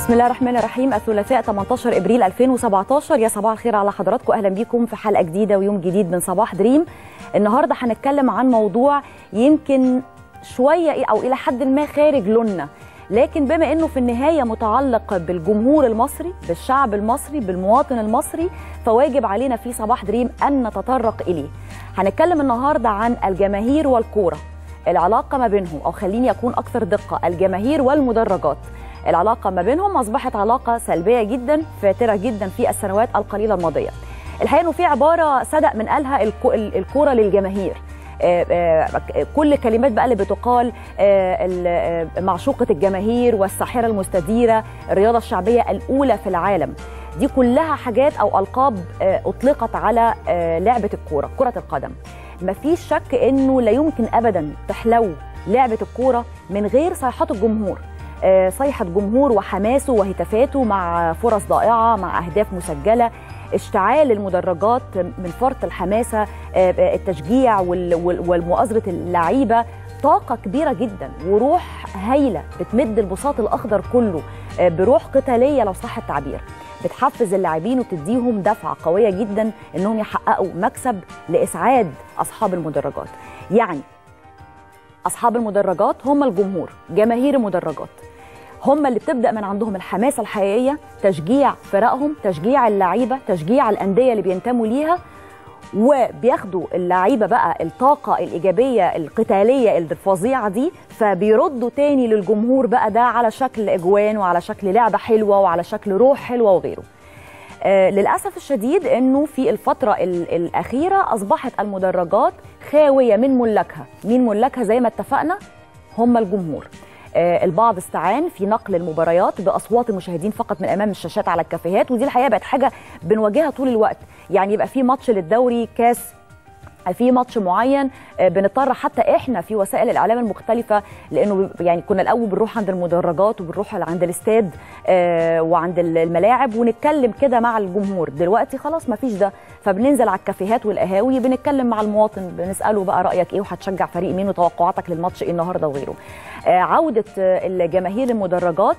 بسم الله الرحمن الرحيم. الثلاثاء 18 ابريل 2017. يا صباح الخير على حضراتكم، اهلا بيكم في حلقه جديده ويوم جديد من صباح دريم. النهارده هنتكلم عن موضوع يمكن شويه او الى حد ما خارج لوننا، لكن بما انه في النهايه متعلق بالجمهور المصري، بالشعب المصري، بالمواطن المصري، فواجب علينا في صباح دريم ان نتطرق اليه. هنتكلم النهارده عن الجماهير والكوره، العلاقه ما بينهم، او خليني اكون اكثر دقه، الجماهير والمدرجات. العلاقة ما بينهم أصبحت علاقة سلبية جدا، فاترة جدا في السنوات القليلة الماضية. الحقيقة إنه في عبارة صدق من قالها الكورة للجماهير. كل كلمات بقى اللي بتقال، معشوقة الجماهير والساحرة المستديرة، الرياضة الشعبية الأولى في العالم، دي كلها حاجات أو ألقاب أطلقت على لعبة الكورة، كرة القدم. مفيش شك إنه لا يمكن أبدا تحلو لعبة الكورة من غير صيحات الجمهور. صيحة جمهور وحماسه وهتافاته مع فرص ضائعة، مع أهداف مسجلة، اشتعال المدرجات من فرط الحماسة، التشجيع والمؤازرة اللعيبة، طاقة كبيرة جدا وروح هايلة بتمد البساط الأخضر كله بروح قتالية لو صح التعبير، بتحفز اللاعبين وتديهم دفعة قوية جدا إنهم يحققوا مكسب لإسعاد أصحاب المدرجات. يعني أصحاب المدرجات هم الجمهور، جماهير المدرجات هم اللي بتبدأ من عندهم الحماسة الحقيقية، تشجيع فرقهم، تشجيع اللعيبة، تشجيع الأندية اللي بينتموا ليها، وبياخدوا اللعيبة بقى الطاقة الإيجابية القتالية الفظيعة دي، فبيردوا تاني للجمهور بقى ده على شكل إجوان وعلى شكل لعبة حلوة وعلى شكل روح حلوة وغيره. للأسف الشديد أنه في الفترة الأخيرة أصبحت المدرجات خاوية من ملاكها. مين ملاكها؟ زي ما اتفقنا هم الجمهور. البعض استعان في نقل المباريات بأصوات المشاهدين فقط من أمام الشاشات على الكافيهات، ودي الحقيقة بقت حاجة بنواجهها طول الوقت. يعني يبقى في ماتش للدوري، كاس، في ماتش معين، بنضطر حتى احنا في وسائل الاعلام المختلفه، لانه يعني كنا الاول بنروح عند المدرجات وبنروح عند الاستاد وعند الملاعب ونتكلم كده مع الجمهور. دلوقتي خلاص ما فيش ده، فبننزل على الكافيهات والقهاوي بنتكلم مع المواطن، بنساله بقى رايك ايه وهتشجع فريق مين وتوقعاتك للماتش ايه النهارده وغيره. عوده الجماهير المدرجات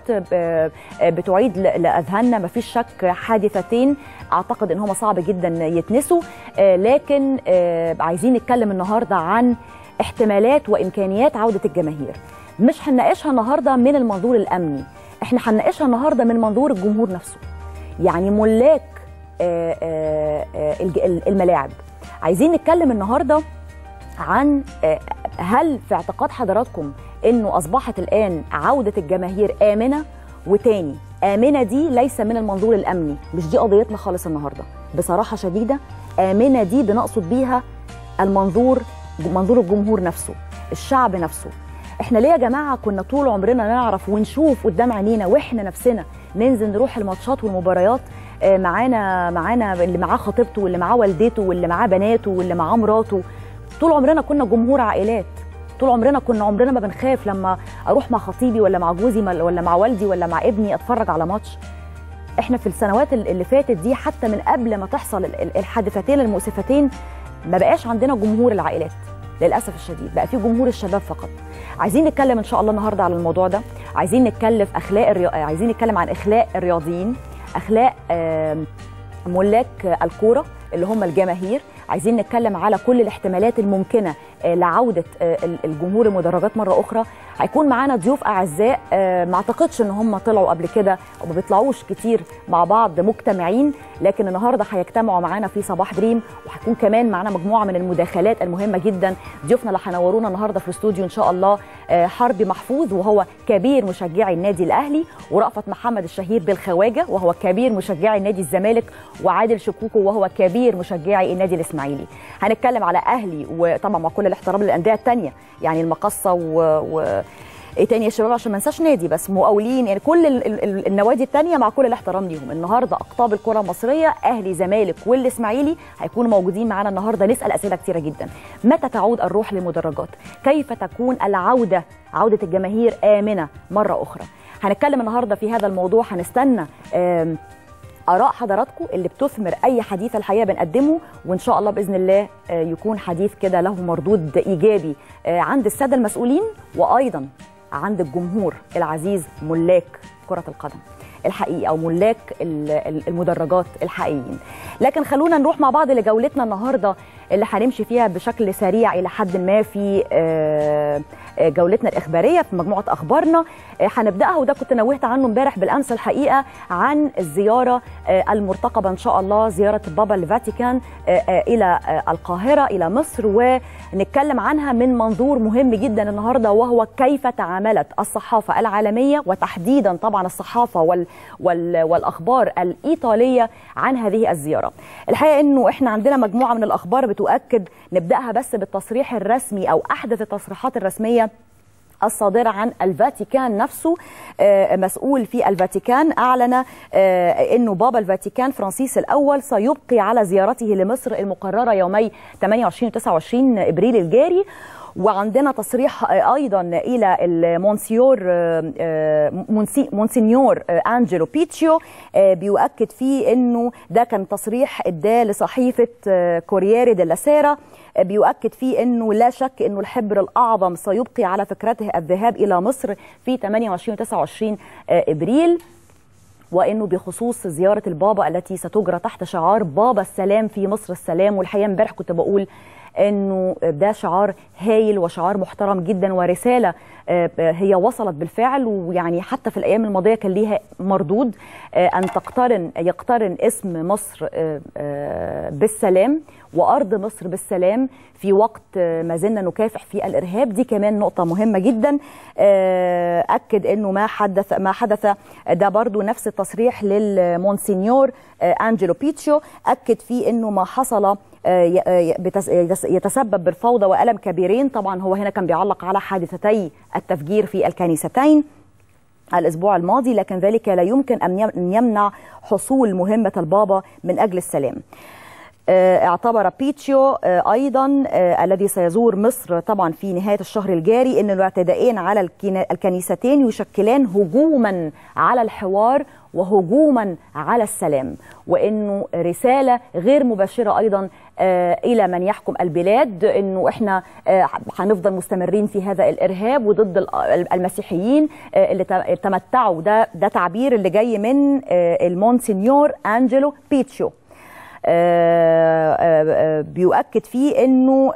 بتعيد لاذهاننا ما فيش شك حادثتين اعتقد ان هم صعب جدا يتنسوا، لكن عايزين نتكلم النهارده عن احتمالات وامكانيات عوده الجماهير. مش هنناقشها النهارده من المنظور الامني، احنا هنناقشها النهارده من منظور الجمهور نفسه، يعني ملاك الملاعب. عايزين نتكلم النهارده عن هل في اعتقاد حضراتكم انه اصبحت الان عوده الجماهير امنه؟ وتاني، امنه دي ليس من المنظور الامني، مش دي قضيتنا خالص النهارده بصراحه شديده. امنه دي بنقصد بيها منظور الجمهور نفسه، الشعب نفسه. احنا ليه يا جماعه كنا طول عمرنا نعرف ونشوف قدام عينينا واحنا نفسنا ننزل نروح الماتشات والمباريات، معانا اللي معاه خطيبته واللي معاه والدته واللي معاه بناته واللي معاه مراته. طول عمرنا كنا جمهور عائلات، طول عمرنا ما بنخاف لما اروح مع خطيبي ولا مع جوزي ولا مع والدي ولا مع ابني اتفرج على ماتش. احنا في السنوات اللي فاتت دي حتى من قبل ما تحصل الحادثتين المؤسفتين ما بقاش عندنا جمهور العائلات للاسف الشديد، بقى في جمهور الشباب فقط. عايزين نتكلم ان شاء الله النهارده على الموضوع ده، عايزين نتكلم عايزين نتكلم عن اخلاق الرياضيين، اخلاق ملاك الكوره اللي هم الجماهير. عايزين نتكلم على كل الاحتمالات الممكنه لعوده الجمهور المدرجات مره اخرى. هيكون معانا ضيوف اعزاء ما اعتقدش ان هم طلعوا قبل كده او ما بيطلعوش كتير مع بعض مجتمعين، لكن النهارده هيجتمعوا معانا في صباح دريم، وهيكون كمان معانا مجموعه من المداخلات المهمه جدا. ضيوفنا اللي هينورونا النهارده في الاستوديو ان شاء الله حربي محفوظ وهو كبير مشجعي النادي الاهلي، ورأفت محمد الشهير بالخواجه وهو كبير مشجعي النادي الزمالك، وعادل شكوكو وهو كبير مشجعي النادي الاسماعيلي. هنتكلم على اهلي وطبعا مع كل الاحترام للانديه الثانيه، يعني المقصه ايه تاني يا شباب عشان ما ننساش نادي، بس مقاولين، يعني كل النوادي الثانيه مع كل الاحترام ليهم. النهارده اقطاب الكره المصريه اهلي زمالك والاسماعيلي هيكونوا موجودين معانا النهارده، نسال اسئله كثيره جدا. متى تعود الروح للمدرجات؟ كيف تكون عوده الجماهير امنه مره اخرى؟ هنتكلم النهارده في هذا الموضوع، هنستنى آراء حضراتكم اللي بتثمر أي حديث الحقيقة بنقدمه، وإن شاء الله بإذن الله يكون حديث كده له مردود إيجابي عند السادة المسؤولين وأيضا عند الجمهور العزيز ملاك كرة القدم. الحقيقي او ملاك المدرجات الحقيقيين. لكن خلونا نروح مع بعض لجولتنا النهارده اللي هنمشي فيها بشكل سريع الى حد ما في جولتنا الاخباريه في مجموعه اخبارنا. هنبداها وده كنت نوهت عنه امبارح بالامس الحقيقه عن الزياره المرتقبه ان شاء الله، زياره بابا الفاتيكان الى القاهره الى مصر، ونتكلم عنها من منظور مهم جدا النهارده، وهو كيف تعاملت الصحافه العالميه وتحديدا طبعا الصحافه والاخبار الايطاليه عن هذه الزياره. الحقيقه انه احنا عندنا مجموعه من الاخبار بتؤكد، نبداها بس بالتصريح الرسمي او احدث التصريحات الرسميه الصادرة عن الفاتيكان نفسه. مسؤول في الفاتيكان أعلن أنه بابا الفاتيكان فرانسيس الأول سيبقي على زيارته لمصر المقررة يومي 28 و 29 إبريل الجاري. وعندنا تصريح أيضا إلى مونسينيور أنجلو بيتشيو بيؤكد فيه أنه ده كان تصريح إداه لصحيفة كورييري ديلا سيرا، بيؤكد فيه أنه لا شك أنه الحبر الأعظم سيبقي على فكرته الذهاب إلى مصر في 28 و 29 إبريل، وانه بخصوص زياره البابا التي ستجرى تحت شعار بابا السلام في مصر السلام. والحقيقه امبارح كنت بقول انه ده شعار هايل وشعار محترم جدا ورساله هي وصلت بالفعل، ويعني حتى في الايام الماضيه كان ليها مردود ان يقترن اسم مصر بالسلام وارض مصر بالسلام في وقت ما زلنا نكافح في الارهاب. دي كمان نقطه مهمه جدا. اكد انه ما حدث ده برضو نفس التصريح للمونسينيور أنجلو بيتشيو، اكد فيه انه ما حصل يتسبب بالفوضى وألم كبيرين. طبعا هو هنا كان بيعلق على حادثتي التفجير في الكنيستين الأسبوع الماضي، لكن ذلك لا يمكن أن يمنع حصول مهمة البابا من أجل السلام. اعتبر بيتشيو أيضا الذي سيزور مصر طبعا في نهاية الشهر الجاري أن الاعتداءين على الكنيستين يشكلان هجوما على الحوار وهجوما على السلام، وانه رساله غير مباشره ايضا الى من يحكم البلاد انه احنا هنفضل مستمرين في هذا الارهاب وضد المسيحيين اللي تمتعوا. ده تعبير اللي جاي من المونسينيور أنجلو بيتشيو. بيؤكد فيه انه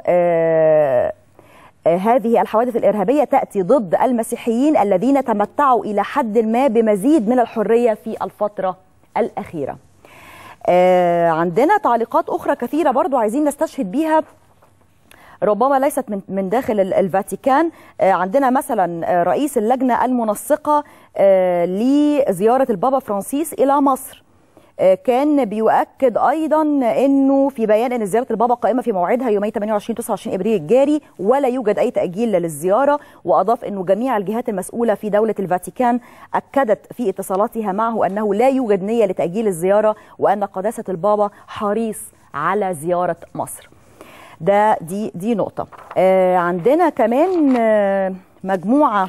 هذه الحوادث الإرهابية تأتي ضد المسيحيين الذين تمتعوا إلى حد ما بمزيد من الحرية في الفترة الأخيرة. عندنا تعليقات أخرى كثيرة برضو عايزين نستشهد بيها، ربما ليست من داخل الفاتيكان. عندنا مثلا رئيس اللجنة المنسقة لزيارة البابا فرانسيس إلى مصر كان بيؤكد ايضا انه في بيان ان زياره البابا قائمه في موعدها يومي 28 و 29 ابريل الجاري ولا يوجد اي تاجيل للزياره. واضاف انه جميع الجهات المسؤوله في دوله الفاتيكان اكدت في اتصالاتها معه انه لا يوجد نيه لتاجيل الزياره، وان قداسه البابا حريص على زياره مصر. دي نقطه. عندنا كمان مجموعه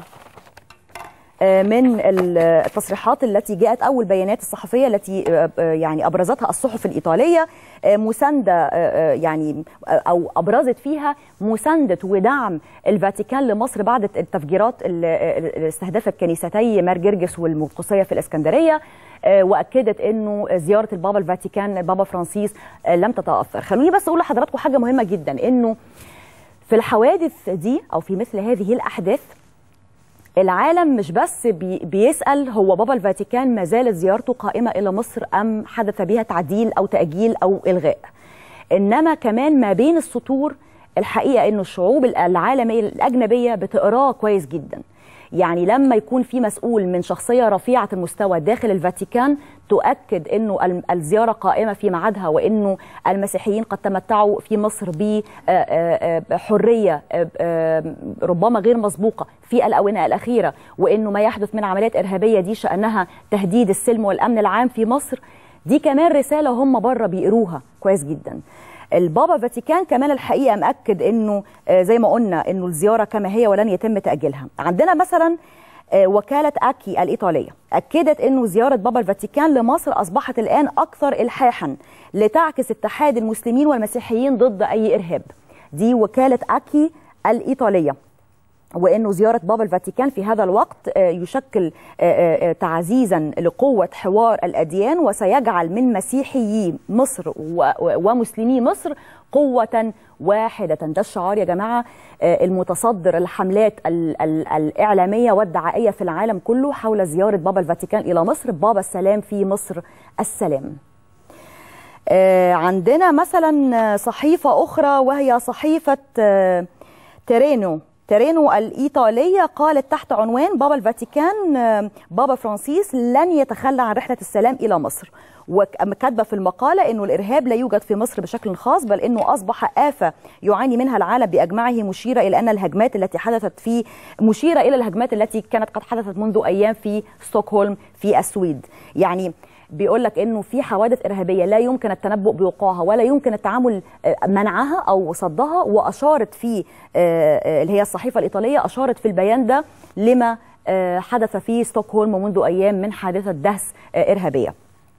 من التصريحات التي جاءت او البيانات الصحفيه التي يعني ابرزتها الصحف الايطاليه مسانده يعني او ابرزت فيها مسانده ودعم الفاتيكان لمصر بعد التفجيرات اللي استهدفت كنيستي مار جرجس والقدسيه في الاسكندريه، واكدت انه زياره البابا الفاتيكان البابا فرانسيس لم تتاثر. خلوني بس اقول لحضراتكم حاجه مهمه جدا، انه في الحوادث دي او في مثل هذه الاحداث العالم مش بس بيسأل هو بابا الفاتيكان ما زالت زيارته قائمة إلى مصر أم حدث بها تعديل أو تأجيل أو إلغاء، إنما كمان ما بين السطور الحقيقة إنه الشعوب العالمية الأجنبية بتقراه كويس جدا. يعني لما يكون في مسؤول من شخصية رفيعة المستوى داخل الفاتيكان تؤكد أنه الزيارة قائمة في ميعادها، وأنه المسيحيين قد تمتعوا في مصر بحرية ربما غير مسبوقة في الآونة الأخيرة، وأنه ما يحدث من عمليات إرهابية دي شأنها تهديد السلم والأمن العام في مصر، دي كمان رسالة هم بره بيقروها كويس جدا. البابا فاتيكان كمان الحقيقة مأكد أنه زي ما قلنا أنه الزيارة كما هي ولن يتم تأجيلها. عندنا مثلا وكالة أكي الإيطالية أكدت أنه زيارة بابا الفاتيكان لمصر أصبحت الآن أكثر إلحاحا لتعكس اتحاد المسلمين والمسيحيين ضد أي إرهاب. دي وكالة أكي الإيطالية. وأنه زيارة بابا الفاتيكان في هذا الوقت يشكل تعزيزا لقوة حوار الأديان، وسيجعل من مسيحيي مصر ومسلمي مصر قوة واحدة. ده الشعار يا جماعة المتصدر الحملات الإعلامية والدعائية في العالم كله حول زيارة بابا الفاتيكان إلى مصر. بابا السلام في مصر السلام. عندنا مثلا صحيفة أخرى وهي صحيفة تيرينو الإيطالية، قالت تحت عنوان بابا الفاتيكان بابا فرانسيس لن يتخلى عن رحلة السلام إلى مصر. وكاتبة في المقالة أنه الإرهاب لا يوجد في مصر بشكل خاص، بل أنه أصبح آفة يعاني منها العالم بأجمعه، مشيرة إلى الهجمات التي كانت قد حدثت منذ أيام في ستوكهولم في السويد. يعني بيقول لك انه في حوادث ارهابيه لا يمكن التنبؤ بوقوعها ولا يمكن التعامل منعها او صدها، واشارت في اللي هي الصحيفه الايطاليه اشارت في البيان ده لما حدث في ستوكهولم منذ ايام من حادثه دهس ارهابيه.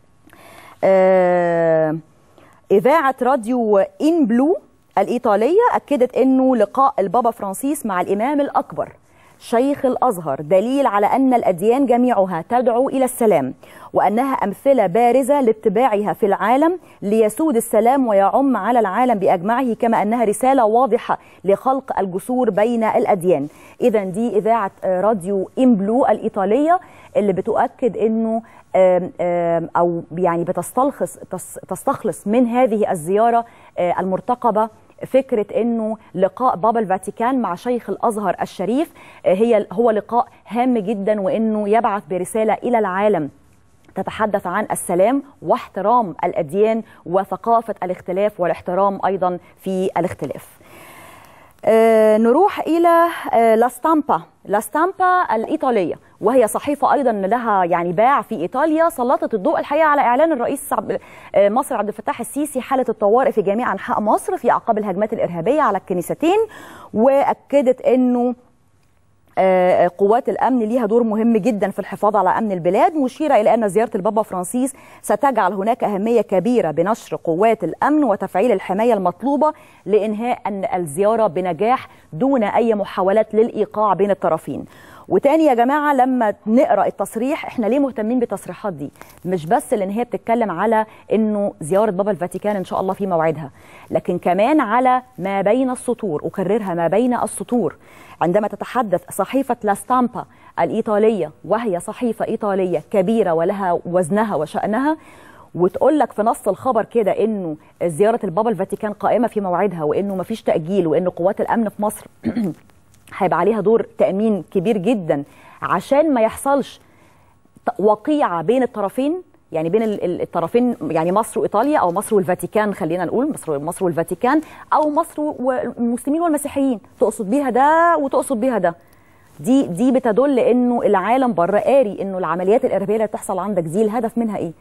اذاعه راديو إن بلو الايطاليه اكدت انه لقاء البابا فرانسيس مع الامام الاكبر شيخ الأزهر دليل على أن الأديان جميعها تدعو إلى السلام، وأنها أمثلة بارزة لاتباعها في العالم ليسود السلام ويعم على العالم بأجمعه، كما أنها رسالة واضحة لخلق الجسور بين الأديان. إذن دي إذاعة راديو إن بلو الإيطالية اللي بتؤكد أنه أو يعني تستخلص من هذه الزيارة المرتقبة فكرة أنه لقاء بابا الفاتيكان مع شيخ الأزهر الشريف هو لقاء هام جدا، وأنه يبعث برسالة إلى العالم تتحدث عن السلام واحترام الأديان وثقافة الاختلاف والاحترام أيضا في الاختلاف. نروح إلى لاستامبا الإيطالية، وهي صحيفة أيضا لها يعني باع في إيطاليا، سلطت الضوء الحقيقة على إعلان الرئيس مصر عبد الفتاح السيسي حالة الطوارئ في جميع أنحاء مصر في أعقاب الهجمات الإرهابية على الكنيستين، وأكدت أنه قوات الأمن ليها دور مهم جدا في الحفاظ على أمن البلاد، مشيرة إلى أن زيارة البابا فرانسيس ستجعل هناك أهمية كبيرة بنشر قوات الأمن وتفعيل الحماية المطلوبة لإنهاء الزيارة بنجاح دون أي محاولات للإيقاع بين الطرفين. وتاني يا جماعة لما نقرأ التصريح، احنا ليه مهتمين بالتصريحات دي؟ مش بس لأن هي بتتكلم على انه زيارة بابا الفاتيكان ان شاء الله في موعدها، لكن كمان على ما بين السطور، أكررها ما بين السطور. عندما تتحدث صحيفة لاستامبا الإيطالية، وهي صحيفة إيطالية كبيرة ولها وزنها وشأنها، وتقول لك في نص الخبر كده انه زيارة البابا الفاتيكان قائمة في موعدها، وانه مفيش تأجيل، وانه قوات الأمن في مصر هيبقى عليها دور تأمين كبير جدا عشان ما يحصلش وقيعة بين الطرفين، يعني بين الطرفين، يعني مصر وإيطاليا، أو مصر والفاتيكان، خلينا نقول مصر والفاتيكان، أو مصر والمسلمين والمسيحيين، تقصد بيها ده وتقصد بيها ده. دي بتدل إنه العالم بره قاري إنه العمليات الإرهابية اللي بتحصل عندك دي الهدف منها إيه.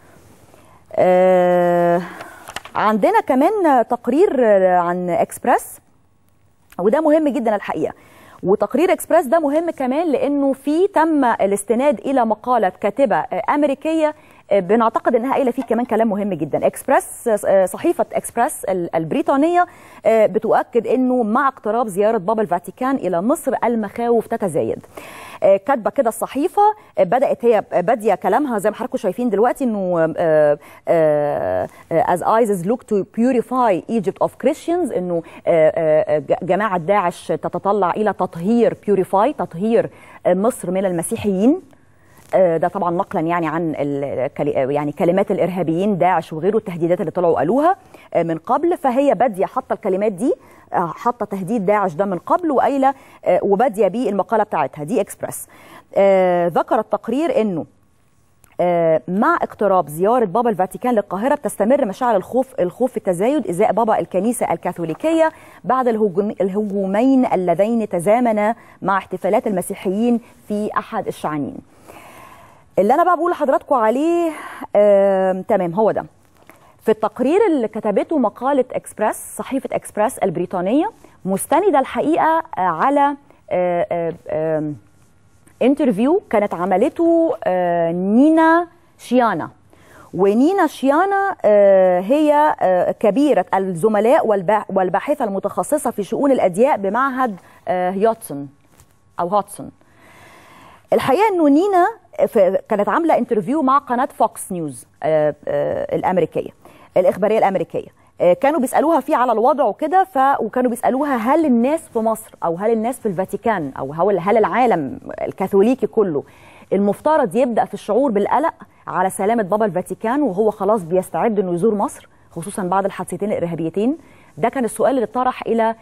عندنا كمان تقرير عن إكسبرس، وده مهم جدا الحقيقة. وتقرير إكسبرس ده مهم كمان لأنه تم الاستناد إلى مقالة كاتبة أمريكية بنعتقد أنها قايلة فيه كمان كلام مهم جدا. إكسبرس، صحيفة إكسبرس البريطانية بتؤكد أنه مع اقتراب زيارة بابا الفاتيكان إلى مصر المخاوف تتزايد. كاتبه كده الصحيفه، هي باديه كلامها زي ما حضراتكم شايفين دلوقتي، انه as ISIS look to purify Egypt of Christians، انه جماعه داعش تتطلع الى تطهير مصر من المسيحيين. ده طبعا نقلا يعني عن يعني كلمات الارهابيين داعش وغيره، التهديدات اللي طلعوا قالوها من قبل. فهي باديه حاطه الكلمات دي، حاطه تهديد داعش ده من قبل وقايله، وباديه بيه المقاله بتاعتها دي إكسبرس. ذكر التقرير انه مع اقتراب زياره بابا الفاتيكان للقاهره تستمر مشاعر الخوف في التزايد ازاء بابا الكنيسه الكاثوليكيه بعد الهجومين اللذين تزامنا مع احتفالات المسيحيين في احد الشعانين. اللي انا بقى بقول لحضراتكم عليه تمام هو ده. في التقرير اللي كتبته مقاله إكسبرس، صحيفه إكسبرس البريطانيه، مستنده الحقيقه على انترفيو كانت عملته نينا شيانا. ونينا شيانا هي كبيره الزملاء والباحثه المتخصصه في شؤون الادياء بمعهد هيوتسون او هودسون. الحقيقه انه نينا كانت عامله انترفيو مع قناه فوكس نيوز الامريكيه الاخباريه الامريكيه، كانوا بيسالوها فيه على الوضع وكده، وكانوا بيسالوها هل الناس في مصر او هل الناس في الفاتيكان او هل العالم الكاثوليكي كله المفترض يبدا في الشعور بالقلق على سلامه بابا الفاتيكان وهو خلاص بيستعد انه يزور مصر، خصوصا بعد الحادثتين الارهابيتين. ده كان السؤال اللي اتطرح الى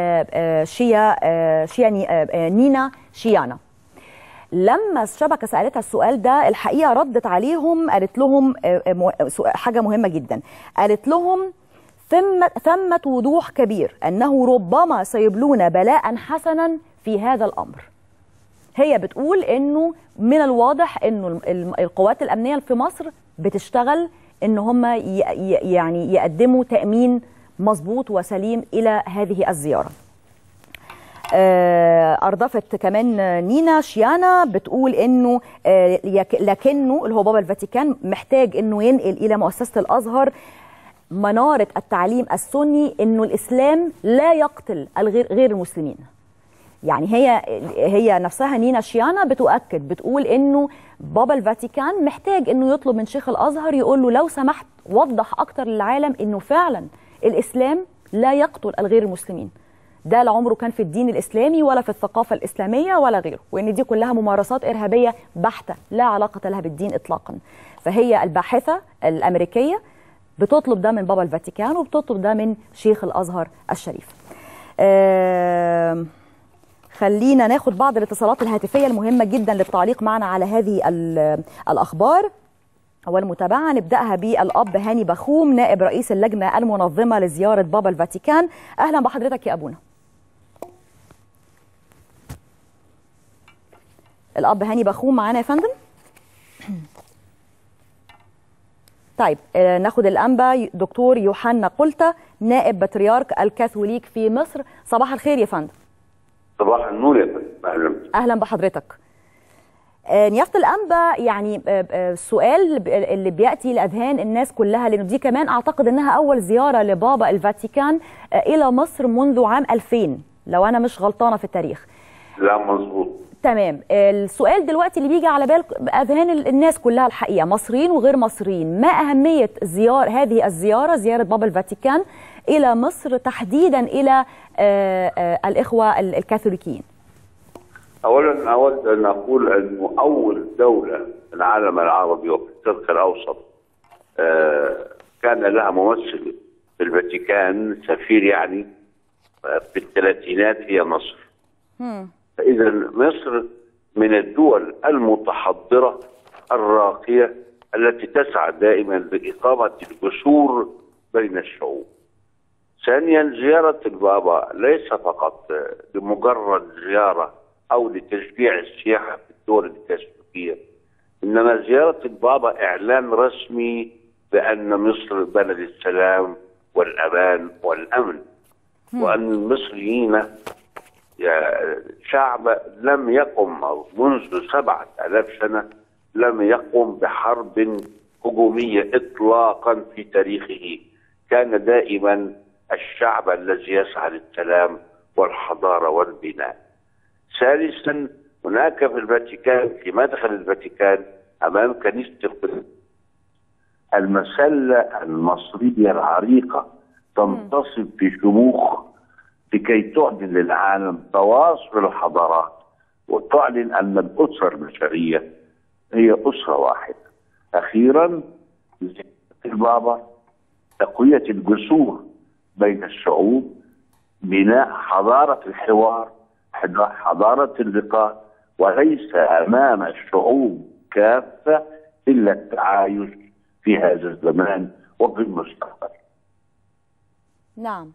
نينا شيانا. لما الشبكه سالتها السؤال ده الحقيقه ردت عليهم، قالت لهم حاجه مهمه جدا، قالت لهم ثمة وضوح كبير أنه ربما سيبلون بلاء حسنا في هذا الأمر. هي بتقول أنه من الواضح أنه القوات الأمنية في مصر بتشتغل أن هم يعني يقدموا تأمين مظبوط وسليم إلى هذه الزيارة. أردفت كمان نينا شيانا بتقول أنه لكنه اللي هو بابا الفاتيكان محتاج أنه ينقل إلى مؤسسة الأزهر منارة التعليم السني انه الاسلام لا يقتل غير المسلمين. يعني هي نفسها نينا شيانا بتؤكد، بتقول انه بابا الفاتيكان محتاج انه يطلب من شيخ الازهر يقول له لو سمحت وضح اكتر للعالم انه فعلا الاسلام لا يقتل غير المسلمين. ده لا عمره كان في الدين الاسلامي ولا في الثقافه الاسلاميه ولا غيره، وان دي كلها ممارسات ارهابيه بحته لا علاقه لها بالدين اطلاقا. فهي الباحثه الامريكيه بتطلب ده من بابا الفاتيكان وبتطلب ده من شيخ الازهر الشريف. خلينا ناخد بعض الاتصالات الهاتفيه المهمه جدا للتعليق معنا على هذه الاخبار والمتابعه. نبداها بالاب هاني بخوم نائب رئيس اللجنه المنظمه لزياره بابا الفاتيكان. اهلا بحضرتك يا ابونا. الاب هاني بخوم معانا يا فندم؟ طيب ناخد الأنبا دكتور يوحنا قلتة نائب بطريرك الكاثوليك في مصر. صباح الخير يا فندم. صباح النور يا فندم. أهلا بحضرتك. نيافة الأنبا، يعني السؤال اللي بيأتي لأذهان الناس كلها، لأنه دي كمان أعتقد أنها أول زيارة لبابا الفاتيكان إلى مصر منذ عام 2000 لو أنا مش غلطانة في التاريخ. لا مظبوط. تمام. السؤال دلوقتي اللي بيجي على بال اذهان الناس كلها الحقيقه، مصريين وغير مصريين، ما اهميه هذه الزياره، زياره بابا الفاتيكان الى مصر تحديدا الى الاخوه الكاثوليكيين؟ اولا اود ان اقول انه اول دوله في العالم العربي وفي الشرق الاوسط كان لها ممثل في الفاتيكان، سفير يعني، في الثلاثينات هي مصر. فإذا مصر من الدول المتحضرة الراقية التي تسعى دائما لإقامة الجسور بين الشعوب. ثانيا، زيارة البابا ليس فقط لمجرد زيارة أو لتشجيع السياحة في الدول الكاثوليكية، إنما زيارة البابا إعلان رسمي بأن مصر بلد السلام والأمان والأمن، وأن المصريين شعب لم يقم منذ 7000 سنة لم يقم بحرب هجومية إطلاقا في تاريخه. كان دائما الشعب الذي يسعى للسلام والحضارة والبناء. ثالثا، هناك في الفاتيكان، في مدخل الفاتيكان أمام كنيسة القدس، المسلة المصرية العريقة تنتصب في شموخ لكي تعلن للعالم تواصل الحضارات وتعلن أن الأسرة البشرية هي أسرة واحدة. أخيرا، زيارة البابا تقوية الجسور بين الشعوب، بناء حضارة الحوار، حضارة اللقاء، وليس أمام الشعوب كافة إلا التعايش في هذا الزمان وفي المستقبل. نعم.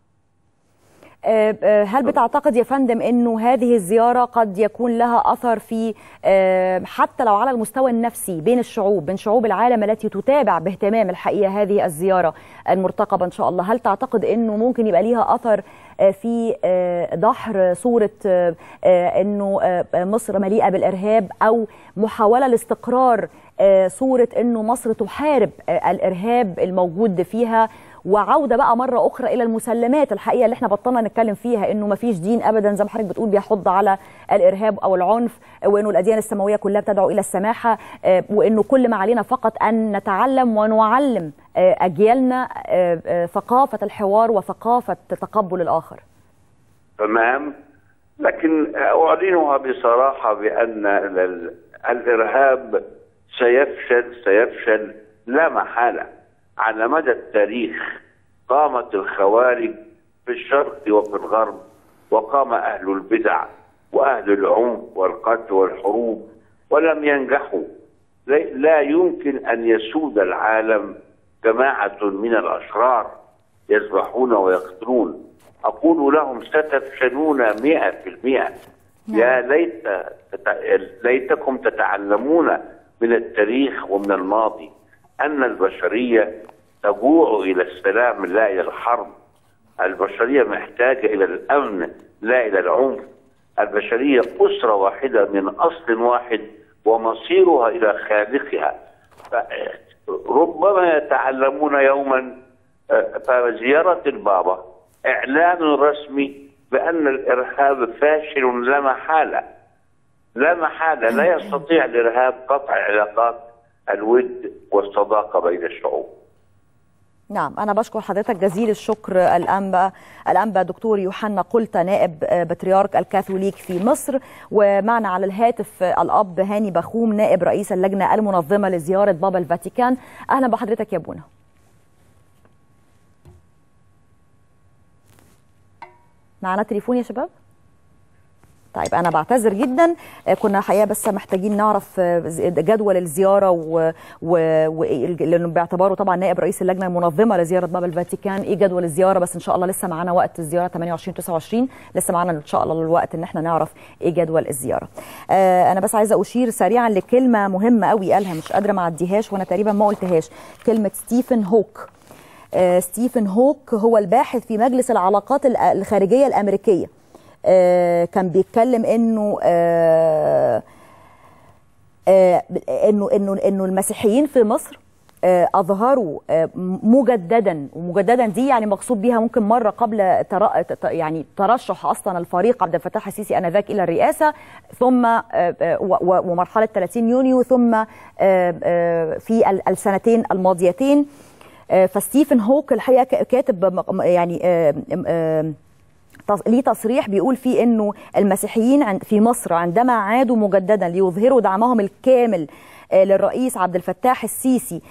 هل بتعتقد يا فندم أنه هذه الزيارة قد يكون لها أثر في حتى لو على المستوى النفسي بين الشعوب، بين شعوب العالم التي تتابع باهتمام الحقيقة هذه الزيارة المرتقبة إن شاء الله؟ هل تعتقد أنه ممكن يبقى ليها أثر في دحر صورة أنه مصر مليئة بالإرهاب، أو محاولة لاستقرار صورة أنه مصر تحارب الإرهاب الموجود فيها وعوده بقى مره اخرى الى المسلمات الحقيقه اللي احنا بطلنا نتكلم فيها، انه ما فيش دين ابدا زي ما حضرتك بتقول بيحض على الارهاب او العنف، وانه الاديان السماويه كلها بتدعو الى السماحه، وانه كل ما علينا فقط ان نتعلم ونعلم اجيالنا ثقافه الحوار وثقافه تقبل الاخر. تمام، لكن اعلنها بصراحه بان الارهاب سيفشل لا محاله. على مدى التاريخ قامت الخوارج في الشرق وفي الغرب، وقام اهل البدع واهل العنف والقتل والحروب ولم ينجحوا. لا يمكن ان يسود العالم جماعه من الاشرار يذبحون ويقتلون. اقول لهم ستفشلون 100%. يا ليتكم تتعلمون من التاريخ ومن الماضي أن البشرية تجوع إلى السلام لا إلى الحرب. البشرية محتاجة إلى الأمن لا إلى العنف. البشرية أسرة واحدة من أصل واحد ومصيرها إلى خالقها. ربما يتعلمون يوما. فزيارة البابا إعلان رسمي بأن الإرهاب فاشل لا محالة. لا محالة. لا يستطيع الإرهاب قطع علاقات الود والصداقة بين الشعوب. نعم، أنا بشكر حضرتك جزيل الشكر. الأنبا دكتور يوحنا قلتة نائب بطريرك الكاثوليك في مصر، ومعنا على الهاتف الأب هاني بخوم نائب رئيس اللجنة المنظمة لزيارة بابا الفاتيكان. أهلا بحضرتك يا بونا. معنا تليفون يا شباب؟ طيب أنا بعتذر جدا، كنا حقيقة بس محتاجين نعرف جدول الزيارة لأنه باعتباره طبعا نائب رئيس اللجنة المنظمة لزيارة بابا الفاتيكان إيه جدول الزيارة، بس إن شاء الله لسه معانا وقت الزيارة 28-29، لسه معانا إن شاء الله الوقت إن احنا نعرف إيه جدول الزيارة. أنا بس عايزة أشير سريعا لكلمة مهمة قوي قالها مش قادرة ما أعديهاش وأنا تقريبا ما قلتهاش، كلمة ستيفن هوك. ستيفن هوك هو الباحث في مجلس العلاقات الخارجية الأمريكية. كان بيتكلم انه انه المسيحيين في مصر اظهروا مجددا دي يعني مقصود بيها ممكن مره قبل يعني ترشح اصلا الفريق عبد الفتاح السيسي انذاك الى الرئاسه، ثم ومرحله 30 يونيو، ثم في السنتين الماضيتين. فستيفن هوك الحقيقه كاتب يعني ليه تصريح بيقول فيه انه المسيحيين في مصر عندما عادوا مجددا ليظهروا دعمهم الكامل للرئيس عبد الفتاح السيسي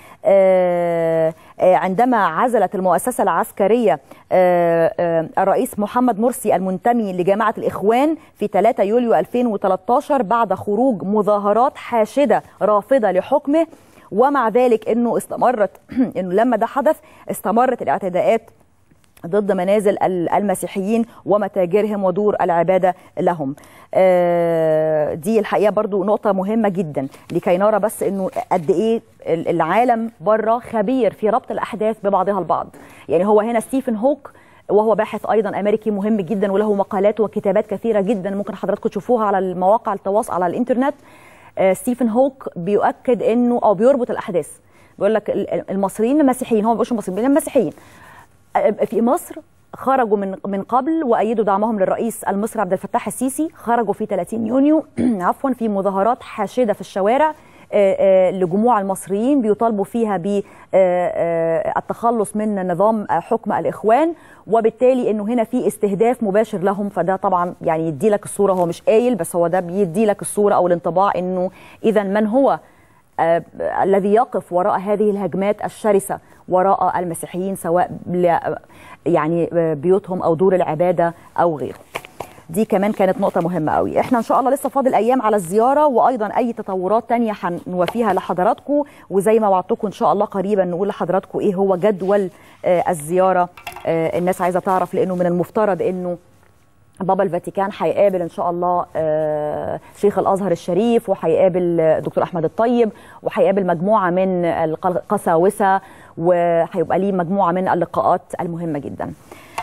عندما عزلت المؤسسة العسكرية الرئيس محمد مرسي المنتمي لجماعة الإخوان في 3 يوليو 2013 بعد خروج مظاهرات حاشدة رافضة لحكمه، ومع ذلك انه لما ده حدث استمرت الاعتداءات ضد منازل المسيحيين ومتاجرهم ودور العبادة لهم. دي الحقيقة برضو نقطة مهمة جدا لكي نرى بس انه قد ايه العالم بره خبير في ربط الأحداث ببعضها البعض. يعني هو هنا ستيفن هوك وهو باحث أيضا أمريكي مهم جدا وله مقالات وكتابات كثيرة جدا ممكن حضراتكم تشوفوها على المواقع التواصل على الإنترنت. ستيفن هوك بيؤكد انه او بيربط الأحداث، بيقول لك المصريين المسيحيين، هو ما بيقولش المصريين، المسيحيين في مصر خرجوا من قبل وأيدوا دعمهم للرئيس المصري عبد الفتاح السيسي، خرجوا في 30 يونيو عفوا في مظاهرات حاشدة في الشوارع لجموع المصريين بيطالبوا فيها بالتخلص من نظام حكم الإخوان، وبالتالي انه هنا في استهداف مباشر لهم. فده طبعا يعني يدي لك الصورة، هو مش قايل بس هو ده بيدي لك الصورة او الانطباع انه اذا من هو الذي يقف وراء هذه الهجمات الشرسة وراء المسيحيين سواء يعني بيوتهم أو دور العبادة أو غيره. دي كمان كانت نقطة مهمة قوي. احنا ان شاء الله لسه فاضل ايام على الزيارة، وايضا اي تطورات تانية هنوافيها لحضراتكم، وزي ما وعدتكم ان شاء الله قريبا نقول لحضراتكم ايه هو جدول الزيارة. الناس عايزة تعرف لانه من المفترض انه بابا الفاتيكان هيقابل ان شاء الله شيخ الازهر الشريف، وهيقابل الدكتور احمد الطيب، وهيقابل مجموعه من القساوسه، وهيبقى ليه مجموعه من اللقاءات المهمه جدا.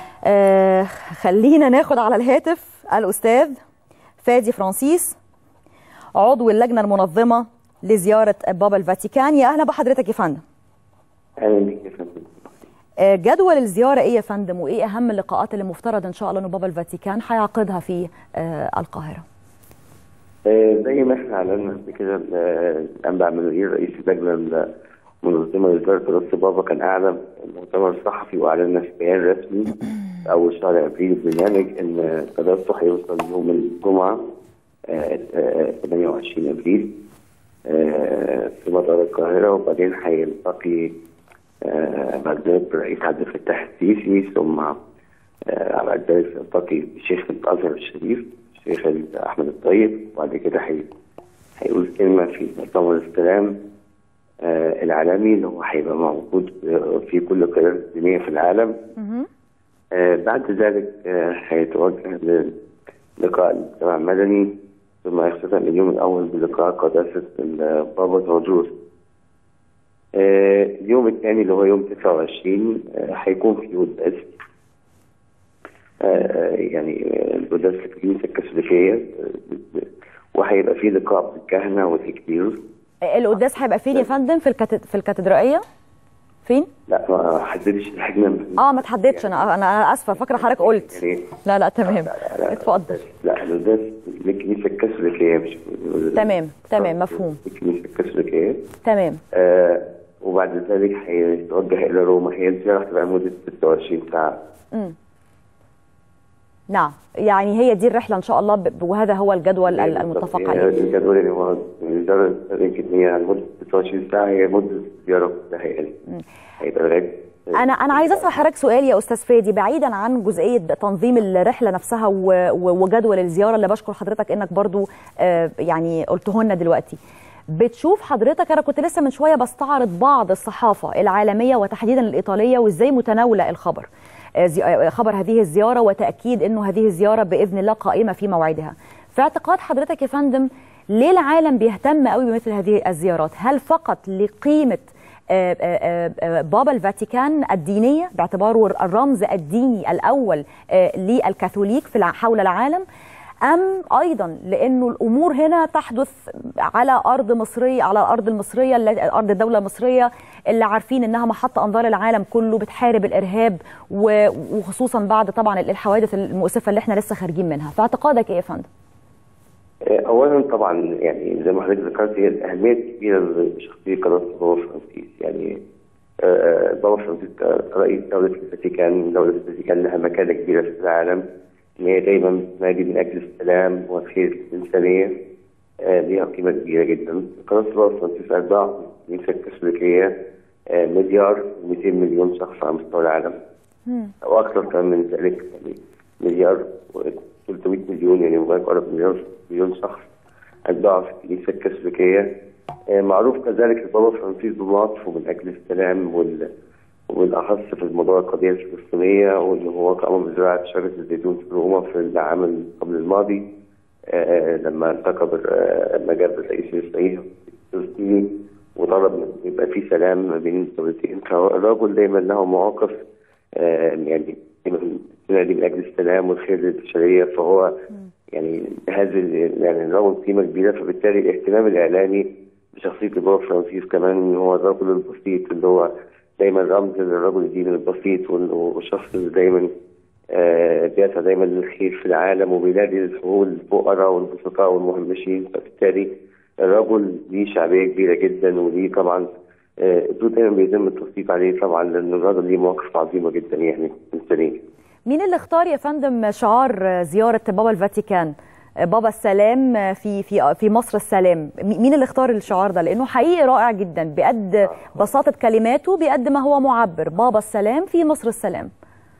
خلينا ناخد على الهاتف الاستاذ فادي فرانسيس عضو اللجنه المنظمه لزياره بابا الفاتيكان. يا اهلا بحضرتك يا فندم. اهلا بك يا فندم. جدول الزياره ايه يا فندم، وايه اهم اللقاءات اللي مفترض ان شاء الله ان بابا الفاتيكان هيعقدها في القاهره؟ زي ما احنا اعلنا قبل كده، الانبا منير رئيس اللجنه المنظمه لزياره قداسه بابا كان اعلن مؤتمر صحفي واعلنا في بيان رسمي في اول شهر ابريل البرنامج ان قداسته هيوصل يوم الجمعه 28 ابريل في مطار القاهره، وبعدين هيلتقي بعد ذلك بالرئيس عبد الفتاح السيسي، ثم بعد ذلك يلتقي بشيخ الازهر الشريف الشيخ احمد الطيب، وبعد كده هيقول كلمه في مؤتمر السلام العالمي اللي هو هيبقى موجود في كل القيادات الدينيه في العالم. بعد ذلك هيتوجه للقاء المجتمع المدني، ثم يختتم اليوم الاول بلقاء قداسه البابا تودروس. اليوم الثاني اللي هو يوم 29 هيكون في قداس، يعني القداس في الكنيسه الكاثوليكيه، وهيبقى فيه لقاء بالكهنه والتكبير. القداس هيبقى فين يا فندم؟ في الكاتدرائيه؟ فين؟ لا ما حددش الحجم. ما تحددش. انا اسفه، فاكره حضرتك قلت. لا تمام. اتفضل. لا القداس للكنيسه الكاثوليكيه مش تمام مفهوم. الكنيسه الكاثوليكيه تمام. وبعد ذلك هيتوجه الى روما. هي الزياره هتبقى لمده 26 ساعه. نعم، يعني هي دي الرحله ان شاء الله، وهذا هو الجدول المتفق عليه. الجدول اللي هو الزياره يمكن هي لمده 26 ساعه، هي مده الزياره كلها يعني. هيبقى لغايه انا عايزه اسال حضرتك سؤال يا استاذ فادي، بعيدا عن جزئيه تنظيم الرحله نفسها وجدول الزياره اللي بشكر حضرتك انك برضو يعني قلته لنا دلوقتي. بتشوف حضرتك، انا كنت لسه من شويه بستعرض بعض الصحافه العالميه وتحديدا الايطاليه وازاي متناوله خبر هذه الزياره، وتاكيد انه هذه الزياره باذن الله قائمه في موعدها. في اعتقاد حضرتك يا فندم، ليه العالم بيهتم قوي بمثل هذه الزيارات؟ هل فقط لقيمه بابا الفاتيكان الدينيه باعتباره الرمز الديني الاول للكاثوليك حول العالم، أم أيضا لأنه الأمور هنا تحدث على أرض مصرية، على الأرض المصرية، أرض الدولة المصرية اللي عارفين إنها محط أنظار العالم كله، بتحارب الإرهاب وخصوصا بعد طبعا الحوادث المؤسفة اللي احنا لسه خارجين منها؟ فاعتقادك إيه يا فندم؟ أولا طبعا يعني زي ما حضرتك ذكرت، هي الأهمية الكبيرة لشخصية قداسة بابا فرانسيس. يعني بابا فرانسيس رئيس دولة الفاتيكان، دولة الفاتيكان لها مكانة كبيرة في العالم، إن هي دايما بتنادي من أجل السلام والخير الإنسانية، ليها قيمة كبيرة جدا. قداسة بابا فرانسيس أتباع الكنيسة الكاثوليكية 1,200,000,000 شخص على مستوى العالم، أو أكثر كمان من ذلك، يعني 1,300,000,000 يعني قرب مليون شخص أتباعوا في الكنيسة الكاثوليكية. معروف كذلك البابا فرانسيس بمواقفه من أجل السلام والأخص في الموضوع القضية الفلسطينية، واللي هو قام بزراعة شجرة الزيتون في روما في العام قبل الماضي، لما جاب الرئيس الفلسطيني وطلب ان يبقى في سلام ما بين الدولتين. فالرجل دايما له مواقف يعني دايما من أجل السلام والخير للبشرية، فهو يعني يعني الرجل قيمة كبيرة. فبالتالي الاهتمام الإعلامي بشخصية البابا فرانسيس كمان، ان هو الرجل البسيط اللي هو دايما رمز للرجل الديني البسيط، والشخص اللي دايما بيسعى دايما للخير في العالم وبينادي لحقوق الفقراء والبسطاء والمهمشين. فبالتالي الرجل ليه شعبيه كبيره جدا، وليه طبعا دايما بيتم التصديق عليه طبعا، لان الرجل ليه مواقف عظيمه جدا يعني انسانيه. مين اللي اختار يا فندم شعار زياره بابا الفاتيكان، بابا السلام في مصر السلام؟ مين اللي اختار الشعار ده؟ لانه حقيقي رائع جدا، بقد بساطه كلماته بقد ما هو معبر. بابا السلام في مصر السلام.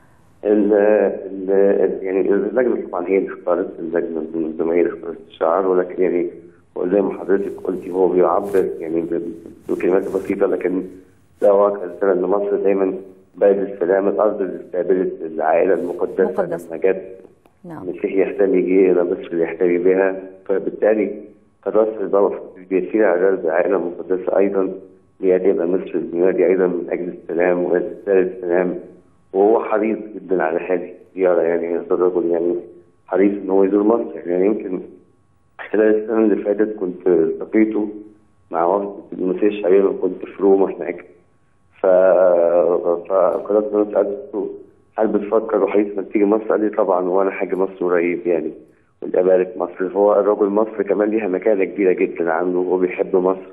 يعني اللجنه طبعا هي اللي اختارت، اللجنه الجماهير اختارت الشعار، ولكن يعني زي ما حضرتك قلتي هو بيعبر يعني بكلمات بسيطه، لكن ده واقع السنه ان مصر دايما بلد السلام، الارض اللي استقبلت العائله المقدسه لما جت المسيح يحتمي جه الى مصر ليحتمي بها. فبالتالي قداسة البابا بيسير على العائله المقدسه ايضا لياتي الى مصر الميلادي ايضا من اجل السلام وارسال السلام، وهو حريص جدا على هذه الزياره. يعني هذا الرجل يعني حريص ان هو يزور مصر. يعني يمكن خلال السنه اللي فاتت كنت التقيته مع وفد المسيح الشعبيه، كنت في روما هناك. فقررت ان انا سالته هل بتفكر وحيث تيجي مصر؟ قال لي طبعا وانا حاجه مصر قريب يعني، واللي ابارك مصر. فهو الرجل مصر كمان ليها مكانه كبيره جدا عنده وبيحب مصر،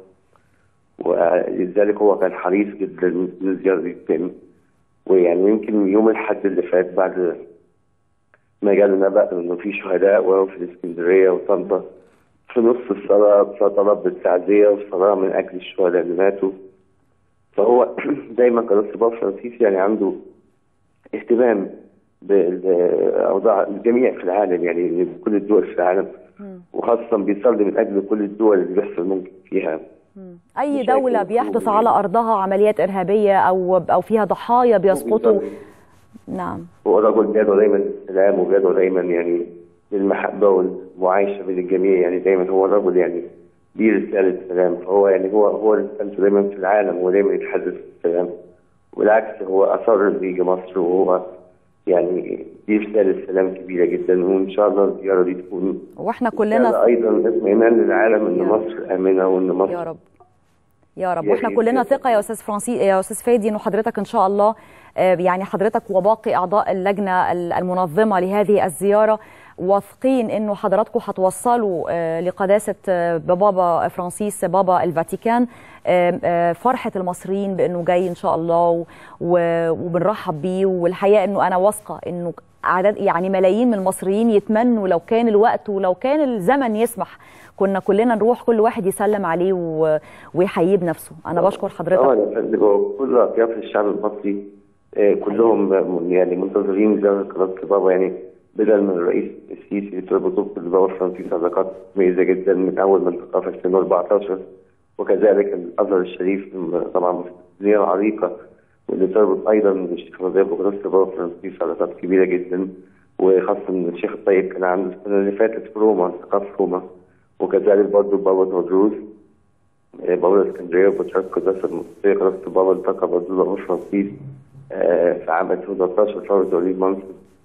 ولذلك هو كان حريص جدا ان الزياره دي تتم. ويعني يمكن يوم الاحد اللي فات بعد ما جالنا بقى انه في شهداء وهو في الاسكندريه وطنطا، في نص الصلاه طلب بالتعزيه والصلاه من اجل الشهداء اللي ماتوا. فهو دايما قداسة البابا فرانسيس يعني عنده اهتمام باوضاع الجميع في العالم، يعني كل الدول في العالم، وخاصه بيصلي من اجل كل الدول اللي بيحصل ممكن فيها اي دوله بيحدث على ارضها عمليات ارهابيه او فيها ضحايا بيسقطوا. نعم. هو رجل بيدعو دايما للسلام وبيدعو دايما يعني للمحبه والمعايشه بين الجميع، يعني دايما هو رجل يعني دي رساله سلام. فهو يعني هو رسالته دايما في العالم ودايما يتحدث السلام، وبالعكس هو اصر انه يجي مصر، وهو يعني دي رساله سلام كبيره جدا. وان شاء الله الزياره دي تكون واحنا كلنا ايضا اطمئنان للعالم ان مصر امنه وان مصر يا رب يا رب. واحنا كلنا ثقه يا استاذ فرانسيس، يا استاذ فادي، انه حضرتك ان شاء الله يعني حضرتك وباقي اعضاء اللجنه المنظمه لهذه الزياره واثقين انه حضراتكم هتوصلوا لقداسه بابا فرانسيس بابا الفاتيكان فرحه المصريين بانه جاي ان شاء الله، وبنرحب بيه. والحقيقه انه انا واثقه انه عدد يعني ملايين من المصريين يتمنوا لو كان الوقت ولو كان الزمن يسمح كنا كلنا نروح كل واحد يسلم عليه ويحييه بنفسه. انا بشكر حضرتك. كل اطياف الشعب المصري كلهم يعني منتظرين زياره قداسه بابا، يعني بدل من الرئيس السيسي تربطوا بالبابا فرانسيس علاقات مميزه جدا من اول ما التقى في 2014، وكذلك الازهر الشريف طبعا زياره عريقه واللي تربط ايضا الشيخ رضيف وقداسه البابا فرانسيس علاقات كبيره جدا. وخاصه ان الشيخ الطيب كان عنده السنه اللي فاتت في روما التقى في روما، وكذلك برضه بابا تودروس بابا الاسكندريه وبطريرك قداسه المصريه قداسه البابا التقى برضه البابا فرانسيس في عام 2013 فور توليد منصب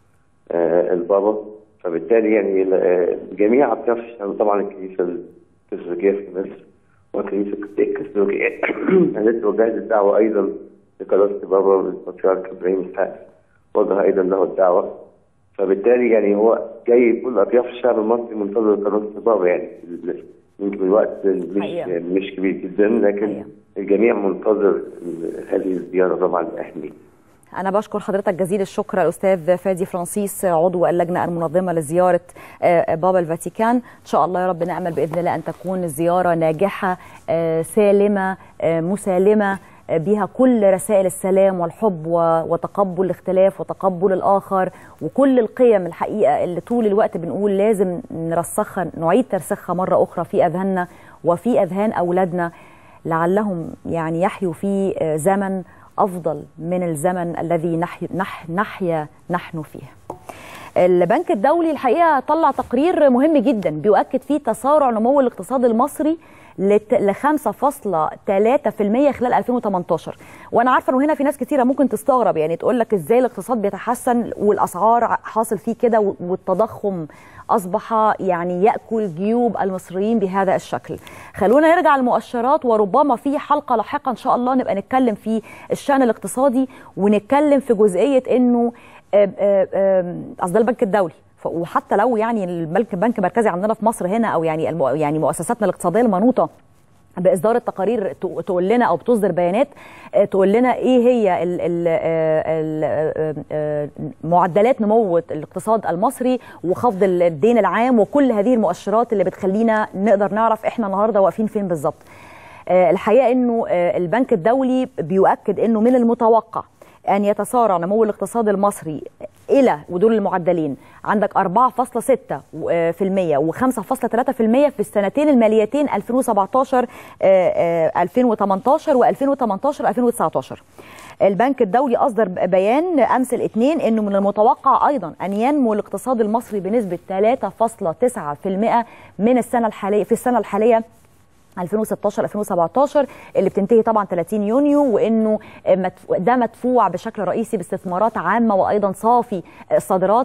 البابا. فبالتالي يعني جميع اطياف الشعب، طبعا الكنيسه الكاثوليكيه في مصر والكنيسه الكاثوليكيه التي وجهت الدعوه ايضا لقداسه البابا البطريرك ابراهيم اسحاق، وجه ايضا له الدعوه. فبالتالي يعني هو جاي كل اطياف الشعب المصري منتظر قداسه البابا، يعني يمكن الوقت مش كبير جدا، لكن الجميع منتظر هذه الزياره طبعا باهميه. أنا بشكر حضرتك جزيل الشكر الأستاذ فادي فرانسيس عضو اللجنة المنظمة لزيارة بابا الفاتيكان. إن شاء الله يا رب نأمل بإذن الله أن تكون الزيارة ناجحة سالمة مسالمة بها كل رسائل السلام والحب وتقبل الاختلاف وتقبل الآخر وكل القيم الحقيقة اللي طول الوقت بنقول لازم نرسخها نعيد ترسيخها مرة أخرى في أذهاننا وفي أذهان أولادنا، لعلهم يعني يحيوا في زمن أفضل من الزمن الذي نحيا نحن فيه. البنك الدولي الحقيقة طلع تقرير مهم جدا بيؤكد فيه تسارع نمو الاقتصاد المصري ل 5.3% خلال 2018. وانا عارفه انه هنا في ناس كثيره ممكن تستغرب، يعني تقول لك ازاي الاقتصاد بيتحسن والاسعار حاصل فيه كده والتضخم اصبح يعني ياكل جيوب المصريين بهذا الشكل. خلونا نرجع للمؤشرات، وربما في حلقه لاحقه ان شاء الله نبقى نتكلم في الشأن الاقتصادي ونتكلم في جزئيه انه قصد البنك الدولي، وحتى لو يعني البنك المركزي عندنا في مصر هنا او يعني مؤسساتنا الاقتصاديه المنوطه باصدار التقارير تقول لنا او بتصدر بيانات تقول لنا ايه هي معدلات نمو الاقتصاد المصري وخفض الدين العام وكل هذه المؤشرات اللي بتخلينا نقدر نعرف احنا النهارده واقفين فين بالظبط. الحقيقه انه البنك الدولي بيؤكد انه من المتوقع أن يتسارع نمو الاقتصاد المصري إلى ودول المعدلين عندك 4.6% و5.3% في السنتين الماليتين 2017 2018 و2018 2019. البنك الدولي أصدر بيان أمس الاثنين أنه من المتوقع أيضا أن ينمو الاقتصاد المصري بنسبة 3.9% من السنة الحالية في السنة الحالية 2016 2017 اللي بتنتهي طبعا 30 يونيو، وانه ده مدفوع بشكل رئيسي باستثمارات عامه وايضا صافي الصادرات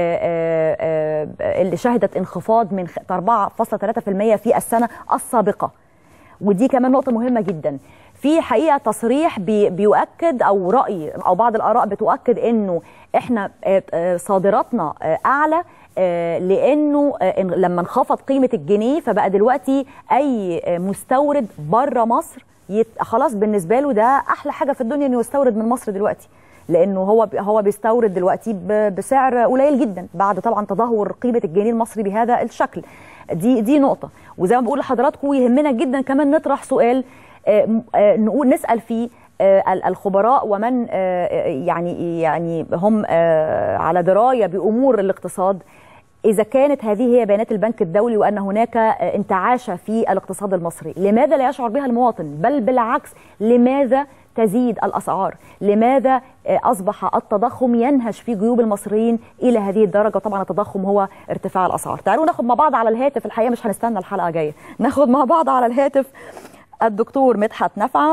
اللي شهدت انخفاض من 4.3% في السنه السابقه. ودي كمان نقطه مهمه جدا في حقيقه تصريح بيؤكد، او راي او بعض الاراء بتؤكد انه احنا صادراتنا اعلى، لانه لما انخفض قيمه الجنيه فبقى دلوقتي اي مستورد بره مصر خلاص بالنسبه له ده احلى حاجه في الدنيا انه يستورد من مصر دلوقتي، لانه هو بيستورد دلوقتي بسعر قليل جدا بعد طبعا تدهور قيمه الجنيه المصري بهذا الشكل. دي نقطه. وزي ما بقول لحضراتكم يهمنا جدا كمان نطرح سؤال نسال فيه الخبراء ومن يعني هم على درايه بامور الاقتصاد، إذا كانت هذه هي بيانات البنك الدولي وأن هناك انتعاشة في الاقتصاد المصري، لماذا لا يشعر بها المواطن؟ بل بالعكس، لماذا تزيد الأسعار؟ لماذا أصبح التضخم ينهش في جيوب المصريين إلى هذه الدرجة؟ طبعا التضخم هو ارتفاع الأسعار. تعالوا ناخد مع بعض على الهاتف، الحقيقة مش هنستنى الحلقة جاية، ناخد مع بعض على الهاتف الدكتور مدحت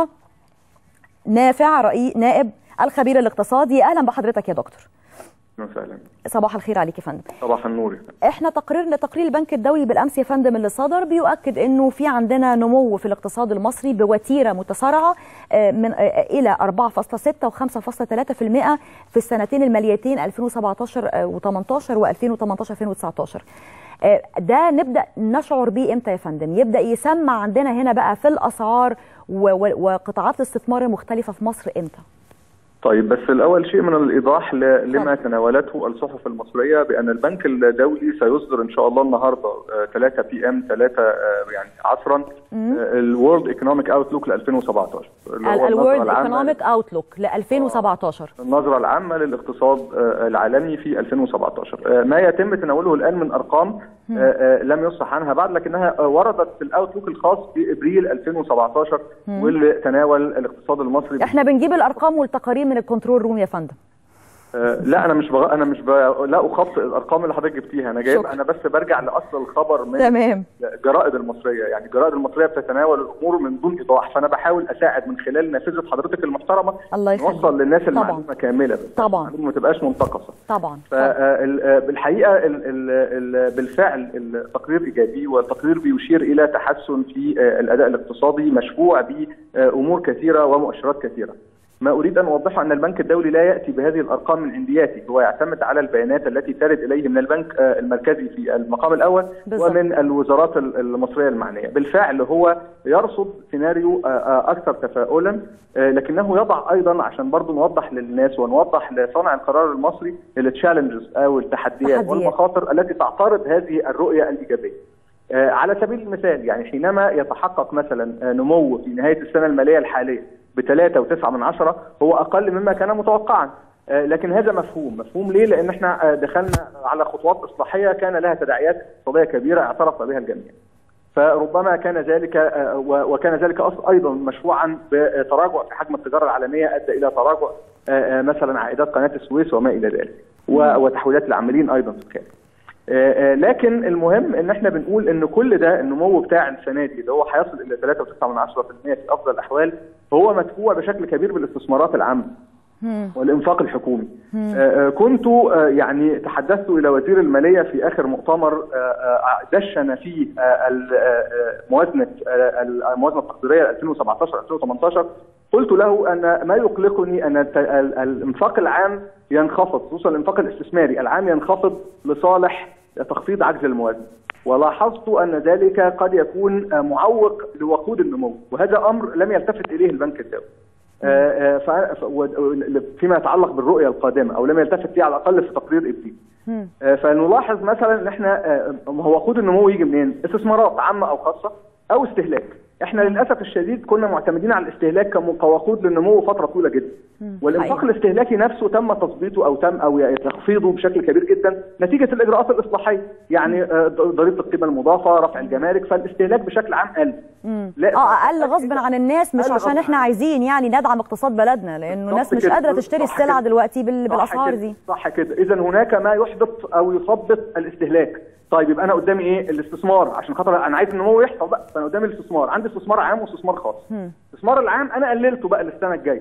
نافع نائب الخبير الاقتصادي. أهلا بحضرتك يا دكتور. وسهلا. صباح الخير عليك يا فندم. صباح النور. احنا تقرير البنك الدولي بالامس يا فندم اللي صدر بيؤكد انه في عندنا نمو في الاقتصاد المصري بوتيره متسارعه من الى 4.6 و5.3% في السنتين الماليتين 2017 و18 و2018 2019. ده نبدا نشعر بيه امتى يا فندم؟ يبدا يسمع عندنا هنا بقى في الاسعار وقطاعات الاستثمار المختلفه في مصر امتى؟ طيب، بس الأول شيء من الإيضاح لما تناولته الصحف المصرية بأن البنك الدولي سيصدر إن شاء الله النهاردة 3 PM 3 يعني عصرا الورلد ايكونوميك اوتلوك ل 2017. الورلد ايكونوميك اوتلوك ل 2017، النظرة العامة للاقتصاد العالمي في 2017. ما يتم تناوله الآن من أرقام لم يصح عنها بعد، لكنها وردت في الاوتلوك الخاص بإبريل 2017 واللي تناول الاقتصاد المصري. احنا بنجيب الأرقام والتقارير من الكنترول روم يا فندم. لا، انا مش لا اخطئ الارقام اللي حضرتك جبتيها، انا جايب انا بس برجع لاصل الخبر من تمام. الجرائد المصريه، يعني الجرائد المصريه بتتناول الامور من دون ايضاح، فانا بحاول اساعد من خلال نافذه حضرتك المحترمه نوصل للناس المعلومه كامله، طبعا ما تبقاش منتقصه طبعا. بالحقيقه بالفعل التقرير ايجابي، والتقرير بيشير الى تحسن في الاداء الاقتصادي مشبوع بامور كثيره ومؤشرات كثيره. ما أريد أن أوضحه أن البنك الدولي لا يأتي بهذه الأرقام من عندياته، هو يعتمد على البيانات التي ترد إليه من البنك المركزي في المقام الأول ومن الوزارات المصرية المعنية. بالفعل هو يرصد سيناريو أكثر تفاؤلا، لكنه يضع أيضا عشان برضو نوضح للناس ونوضح لصانع القرار المصري التشالنجز أو التحديات والمخاطر التي تعترض هذه الرؤية الإيجابية. على سبيل المثال، يعني حينما يتحقق مثلا نمو في نهاية السنة المالية الحالية ب3.9 هو أقل مما كان متوقعا، لكن هذا مفهوم ليه؟ لأن احنا دخلنا على خطوات إصلاحية كان لها تداعيات اقتصادية كبيرة اعترف بها الجميع، فربما كان ذلك وكان ذلك أيضا مشروعا بتراجع في حجم التجارة العالمية أدى إلى تراجع مثلا عائدات قناة السويس وما إلى ذلك، وتحويلات العاملين أيضا في الخارج. لكن المهم ان احنا بنقول ان كل ده النمو بتاع السنه دي اللي هو هيصل الى 3.9% في افضل الاحوال هو مدفوع بشكل كبير بالاستثمارات العامه والانفاق الحكومي. كنت يعني تحدثت الى وزير الماليه في اخر مؤتمر دشن فيه الموازنه التقديريه 2017 2018. قلت له ان ما يقلقني ان الانفاق العام ينخفض، خصوصا الانفاق الاستثماري العام ينخفض لصالح تخفيض عجز الموازنه، ولاحظت ان ذلك قد يكون معوق لوقود النمو، وهذا امر لم يلتفت اليه البنك الدولي فيما يتعلق بالرؤيه القادمه، او لم يلتفت ليه على الاقل في تقرير ابريل. فنلاحظ مثلا ان احنا وقود النمو يجي منين؟ استثمارات عامه او خاصه او استهلاك. احنا للاسف الشديد كنا معتمدين على الاستهلاك كوقود للنمو فتره طويله جدا، والانفاق الاستهلاكي نفسه تم تظبيطه او تخفيضه بشكل كبير جدا نتيجه الاجراءات الاصلاحيه، يعني ضريبه القيمه المضافه، رفع الجمارك، فالاستهلاك بشكل عام قل. اقل غصب عن الناس، مش عشان احنا عايزين يعني ندعم اقتصاد بلدنا، لانه الناس مش قادره تشتري السلع دلوقتي بالاسعار دي. صح كده. اذا هناك ما يحبط او يثبط الاستهلاك. طيب يبقى انا قدامي ايه؟ الاستثمار، عشان خاطر انا عايز النمو يحصل بقى، فانا قدامي الاستثمار، عندي استثمار عام واستثمار خاص. الاستثمار العام انا قللته بقى للسنه الجايه،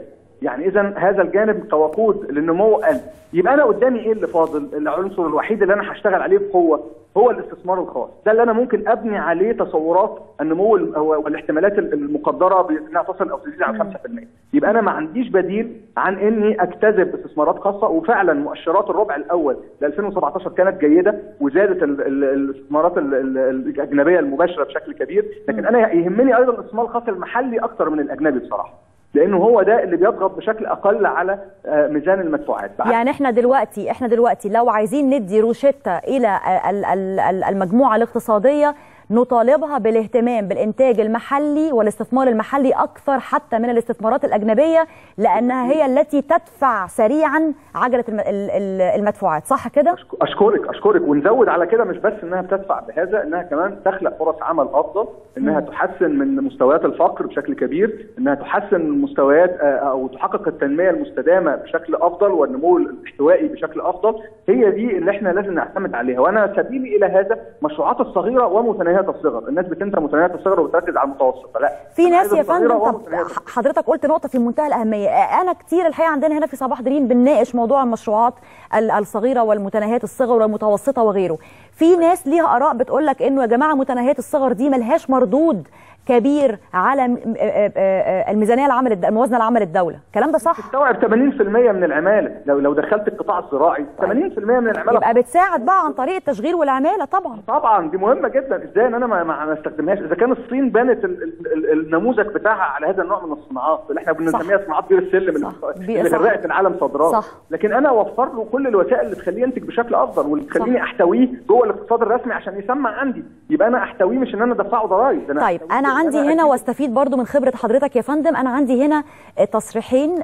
يعني اذا هذا الجانب كوقود للنمو قل. يبقى انا قدامي ايه اللي فاضل؟ العنصر الوحيد اللي انا هشتغل عليه بقوه هو الاستثمار الخاص، ده اللي انا ممكن ابني عليه تصورات النمو والاحتمالات المقدره بانها تصل او تزيد عن 5%. يبقى انا ما عنديش بديل عن اني اجتذب استثمارات خاصه، وفعلا مؤشرات الربع الاول ل 2017 كانت جيده وزادت الاستثمارات الاجنبيه المباشره بشكل كبير، لكن انا يهمني ايضا الاستثمار الخاص المحلي اكثر من الاجنبي بصراحه، لانه هو ده اللي بيضغط بشكل اقل على ميزان المدفوعات. يعني احنا دلوقتي لو عايزين ندي روشته الى المجموعه الاقتصاديه نطالبها بالاهتمام بالانتاج المحلي والاستثمار المحلي اكثر حتى من الاستثمارات الاجنبيه، لانها هي التي تدفع سريعا عجله المدفوعات، صح كده؟ اشكرك ونزود على كده، مش بس انها بتدفع بهذا، انها كمان تخلق فرص عمل افضل، انها تحسن من مستويات الفقر بشكل كبير، انها تحسن من مستويات او تحقق التنميه المستدامه بشكل افضل والنمو الاحتوائي بشكل افضل. هي دي اللي احنا لازم نعتمد عليها، وانا سبيلي الى هذا مشروعات الصغيره ومتناهيه الصغر. الناس بتنسى متناهيه الصغر وبتركز على المتوسطه، لا في ناس يا فندم. طب حضرتك قلت نقطه في منتهى الاهميه، انا كتير الحقيقه عندنا هنا في صباح دريم بنناقش موضوع المشروعات الصغيره والمتناهيه الصغر والمتوسطه وغيره. في ناس ليها اراء بتقول لك انه يا جماعه متناهيه الصغر دي ملهاش مردود كبير على الميزانيه العامه الموازنه العامه للدوله، الكلام ده صح؟ بتستوعب 80% من العماله، لو دخلت القطاع الزراعي 80% من العماله يبقى بتساعد بقى عن طريق التشغيل والعماله. طبعا دي مهمه جدا. ازاي ان انا ما استخدمهاش؟ اذا كان الصين بنت النموذج بتاعها على هذا النوع من الصناعات اللي احنا بنسميها صناعات بير السلم اللي غرقت العالم صادرات، لكن انا اوفر له كل الوسائل اللي تخليه ينتج بشكل افضل واللي تخليني احتويه جوه الاقتصاد الرسمي عشان يسمع عندي. يبقى انا احتويه مش ان انا ادفعه ضرائب. طيب انا عندي هنا واستفيد برضو من خبره حضرتك يا فندم، انا عندي هنا تصريحين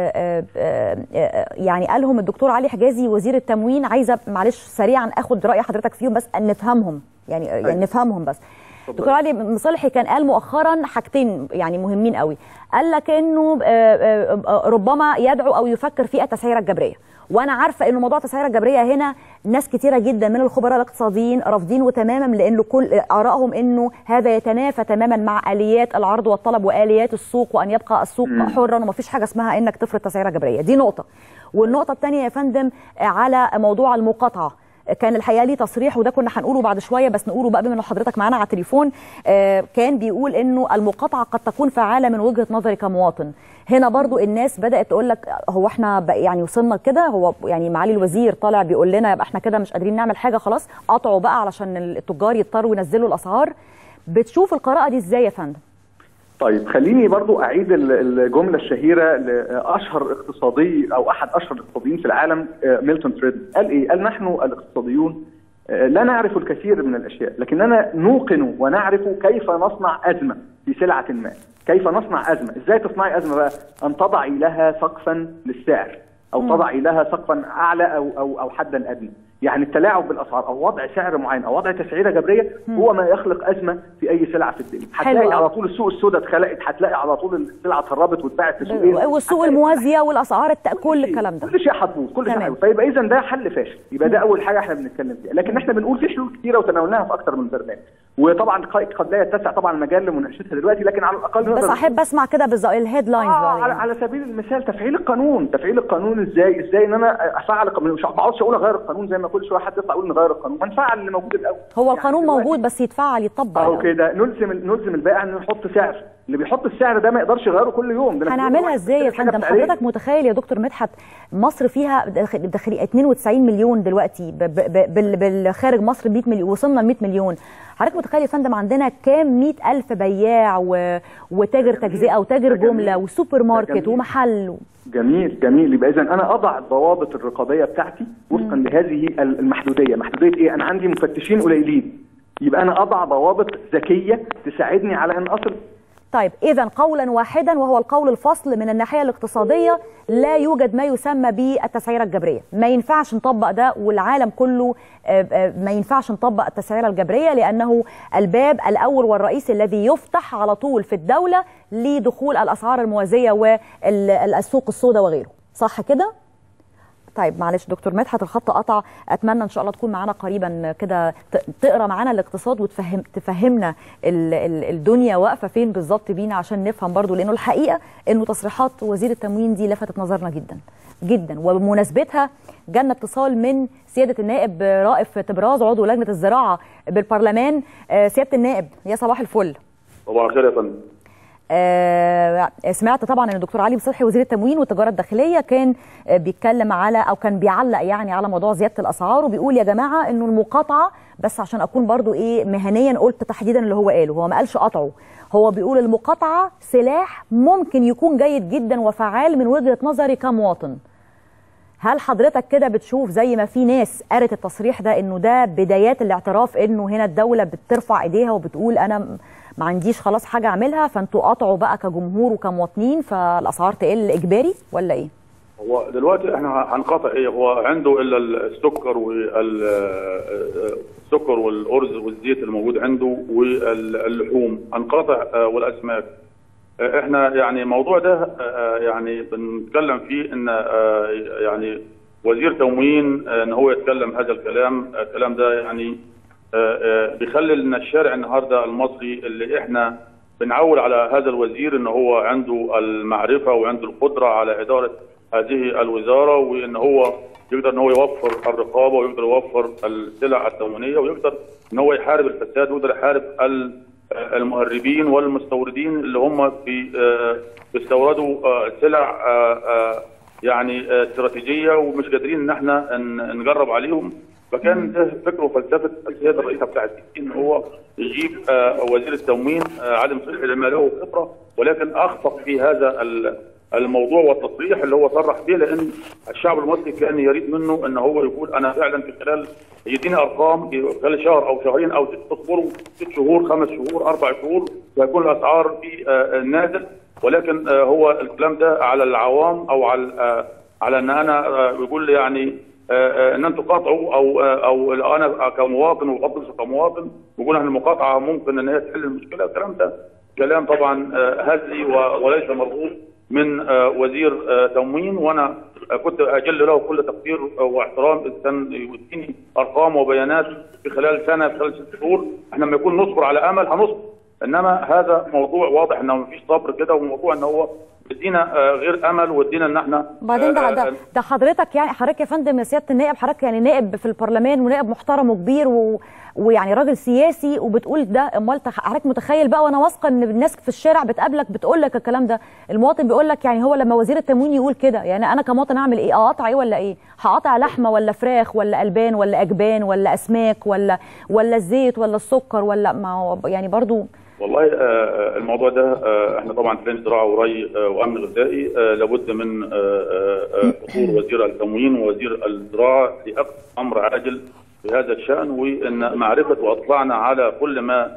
يعني قالهم الدكتور علي حجازي وزير التموين، عايزه معلش سريعا اخد راي حضرتك فيهم بس نفهمهم، يعني نفهمهم بس. الدكتور علي مصلحي كان قال مؤخرا حاجتين يعني مهمين قوي، قال لك انه ربما يدعو او يفكر في التسعيره الجبريه، وانا عارفه انه موضوع التسعيره الجبريه هنا ناس كتيره جدا من الخبراء الاقتصاديين رافضينه تماما، لانه كل ارائهم انه هذا يتنافى تماما مع اليات العرض والطلب واليات السوق، وان يبقى السوق حرا وما فيش حاجه اسمها انك تفرض تسعيره جبريه. دي نقطه. والنقطه الثانيه يا فندم على موضوع المقاطعه، كان الحقيقه ليه تصريح وده كنا هنقوله بعد شويه بس نقوله بقى بما ان حضرتك معانا على التليفون. كان بيقول انه المقاطعه قد تكون فعاله من وجهه نظري كمواطن. هنا برضو الناس بدات تقول لك هو احنا يعني وصلنا كده، هو يعني معالي الوزير طالع بيقول لنا يبقى احنا كده مش قادرين نعمل حاجه، خلاص قطعوا بقى علشان التجار يضطروا ينزلوا الاسعار. بتشوف القراءه دي ازاي يا فندم؟ طيب خليني برضو اعيد الجمله الشهيره لاشهر اقتصادي او احد اشهر الاقتصاديين في العالم ميلتون فريدمان. قال ايه؟ قال نحن الاقتصاديون لا نعرف الكثير من الاشياء، لكننا نوقن ونعرف كيف نصنع ازمه في سلعه ما. كيف نصنع ازمه؟ ازاي تصنعي ازمه بقى؟ ان تضعي لها سقفا للسعر او تضعي لها سقفا اعلى او حدا ادنى. يعني التلاعب بالاسعار او وضع سعر معين او وضع تسعيره جبريه هو ما يخلق ازمه في اي سلعه في الدنيا. هتلاقي على طول السوق السوداء اتخلقت، هتلاقي على طول السلعه اتهربت واتباعت في السوق والسوق الموازيه والاسعار كل الكلام ده، كل شيء هتبوظ، كل شيء هيبوظ. فيبقى اذا ده حل فاشل، يبقى ده اول حاجه احنا بنتكلم فيها. لكن احنا بنقول في حلول كثيره وتناولناها في اكثر من برنامج، وطبعا قد لا يتسع طبعا المجال لمناقشتها دلوقتي، لكن على الاقل بس احب اسمع كده الهيدلاينز. على سبيل المثال تفعيل القانون ازاي ان انا افعل القانون. مش بقعدش اقول اغير القانون زي ما كل شويه حد يطلع يقول نغير القانون، ما نفعل اللي موجود الاول. هو القانون يعني موجود بس يتفعل يطبق او كده. نلزم البائع انه يحط سعر، اللي بيحط السعر ده ما يقدرش يغيره كل يوم. هنعملها ازاي يا فندم؟ حضرتك متخيل يا دكتور مدحت مصر فيها داخلي 92 مليون دلوقتي، بالخارج مصر 100 مليون، وصلنا ل 100 مليون. حضرتك متخيل يا فندم عندنا كام 100,000 بياع وتاجر تجزئه وتاجر جمله وسوبر ماركت ومحل. جميل. يبقى اذا انا اضع الضوابط الرقابيه بتاعتي وفقا لهذه المحدوديه. محدوديه ايه؟ انا عندي مفتشين قليلين، يبقى انا اضع ضوابط ذكيه تساعدني على ان اصل. طيب اذا قولا واحدا وهو القول الفصل من الناحيه الاقتصاديه، لا يوجد ما يسمى بالتسعيره الجبريه، ما ينفعش نطبق ده، والعالم كله ما ينفعش نطبق التسعيره الجبريه، لانه الباب الاول والرئيسي الذي يفتح على طول في الدوله لدخول الاسعار الموازيه والسوق السوداء وغيره، صح كده؟ طيب معلش دكتور مدحت الخط قطع، اتمنى ان شاء الله تكون معانا قريبا كده تقرا معانا الاقتصاد وتفهمنا الدنيا واقفه فين بالظبط بينا عشان نفهم برضو، لانه الحقيقه انه تصريحات وزير التموين دي لفتت نظرنا جدا جدا. وبمناسبتها جالنا اتصال من سياده النائب رائف تبراز عضو لجنه الزراعه بالبرلمان. سياده النائب يا صباح الفل. صباح الخير يا فندم. سمعت طبعا ان الدكتور علي مصلحي وزير التموين والتجاره الداخليه كان بيتكلم على او كان بيعلق يعني على موضوع زياده الاسعار، وبيقول يا جماعه انه المقاطعه، بس عشان اكون برضو مهنيا قلت تحديدا اللي هو قاله، هو ما قالش قطعه، هو بيقول المقاطعه سلاح ممكن يكون جيد جدا وفعال من وجهه نظري كمواطن. هل حضرتك كده بتشوف زي ما في ناس قرت التصريح ده انه ده بدايات الاعتراف انه هنا الدوله بترفع ايديها وبتقول انا ما عنديش خلاص حاجه اعملها، فانتوا قطعوا بقى كجمهور وكمواطنين فالاسعار تقل اجباري ولا ايه؟ هو دلوقتي احنا هنقاطع ايه؟ هو عنده الا السكر والارز والزيت الموجود عنده واللحوم، هنقاطع والاسماك. احنا يعني الموضوع ده يعني بنتكلم فيه ان يعني وزير تموين ان هو يتكلم هذا الكلام ده يعني بيخلي لنا الشارع النهارده المصري اللي احنا بنعول على هذا الوزير ان هو عنده المعرفه وعنده القدره على اداره هذه الوزاره، وان هو يقدر ان هو يوفر الرقابه ويقدر يوفر السلع التموينيه ويقدر ان هو يحارب الفساد ويقدر يحارب المهربين والمستوردين اللي هم بيستوردوا سلع يعني استراتيجيه ومش قادرين ان احنا نجرب عليهم. فكان ده فكره وفلسفه السياده الرئيسه بتاع السيسي ان هو يجيب وزير التموين علي مصلحي لما له خبره، ولكن اخطا في هذا الموضوع والتصريح اللي هو صرح به، لان الشعب المصري كان يريد منه ان هو يقول انا فعلا في خلال يديني ارقام خلال شهر او شهرين او 6 اشهر 6 شهور 5 شهور 4 شهور فيكون الاسعار في النازل، ولكن هو الكلام ده على العوام او على ان انا بيقول يعني ان انتم تقاطعوا او انا كمواطن وافضل كمواطن بيقول ان المقاطعه ممكن ان هي تحل المشكله. الكلام ده كلام طبعا هزلي وليس مرغوب من وزير تموين، وانا كنت اجل له كل تقدير واحترام اذا كان يديني ارقام وبيانات في خلال سنه في خلال 6 شهور. احنا لما يكون نصبر على امل هنصبر، انما هذا موضوع واضح انه مفيش صبر كده، وموضوع ان هو ادينا غير امل وادينا ان احنا بعدين ده حضرتك يعني حضرتك يا فندم يا سياده النائب، حضرتك يعني نائب في البرلمان ونائب محترم وكبير ويعني راجل سياسي وبتقول ده، امال حضرتك متخيل بقى، وانا واثقه ان الناس في الشارع بتقابلك بتقول لك الكلام ده، المواطن بيقول لك يعني هو لما وزير التموين يقول كده يعني انا كمواطن اعمل ايه؟ اقاطع ايه ولا ايه؟ هقاطع لحمه ولا فراخ ولا البان ولا اجبان ولا اسماك ولا الزيت ولا السكر ولا ما هو يعني برضو والله الموضوع ده احنا طبعا في زراعه وري وامن غذائي لابد من حضور وزير التموين ووزير الزراعه لاخذ امر عاجل بهذا الشان، وان معرفه واطلعنا على كل ما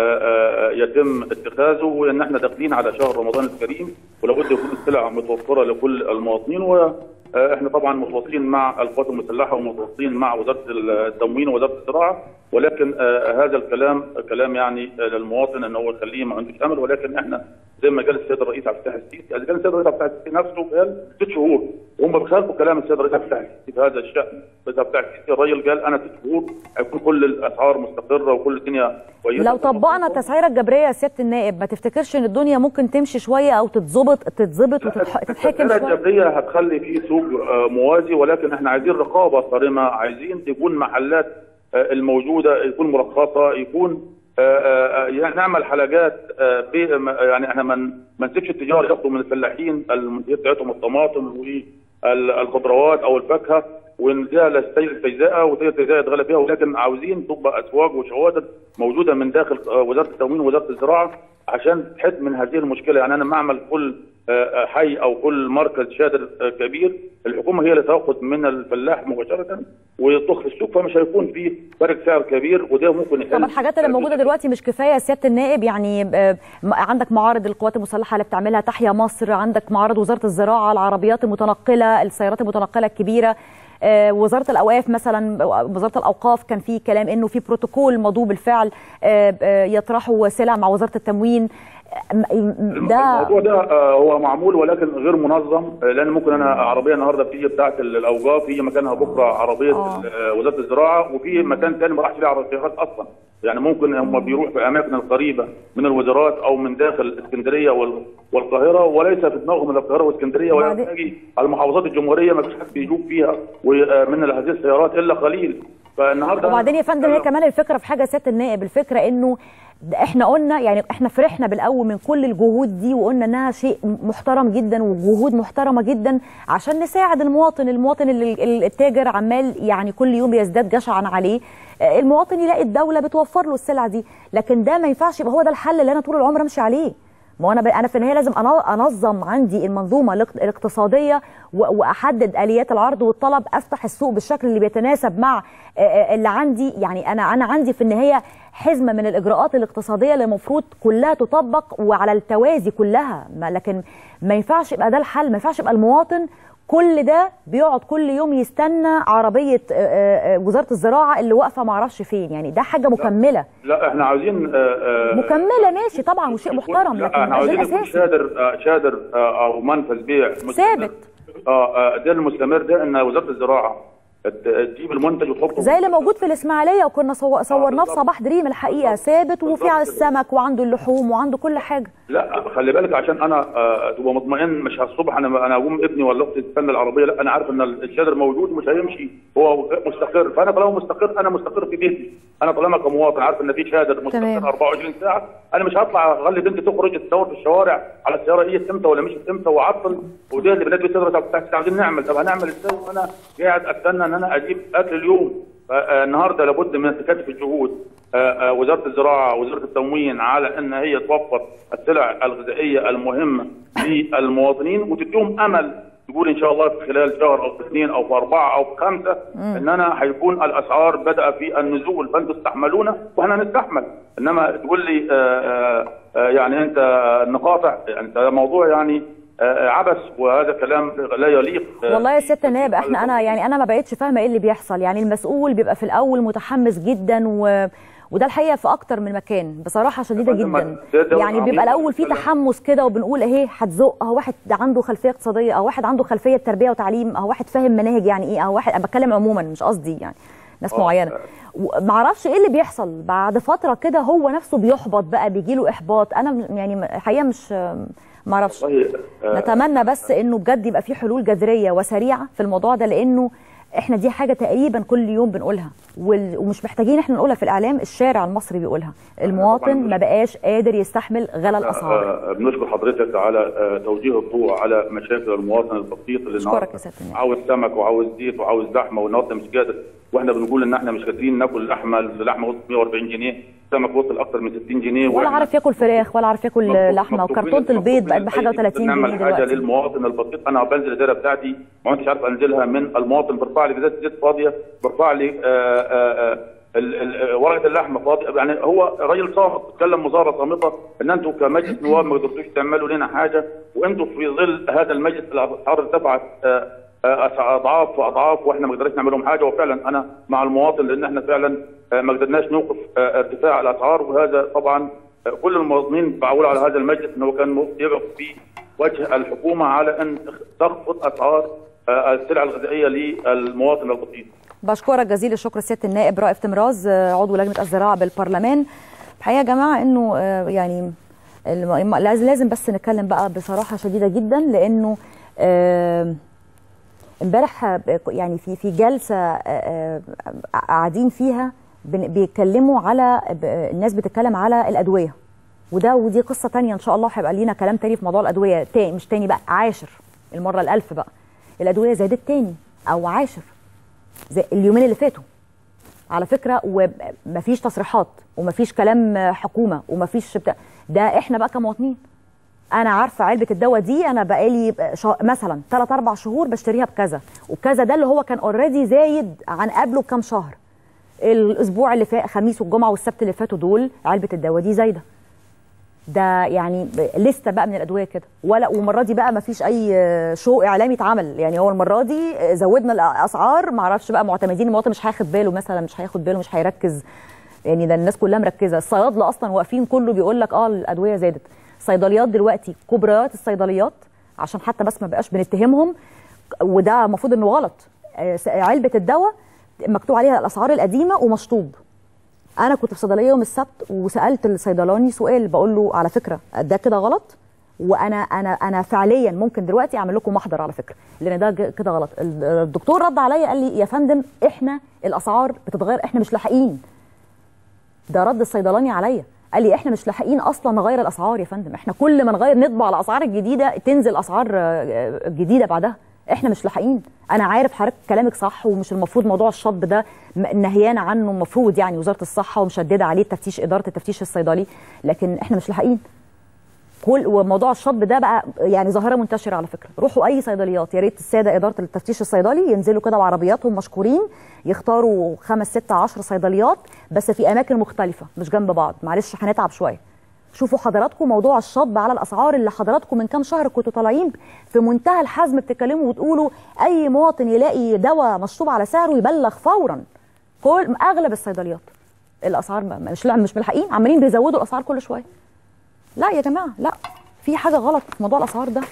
يتم اتخاذه، وان احنا داخلين على شهر رمضان الكريم ولابد يكون السلع متوفره لكل المواطنين، واحنا طبعا متواصلين مع القوات المسلحه ومتواصلين مع وزاره التموين ووزاره الزراعه، ولكن هذا الكلام كلام يعني للمواطن ان هو يخليه ما عندوش امل، ولكن احنا زي ما قال السيد الرئيس عبد الفتاح السيسي، اذا كان السيد الرئيس عبد الفتاح السيسي نفسه قال 6 شهور وهم بيخالفوا كلام السيد الرئيس عبد الفتاح السيسي في هذا الشان. السيد عبد الفتاح السيسي الراجل قال انا 6 شهور هيكون كل الاسعار مستقره وكل الدنيا كويسه. لو طبقنا التسعيره الجبريه يا سياده النائب ما تفتكرش ان الدنيا ممكن تمشي شويه او تتظبط وتتحكم شويه؟ التسعيره الجبريه هتخلي في سوق موازي، ولكن احنا عايزين رقابه صارمه، عايزين تكون محلات الموجوده يكون مرخصه، يكون نعمل حلقات يعني احنا ما نسيبش التجار ياخدوا من الفلاحين المنتجات بتاعتهم الطماطم والخضروات او الفاكهه ونديها للسيد الفيزاء وسيد الفيزاء يتغلى فيها، ولكن عاوزين تبقى اسواق وشواطئ موجوده من داخل وزاره التموين ووزاره الزراعه عشان تحد من هذه المشكله. يعني انا ما اعمل كل حي او كل مركز شادر كبير الحكومه هي اللي تاخذ من الفلاح مباشره ويضخ في السوق، فمش هيكون في فرق سعر كبير، وده ممكن يحل. طب الحاجات اللي موجوده دلوقتي مش كفايه يا سياده النائب؟ يعني عندك معارض القوات المسلحه اللي بتعملها تحيا مصر، عندك معارض وزاره الزراعه العربيات المتنقله السيارات المتنقله الكبيره، وزاره الاوقاف مثلا، وزاره الاوقاف كان في كلام انه في بروتوكول مضوب بالفعل يطرحوا سلع مع وزاره التموين. الموضوع ده هو معمول ولكن غير منظم، لان ممكن انا عربيه النهارده بتيجي بتاعه الاوقاف يجي مكانها بكره عربيه وزاره الزراعه، وفي مكان ثاني ما راحش فيه عربيات اصلا. يعني ممكن هم بيروحوا في اماكن القريبه من الوزارات او من داخل اسكندريه والقاهره، وليس في دماغهم من القاهره واسكندريه، ولا تجي على المحافظات الجمهوريه ما فيش حد بيجوب فيها ومن هذه السيارات الا قليل. فالنهارده وبعدين يا فندم هي كمان الفكره في حاجه سياده النائب، الفكره انه احنا قلنا يعني احنا فرحنا بالاول من كل الجهود دي وقلنا انها شيء محترم جدا وجهود محترمه جدا عشان نساعد المواطن اللي التاجر عمال يعني كل يوم يزداد جشعا عليه، المواطن يلاقي الدوله بتوفر له السلع دي، لكن ده ما ينفعش يبقى هو ده الحل اللي انا طول العمر امشي عليه. ما انا في النهايه لازم انظم عندي المنظومه الاقتصاديه واحدد اليات العرض والطلب، افتح السوق بالشكل اللي بيتناسب مع اللي عندي. يعني انا عندي في النهايه حزمه من الاجراءات الاقتصاديه اللي المفروض كلها تطبق وعلى التوازي كلها، لكن ما ينفعش يبقى ده الحل، ما ينفعش يبقى المواطن كل ده بيقعد كل يوم يستنى عربيه وزاره الزراعه اللي واقفه ما اعرفش فين. يعني ده حاجه مكمله. لا احنا عاوزين مكمله ماشي طبعا وشيء محترم، لكن احنا عاوزين يكون شادر او منفذ بيع ثابت. ده المستمر ده ان وزاره الزراعه تجيب المنتج وتحطه زي اللي موجود في الاسماعيليه وكنا صورناه في صباح دريم، الحقيقه ثابت وفي على السمك وعنده اللحوم وعنده كل حاجه. لا خلي بالك عشان انا تبقى مطمئن، مش الصبح انا اقوم ابني ولا اختي تستنى العربيه، لا انا عارف ان الشادر موجود ومش هيمشي، هو مستقر، فانا طالما مستقر انا مستقر في بيتي، انا طالما كمواطن عارف ان في شادر مستقر 24 ساعه، انا مش هطلع اخلي بنتي تخرج تدور في الشوارع على السياره ايه امتى ولا مش امتى واعطل، وده اللي بنات بتدرس عايزين نعمل، طب هنعمل ازاي وانا قاعد استنى ان انا اجيب اكل اليوم؟ فالنهارده لابد من تكاتف الجهود، وزاره الزراعه ووزاره التموين على ان هي توفر السلع الغذائيه المهمه للمواطنين وتديهم امل، تقول ان شاء الله في خلال شهر او في 2 او في 4 او في 5 اننا هيكون الاسعار بدأ في النزول، فانتم تستحملونا واحنا نستحمل، انما تقول لي يعني انت نقاطع، انت موضوع يعني عبث، وهذا كلام لا يليق. والله يا سياده النائب انا ما بقتش فاهمه ايه اللي بيحصل. يعني المسؤول بيبقى في الاول متحمس جدا وده الحقيقه في اكتر من مكان بصراحه شديده جدا. يعني بيبقى الاول في تحمس كده وبنقول اهي هتزق، اهو واحد عنده خلفيه اقتصاديه، اهو واحد عنده خلفيه تربيه وتعليم، اهو واحد فاهم مناهج يعني ايه، اهو واحد، انا بتكلم عموما مش قصدي يعني ناس معينه. معرفش ايه اللي بيحصل بعد فتره كده هو نفسه بيحبط بقى، بيجيله احباط. انا يعني الحقيقه مش معرفش. نتمنى بس انه بجد يبقى في حلول جذريه وسريعه في الموضوع ده، لانه احنا دي حاجه تقريبا كل يوم بنقولها ومش محتاجين احنا نقولها في الاعلام، الشارع المصري بيقولها، المواطن ما بقاش قادر يستحمل غلا الاسعار. بنشكر حضرتك على توجيه الضوء على مشاكل المواطن البسيط اللي النهارده عاوز سمك وعاوز زيت وعاوز لحمه والنهارده مش قادر، واحنا بنقول ان احنا مش قادرين ناكل اللحمه وصلت 140 جنيه، السمك وصل اكثر من 60 جنيه، ولا عارف ياكل فراخ ولا عارف ياكل لحمه، وكرتونه البيض بقت بحاجه و30 جنيه نعمل دلوقتي. حاجه للمواطن البسيط. انا بنزل الدايره بتاعتي ما كنتش عارف انزلها من المواطن، برفع لي ازازه زيت فاضيه، برفع لي ورقه اللحمه فاضيه. يعني هو راجل صامت، اتكلم مظاهره صامته ان انتم كمجلس نواب ما قدرتوش تعملوا لنا حاجه، وانتم في ظل هذا المجلس الاسعار ارتفعت اضعاف واضعاف واحنا ما قدرناش نعمل لهم حاجه. وفعلا انا مع المواطن لان احنا فعلا ما قدرناش نوقف ارتفاع الاسعار، وهذا طبعا كل المواطنين بعول على هذا المجلس انه كان يقف في وجه الحكومه على ان تخفض اسعار السلع الغذائيه للمواطن البسيط. بشكرك جزيل الشكر سياده النائب رائف تمراز عضو لجنه الزراعه بالبرلمان. الحقيقه يا جماعه انه يعني لازم بس نتكلم بقى بصراحه شديده جدا، لانه امبارح يعني في جلسه قاعدين فيها بيتكلموا على الناس بتتكلم على الادويه، ودي قصه ثانيه ان شاء الله، هيبقى لينا كلام تاني في موضوع الادويه، تاني مش تاني بقى، عاشر المره الالف بقى. الادويه زادت تاني او عاشر زي اليومين اللي فاتوا على فكره، ومفيش تصريحات ومفيش كلام حكومه ومفيش ده احنا بقى كمواطنين. انا عارفه علبه الدواء دي انا بقالي مثلا 3-4 شهور بشتريها بكذا، وكذا ده اللي هو كان اوريدي زايد عن قبله بكام شهر. الاسبوع اللي فات خميس والجمعه والسبت اللي فاتوا دول علبه الدواء دي زايده. ده يعني لسته بقى من الادويه كده، والمره دي بقى ما فيش اي شو اعلامي اتعمل، يعني هو المره دي زودنا الاسعار، ما اعرفش بقى معتمدين المواطن مش هياخد باله مثلا، مش هياخد باله، مش هيركز، يعني ده الناس كلها مركزه، الصيادله اصلا واقفين كله بيقول لك الادويه زادت. صيدليات دلوقتي كبريات الصيدليات، عشان حتى بس ما بقاش بنتهمهم، وده المفروض انه غلط. علبه الدواء مكتوب عليها الاسعار القديمه ومشطوب. انا كنت في صيدليه يوم السبت وسالت الصيدلاني سؤال، بقول له على فكره ده كده غلط، وانا انا فعليا ممكن دلوقتي اعمل لكم محضر على فكره، لان ده كده غلط. الدكتور رد عليا قال لي يا فندم احنا الاسعار بتتغير، احنا مش لاحقين. ده رد الصيدلاني عليا، قال لي احنا مش لاحقين اصلا نغير الاسعار يا فندم، احنا كل ما نغير نطبع على الاسعار الجديده تنزل اسعار جديده بعدها، احنا مش لاحقين. انا عارف حضرتك كلامك صح، ومش المفروض موضوع الشطب ده نهيانه عنه، المفروض يعني وزاره الصحه ومشدده عليه التفتيش، اداره التفتيش الصيدلي، لكن احنا مش لاحقين. وموضوع الشطب ده بقى يعني ظاهره منتشره على فكره. روحوا اي صيدليات، يا ريت الساده اداره التفتيش الصيدلي ينزلوا كده بعربياتهم مشكورين، يختاروا 5 6 10 صيدليات بس في اماكن مختلفه مش جنب بعض، معلش هنتعب شويه. شوفوا حضراتكم موضوع الشطب على الاسعار اللي حضراتكم من كام شهر كنتوا طالعين في منتهى الحزم بتتكلموا وتقولوا اي مواطن يلاقي دواء مشطوب على سعره يبلغ فورا. كل اغلب الصيدليات الاسعار مش ملحقين، عمالين بيزودوا الاسعار كل شويه. لا يا جماعه، لا، في حاجه غلط في موضوع الاسعار ده.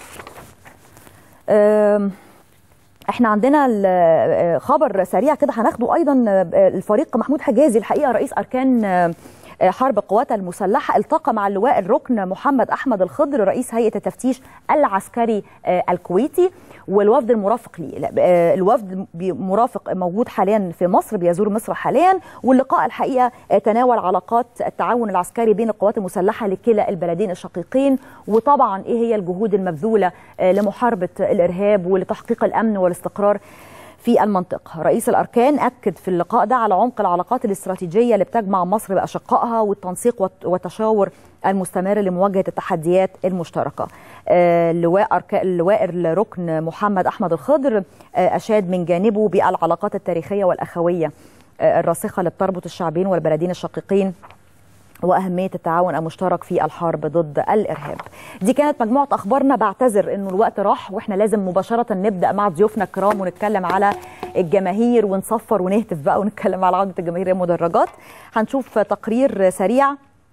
احنا عندنا خبر سريع كده هناخده ايضا. الفريق محمود حجازي الحقيقه رئيس اركان حرب القوات المسلحه التقى مع اللواء الركن محمد احمد الخضر رئيس هيئه التفتيش العسكري الكويتي والوفد المرافق ليه. الوفد مرافق موجود حاليا في مصر، بيزور مصر حاليا، واللقاء الحقيقه تناول علاقات التعاون العسكري بين القوات المسلحه لكلا البلدين الشقيقين، وطبعا ايه هي الجهود المبذوله لمحاربه الارهاب ولتحقيق الامن والاستقرار في المنطقة. رئيس الأركان أكد في اللقاء ده على عمق العلاقات الاستراتيجية اللي بتجمع مصر بأشقائها والتنسيق والتشاور المستمر لمواجهة التحديات المشتركة. اللواء الركن محمد أحمد الخضر أشاد من جانبه بالعلاقات التاريخية والأخوية الراسخة اللي بتربط الشعبين والبلدين الشقيقين وأهمية التعاون المشترك في الحرب ضد الإرهاب. دي كانت مجموعة أخبارنا. بعتذر إنه الوقت راح وإحنا لازم مباشرة نبدأ مع ضيوفنا الكرام ونتكلم على الجماهير ونصفر ونهتف بقى ونتكلم على عودة الجماهير المدرجات. هنشوف تقرير سريع.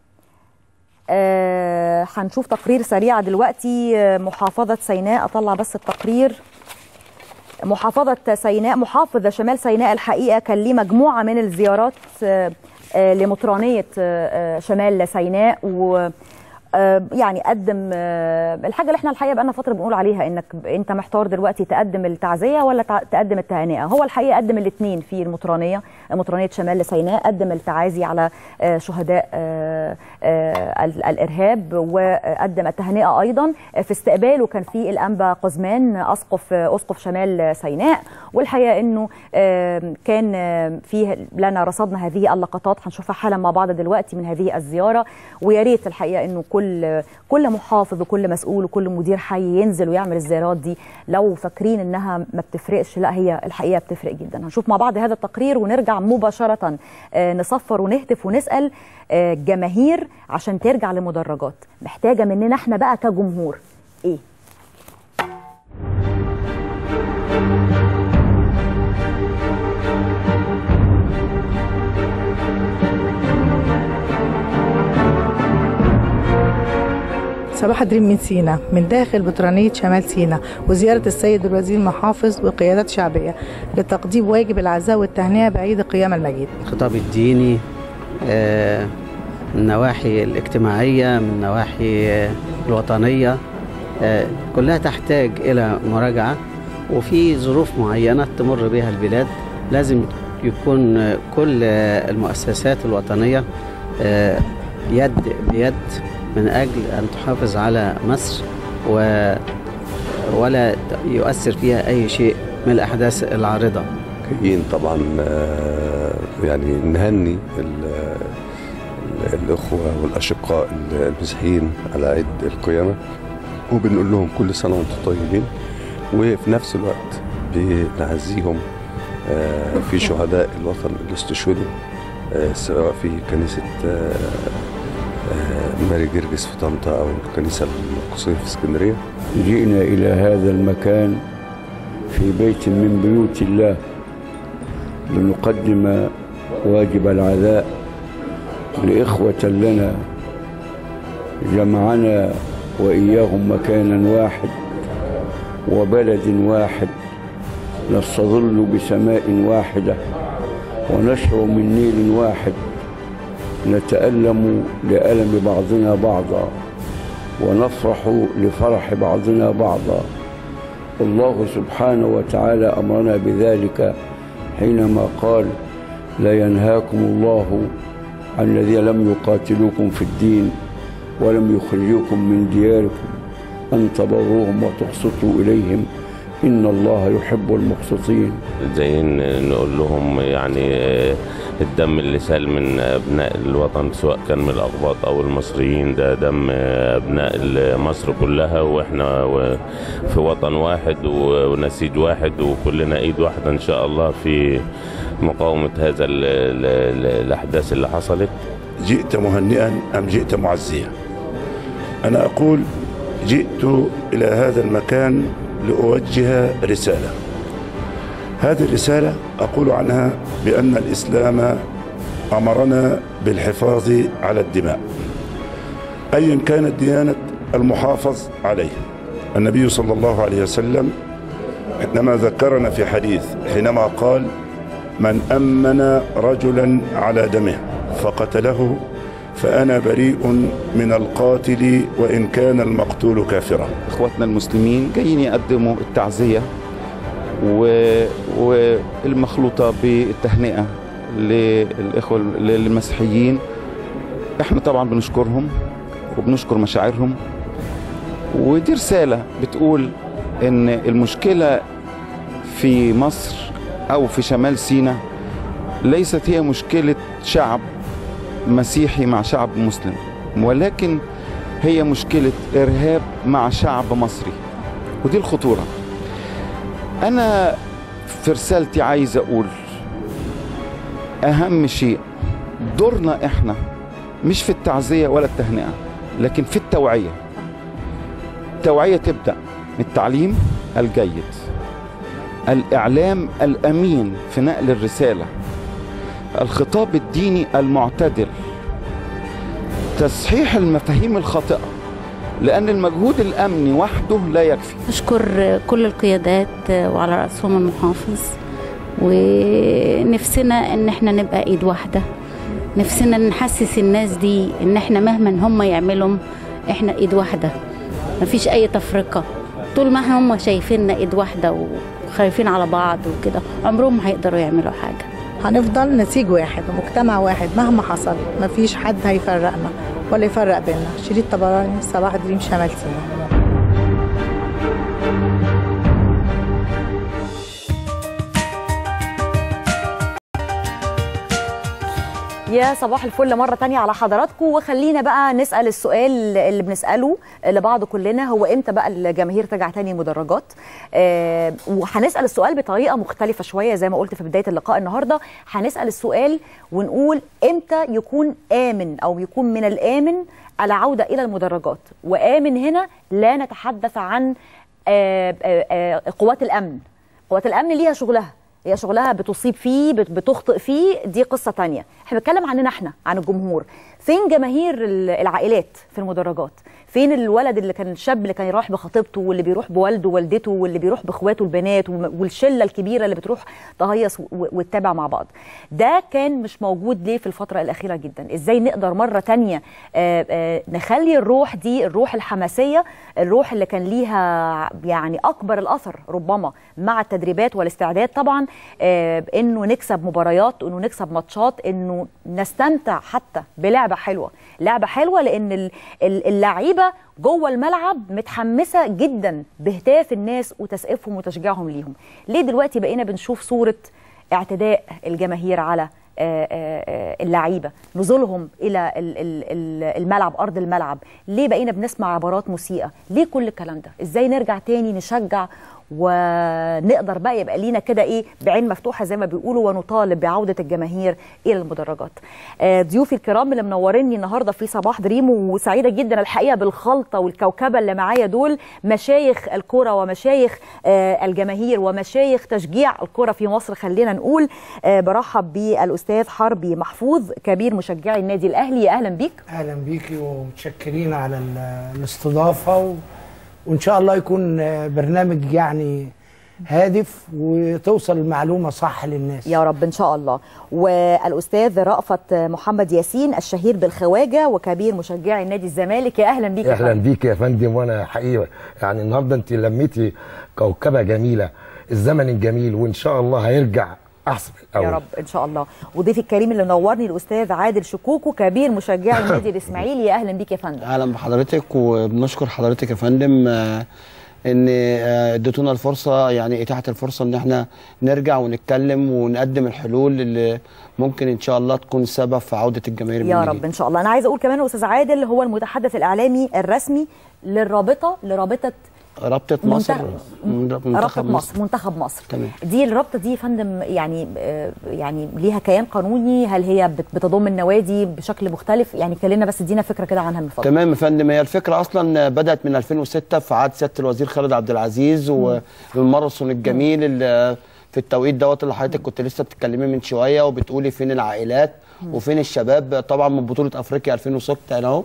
هنشوف تقرير سريع دلوقتي. محافظة سيناء، أطلع بس التقرير. محافظة سيناء، محافظ شمال سيناء الحقيقة كان ليه مجموعة من الزيارات لمطرانية شمال سيناء، و يعني قدم الحاجه اللي احنا الحقيقه بقى لنا فتره بنقول عليها، انك انت محتار دلوقتي تقدم التعزيه ولا تقدم التهنئه. هو الحقيقه قدم الاثنين في مطرانيه شمال سيناء. قدم التعازي على شهداء الارهاب، وقدم التهنئه ايضا. في استقباله كان في الانبا قزمان اسقف شمال سيناء، والحقيقه انه كان فيه لنا رصدنا هذه اللقطات هنشوفها حالا مع بعض دلوقتي من هذه الزياره. ويا ريت الحقيقه انه كل محافظ وكل مسؤول وكل مدير حي ينزل ويعمل الزيارات دي. لو فاكرين انها ما بتفرقش، لا، هي الحقيقه بتفرق جدا. هنشوف مع بعض هذا التقرير ونرجع مباشره نصفر ونهتف ونسال جماهير عشان ترجع لمدرجات. محتاجه مننا احنا بقى كجمهور ايه؟ صباح دريم من سينا، من داخل بطرانية شمال سينا، وزيارة السيد الوزير المحافظ وقيادات شعبية لتقديم واجب العزاء والتهنئة بعيد القيامة المجيد. الخطاب الديني من النواحي الاجتماعية، من النواحي الوطنية، كلها تحتاج إلى مراجعة، وفي ظروف معينة تمر بها البلاد لازم يكون كل المؤسسات الوطنية يد بيد من أجل أن تحافظ على مصر ولا يؤثر فيها أي شيء من الأحداث العارضة. جايين طبعا يعني نهني الأخوة والأشقاء المسيحيين على عيد القيامة، وبنقول لهم كل سنة وانتم طيبين، وفي نفس الوقت بنعزيهم في شهداء الوطن اللي استشهدوا سواء في كنيسة ماري جرجس في طنطا أو الكنيسة القصير في اسكندرية. جئنا إلى هذا المكان في بيت من بيوت الله لنقدم واجب العزاء لإخوة لنا جمعنا وإياهم مكانا واحد وبلد واحد، نستظل بسماء واحدة ونشرب من نيل واحد، نتألم لألم بعضنا بعضا ونفرح لفرح بعضنا بعضا. الله سبحانه وتعالى أمرنا بذلك حينما قال: لا ينهاكم الله عن الذين لم يقاتلوكم في الدين ولم يخرجوكم من دياركم أن تبروهم وتقسطوا إليهم إن الله يحب المقسطين. زي نقول لهم يعني الدم اللي سال من أبناء الوطن سواء كان من الأقباط أو المصريين ده دم أبناء مصر كلها، وإحنا في وطن واحد ونسيج واحد وكلنا إيد واحدة إن شاء الله في مقاومة هذا الأحداث اللي حصلت. جئت مهنئا أم جئت معزيا؟ أنا أقول جئت إلى هذا المكان لأوجه رسالة. هذه الرسالة أقول عنها بأن الإسلام أمرنا بالحفاظ على الدماء أيا كانت ديانة المحافظ عليه. النبي صلى الله عليه وسلم حينما ذكرنا في حديث حينما قال: من أمن رجلا على دمه فقتله فأنا بريء من القاتل وإن كان المقتول كافرا. إخواتنا المسلمين جايين يقدموا التعزية والمخلوطة بالتهنئة للإخوة المسيحيين. احنا طبعا بنشكرهم وبنشكر مشاعرهم، ودي رسالة بتقول ان المشكلة في مصر او في شمال سيناء ليست هي مشكلة شعب مسيحي مع شعب مسلم، ولكن هي مشكلة إرهاب مع شعب مصري، ودي الخطورة. أنا في رسالتي عايز أقول أهم شيء دورنا إحنا مش في التعزية ولا التهنئة، لكن في التوعية. التوعية تبدأ من التعليم الجيد، الإعلام الأمين في نقل الرسالة، الخطاب الديني المعتدل، تصحيح المفاهيم الخاطئة، لأن المجهود الأمني وحده لا يكفي. أشكر كل القيادات وعلى رأسهم المحافظ، ونفسنا إن احنا نبقى إيد واحدة، نفسنا نحسس الناس دي إن احنا مهما هم يعملوا احنا إيد واحدة، مفيش أي تفرقة. طول ما هم شايفيننا إيد واحدة وخايفين على بعض وكده عمرهم هيقدروا يعملوا حاجة. هنفضل نسيج واحد ومجتمع واحد مهما حصل، مفيش حد هيفرقنا ولا يفرق بيننا. شريط طبراني، صباح دريم، شمال سيناء. يا صباح الفل مرة تانية على حضراتكم، وخلينا بقى نسأل السؤال اللي بنسأله لبعض كلنا: هو امتى بقى الجماهير ترجع تاني مدرجات؟ وهنسأل السؤال بطريقة مختلفة شوية زي ما قلت في بداية اللقاء النهاردة. هنسأل السؤال ونقول امتى يكون آمن أو يكون من الآمن العودة إلى المدرجات. وآمن هنا لا نتحدث عن قوات الأمن. قوات الأمن ليها شغلها، هي شغلها بتصيب فيه بتخطئ فيه، دي قصة تانية. احنا بنتكلم عننا احنا، عن الجمهور. فين جماهير العائلات في المدرجات؟ فين الولد اللي كان الشاب اللي كان يروح بخطيبته، واللي بيروح بوالده ووالدته، واللي بيروح باخواته البنات، والشله الكبيره اللي بتروح تهيص وتتابع مع بعض؟ ده كان مش موجود ليه في الفتره الاخيره جدا. ازاي نقدر مره تانية نخلي الروح دي، الروح الحماسيه، الروح اللي كان ليها يعني اكبر الاثر ربما مع التدريبات والاستعداد طبعا، انه نكسب مباريات، انه نكسب ماتشات، انه نستمتع حتى بلعبه حلوه. لعبه حلوه لان اللعيبه جوه الملعب متحمسه جدا بهتاف الناس وتسقيفهم وتشجيعهم ليهم. ليه دلوقتي بقينا بنشوف صوره اعتداء الجماهير على اللعيبه، نزولهم الى الملعب، ارض الملعب؟ ليه بقينا بنسمع عبارات مسيئه؟ ليه كل الكلام ده؟ ازاي نرجع تاني نشجع ونقدر بقى يبقى لينا كده ايه بعين مفتوحه زي ما بيقولوا، ونطالب بعوده الجماهير الى المدرجات. ضيوفي الكرام اللي منوريني النهارده في صباح دريم، وسعيده جدا الحقيقه بالخلطه والكوكبه اللي معايا دول، مشايخ الكره ومشايخ الجماهير ومشايخ تشجيع الكره في مصر. خلينا نقول برحب بالاستاذ حربي محفوظ كبير مشجعي النادي الاهلي. يا اهلا بيك. اهلا بيكي ومتشكرين على الاستضافه، وان شاء الله يكون برنامج يعني هادف وتوصل المعلومه صح للناس يا رب ان شاء الله. والاستاذ رأفت محمد ياسين الشهير بالخواجه وكبير مشجعي نادي الزمالك. يا اهلا بيك. اهلا بيك يا فندم. وانا حقيقه يعني النهارده انت لميتي كوكبه جميله، الزمن الجميل، وان شاء الله هيرجع احسن يا رب ان شاء الله. وضيفي الكريم اللي نورني الاستاذ عادل شكوكو كبير مشجعي النادي الاسماعيلي. يا اهلا بيك يا فندم. اهلا بحضرتك، وبنشكر حضرتك يا فندم ان اديتونا الفرصه، يعني اتاحه الفرصه ان احنا نرجع ونتكلم ونقدم الحلول اللي ممكن ان شاء الله تكون سبب في عوده الجماهير يا رب ان شاء الله. انا عايزه اقول كمان الاستاذ عادل هو المتحدث الاعلامي الرسمي لرابطه رابطه مصر، منتخب مصر. تمام. دي الرابطه دي يا فندم يعني ليها كيان قانوني؟ هل هي بتضم النوادي بشكل مختلف؟ يعني كلمنا بس ادينا فكره كده عنها من فضلك. تمام يا فندم. هي الفكره اصلا بدات من 2006 في عهد سياده الوزير خالد عبد العزيز، والماراثون الجميل اللي في التوقيت دوت اللي حضرتك كنت لسه بتتكلمي من شويه وبتقولي فين العائلات وفين الشباب. طبعا من بطوله افريقيا 2006 اهو،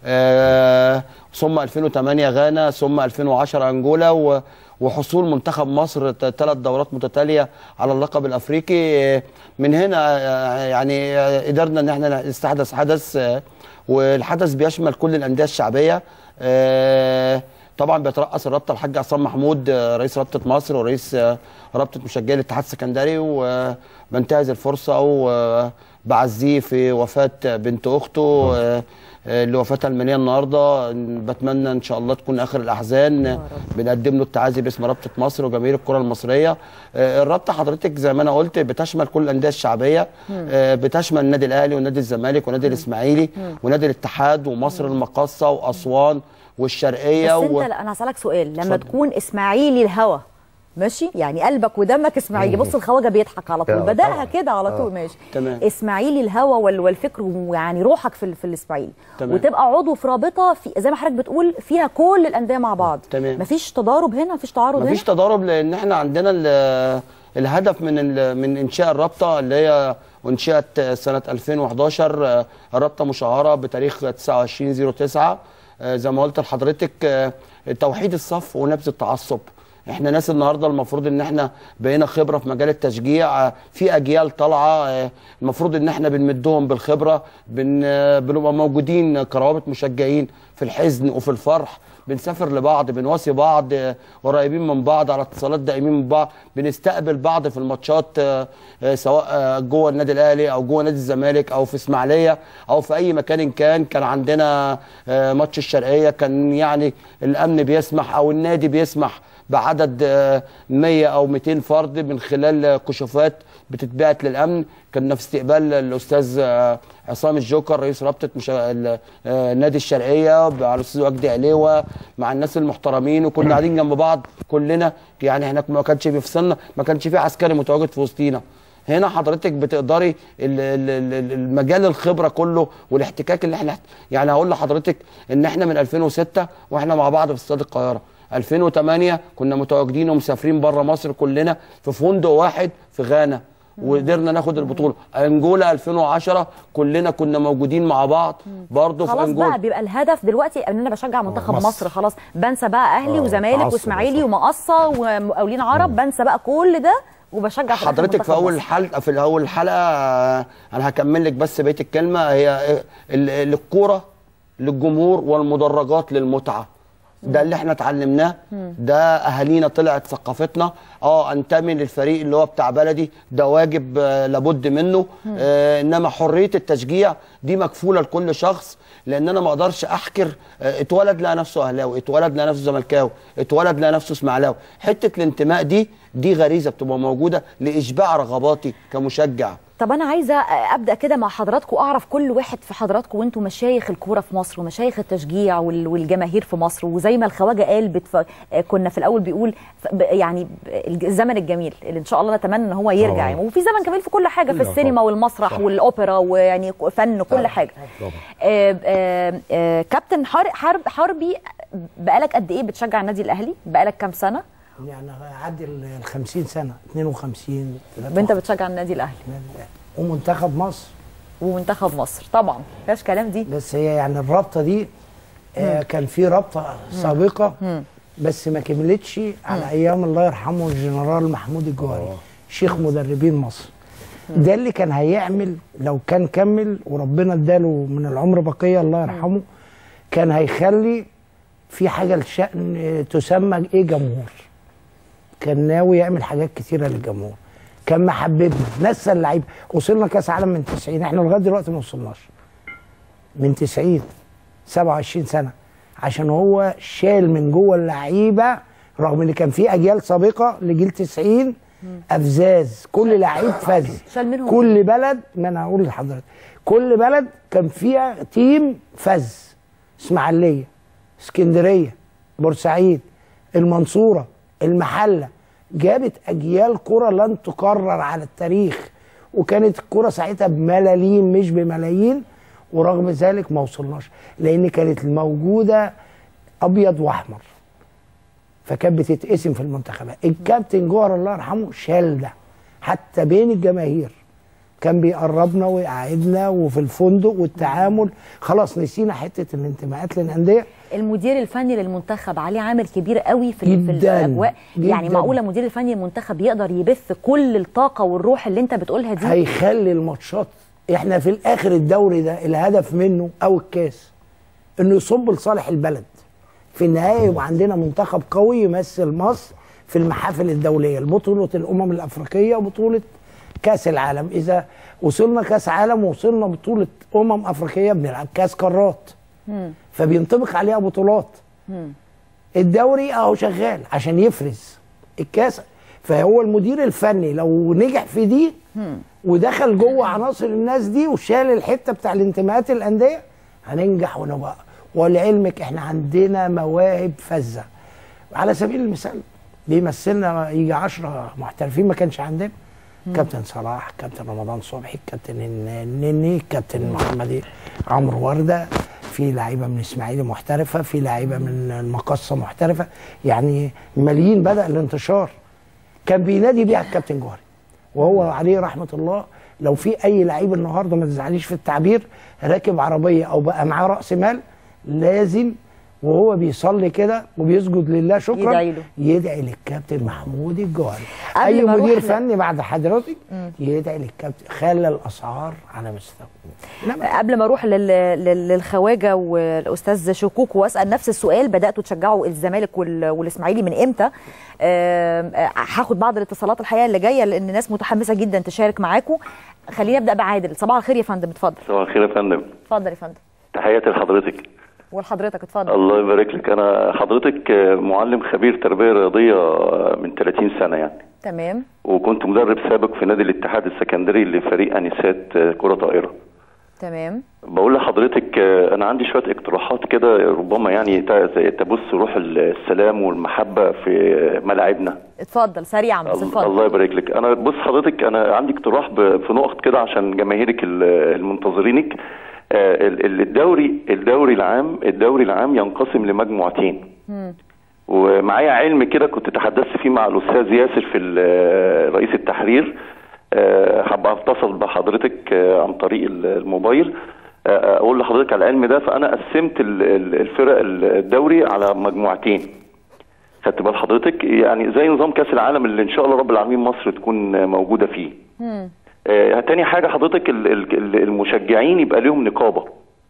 ثم 2008 غانا، ثم 2010 انجولا، وحصول منتخب مصر 3 دورات متتاليه على اللقب الافريقي. من هنا يعني قدرنا ان احنا نستحدث حدث، والحدث بيشمل كل الانديه الشعبيه. طبعا بيترأس الرابطه الحاج عصام محمود رئيس رابطه مصر ورئيس رابطه مشجعي الاتحاد السكندري، وبنتهز الفرصه وبعزيه في وفاه بنت اخته اللي وفاتها المنيه النهارده. بتمنى ان شاء الله تكون اخر الاحزان. بنقدم له التعازي باسم رابطه مصر وجماهير الكره المصريه. الرابطه حضرتك زي ما انا قلت بتشمل كل الانديه الشعبيه، بتشمل النادي الاهلي ونادي الزمالك ونادي الاسماعيلي ونادي الاتحاد ومصر المقاصه واسوان والشرقيه. بس انت انا هسالك سؤال، لما تكون اسماعيلي الهوا ماشي، يعني قلبك ودمك اسماعيلي، بص الخواجه بيضحك على طول، بدأها كده على طول ماشي تمام. اسماعيلي الهوا والفكر ويعني روحك في الاسماعيلي، وتبقى عضو في رابطه في زي ما حضرتك بتقول فيها كل الانديه مع بعض. تمام. مفيش تضارب هنا، مفيش تعارض هنا؟ مفيش تضارب، لان احنا عندنا الهدف من انشاء الرابطه اللي هي انشئت سنه 2011، الرابطه مشهره بتاريخ 29/09 زي ما قلت لحضرتك، توحيد الصف ونبذ التعصب. احنا ناس النهارده المفروض ان احنا بقينا خبره في مجال التشجيع، في اجيال طالعه المفروض ان احنا بنمدهم بالخبره، بنبقى موجودين كروابط مشجعين في الحزن وفي الفرح، بنسافر لبعض، بنواسي بعض، قريبين من بعض، على اتصالات دائمين من بعض، بنستقبل بعض في الماتشات سواء جوه النادي الاهلي او جوه نادي الزمالك او في اسماعيليه او في اي مكان كان عندنا ماتش الشرقيه، كان يعني الامن بيسمح او النادي بيسمح بعدد 100 او 200 فرد من خلال كشوفات بتتبعت للامن. كنا في استقبال الاستاذ عصام الجوكر رئيس رابطه نادي الشرقيه على الاستاذ وجدي عليوه مع الناس المحترمين، وكنا قاعدين جنب بعض كلنا، يعني احنا ما كانش بيفصلنا، ما كانش في عسكري متواجد في وسطينا. هنا حضرتك بتقدري المجال الخبره كله والاحتكاك اللي احنا يعني هقول لحضرتك ان احنا من 2006 واحنا مع بعض في استاد القاهره، 2008 كنا متواجدين ومسافرين بره مصر كلنا في فندق واحد في غانا وقدرنا ناخد البطوله. انجولا 2010 كلنا كنا موجودين مع بعض برضه في انجولا. خلاص بقى بيبقى الهدف دلوقتي ان انا بشجع منتخب مصر، خلاص بنسى بقى اهلي وزمالك واسماعيلي ومقصه ومقاولين عرب، بنسى بقى كل ده وبشجع حضرتك في اول حلقه انا هكمل لك بس بقيه الكلمه، هي الكوره للجمهور والمدرجات للمتعه. ده اللي احنا اتعلمناه، ده اهالينا طلعت ثقافتنا. انتمي للفريق اللي هو بتاع بلدي، ده واجب لابد منه. انما حريه التشجيع دي مكفوله لكل شخص، لان انا ما اقدرش احكر اتولد لقى نفسه اهلاوي، اتولد لقى نفسه زملكاوي، اتولد لقى نفسه اسماعيلاوي. حته الانتماء دي غريزه بتبقى موجوده لاشباع رغباتي كمشجع. طب انا عايزه ابدا كده مع حضراتكم، اعرف كل واحد في حضراتكم وانتم مشايخ الكوره في مصر ومشايخ التشجيع والجماهير في مصر، وزي ما الخواجه قال كنا في الاول بيقول يعني الزمن الجميل اللي ان شاء الله نتمنى ان هو يرجع يعني. وفي زمن جميل في كل حاجه، في السينما والمسرح والاوبرا ويعني فن كل حاجه. كابتن حربي، بقالك قد ايه بتشجع النادي الاهلي؟ بقالك كام سنه؟ يعني عدي ال 50 سنه، 52. انت بتشجع النادي الاهلي ومنتخب مصر. ومنتخب مصر طبعا مفيهاش كلام دي. بس هي يعني الرابطه دي كان في رابطه سابقه بس ما كملتش على ايام الله يرحمه الجنرال محمود الجوهري شيخ مدربين مصر. ده اللي كان هيعمل لو كان كمل وربنا اداله من العمر بقيه الله يرحمه، كان هيخلي في حاجه لشأن تسمى ايه جمهور. كان ناوي يعمل حاجات كتيره للجمهور، كان محببنا، نسى اللعيبه. وصلنا كاس عالم من 90، احنا لغايه دلوقتي ما وصلناش. من 90 27 سنه، عشان هو شال من جوه اللعيبه، رغم ان كان في اجيال سابقه لجيل 90 افزاز، كل لعيب فاز. شال منهم كل بلد، ما انا هقول لحضرتك، كل بلد كان فيها تيم فاز. اسماعيليه، اسكندريه، بورسعيد، المنصوره، المحله، جابت اجيال كره لن تكرر على التاريخ. وكانت الكره ساعتها بملاليم مش بملايين، ورغم ذلك ما وصلناش لان كانت الموجوده ابيض واحمر، فكانت بتتقسم في المنتخبات. الكابتن جوهر الله يرحمه شال ده حتى بين الجماهير، كان بيقربنا ويقعدنا وفي الفندق والتعامل. خلاص نسينا حته الانتماءات للانديه. المدير الفني للمنتخب عليه عامل كبير قوي في الاجواء. يعني معقوله المدير الفني للمنتخب يقدر يبث كل الطاقه والروح اللي انت بتقولها دي؟ هيخلي الماتشات، احنا في الاخر الدوري ده الهدف منه او الكاس انه يصب لصالح البلد. في النهايه يبقى عندنا منتخب قوي يمثل مصر في المحافل الدوليه، بطوله الامم الافريقيه وبطوله كاس العالم. اذا وصلنا كاس عالم ووصلنا بطوله افريقيه بنلعب كاس قارات، فبينطبق عليها بطولات. الدوري اهو شغال عشان يفرز الكاس. فهو المدير الفني لو نجح في دي ودخل جوه عناصر الناس دي وشال الحته بتاع الانتماءات الانديه، هننجح ونبقى. ولعلمك احنا عندنا مواهب فذه. على سبيل المثال بيمثلنا يجي 10 محترفين ما كانش عندنا. كابتن صلاح، كابتن رمضان صبحي، كابتن النني، كابتن محمد عمرو ورده، في لعيبه من اسماعيلي محترفه، في لعيبه من المقصه محترفه. يعني ملايين بدا الانتشار. كان بينادي بيها الكابتن جوهري، وهو عليه رحمه الله. لو في اي لعيب النهارده ما تزعليش في التعبير راكب عربيه او بقى معاه راس مال، لازم وهو بيصلي كده وبيسجد لله شكرا يدعي للكابتن محمود الجوهري. اي مدير فني بعد حضرتك يدعي للكابتن، خلى الاسعار على مستوى. قبل ما اروح للخواجه والاستاذ شكوك واسال نفس السؤال، بداتوا تشجعوا الزمالك والاسماعيلي من امتى؟ هاخد بعض الاتصالات الحقيقه اللي جايه لان الناس متحمسه جدا تشارك معاكم. خلينا نبدا بعادل. صباح الخير يا فندم، اتفضل. صباح الخير يا فندم. اتفضل يا فندم. تحياتي لحضرتك. ولحضرتك اتفضل. الله يبارك لك. انا حضرتك معلم خبير تربيه رياضيه من 30 سنه يعني. تمام. وكنت مدرب سابق في نادي الاتحاد السكندري لفريق انسات كره طائره. تمام. بقول لحضرتك انا عندي شويه اقتراحات كده ربما يعني تبث روح السلام والمحبه في ملاعبنا. اتفضل سريعا بس اتفضل. الله يبارك لك. انا بص حضرتك، انا عندي اقتراح في نقط كده عشان جماهيرك المنتظرينك. الدوري العام ينقسم لمجموعتين. ومعايا علم كده كنت تحدثت فيه مع الاستاذ ياسر في رئيس التحرير. حابب اتصل بحضرتك عن طريق الموبايل اقول لحضرتك على العلم ده. فانا قسمت الفرق الدوري على مجموعتين، خدت بال حضرتك؟ يعني زي نظام كاس العالم اللي ان شاء الله رب العالمين مصر تكون موجوده فيه. تاني حاجه حضرتك المشجعين يبقى لهم نقابه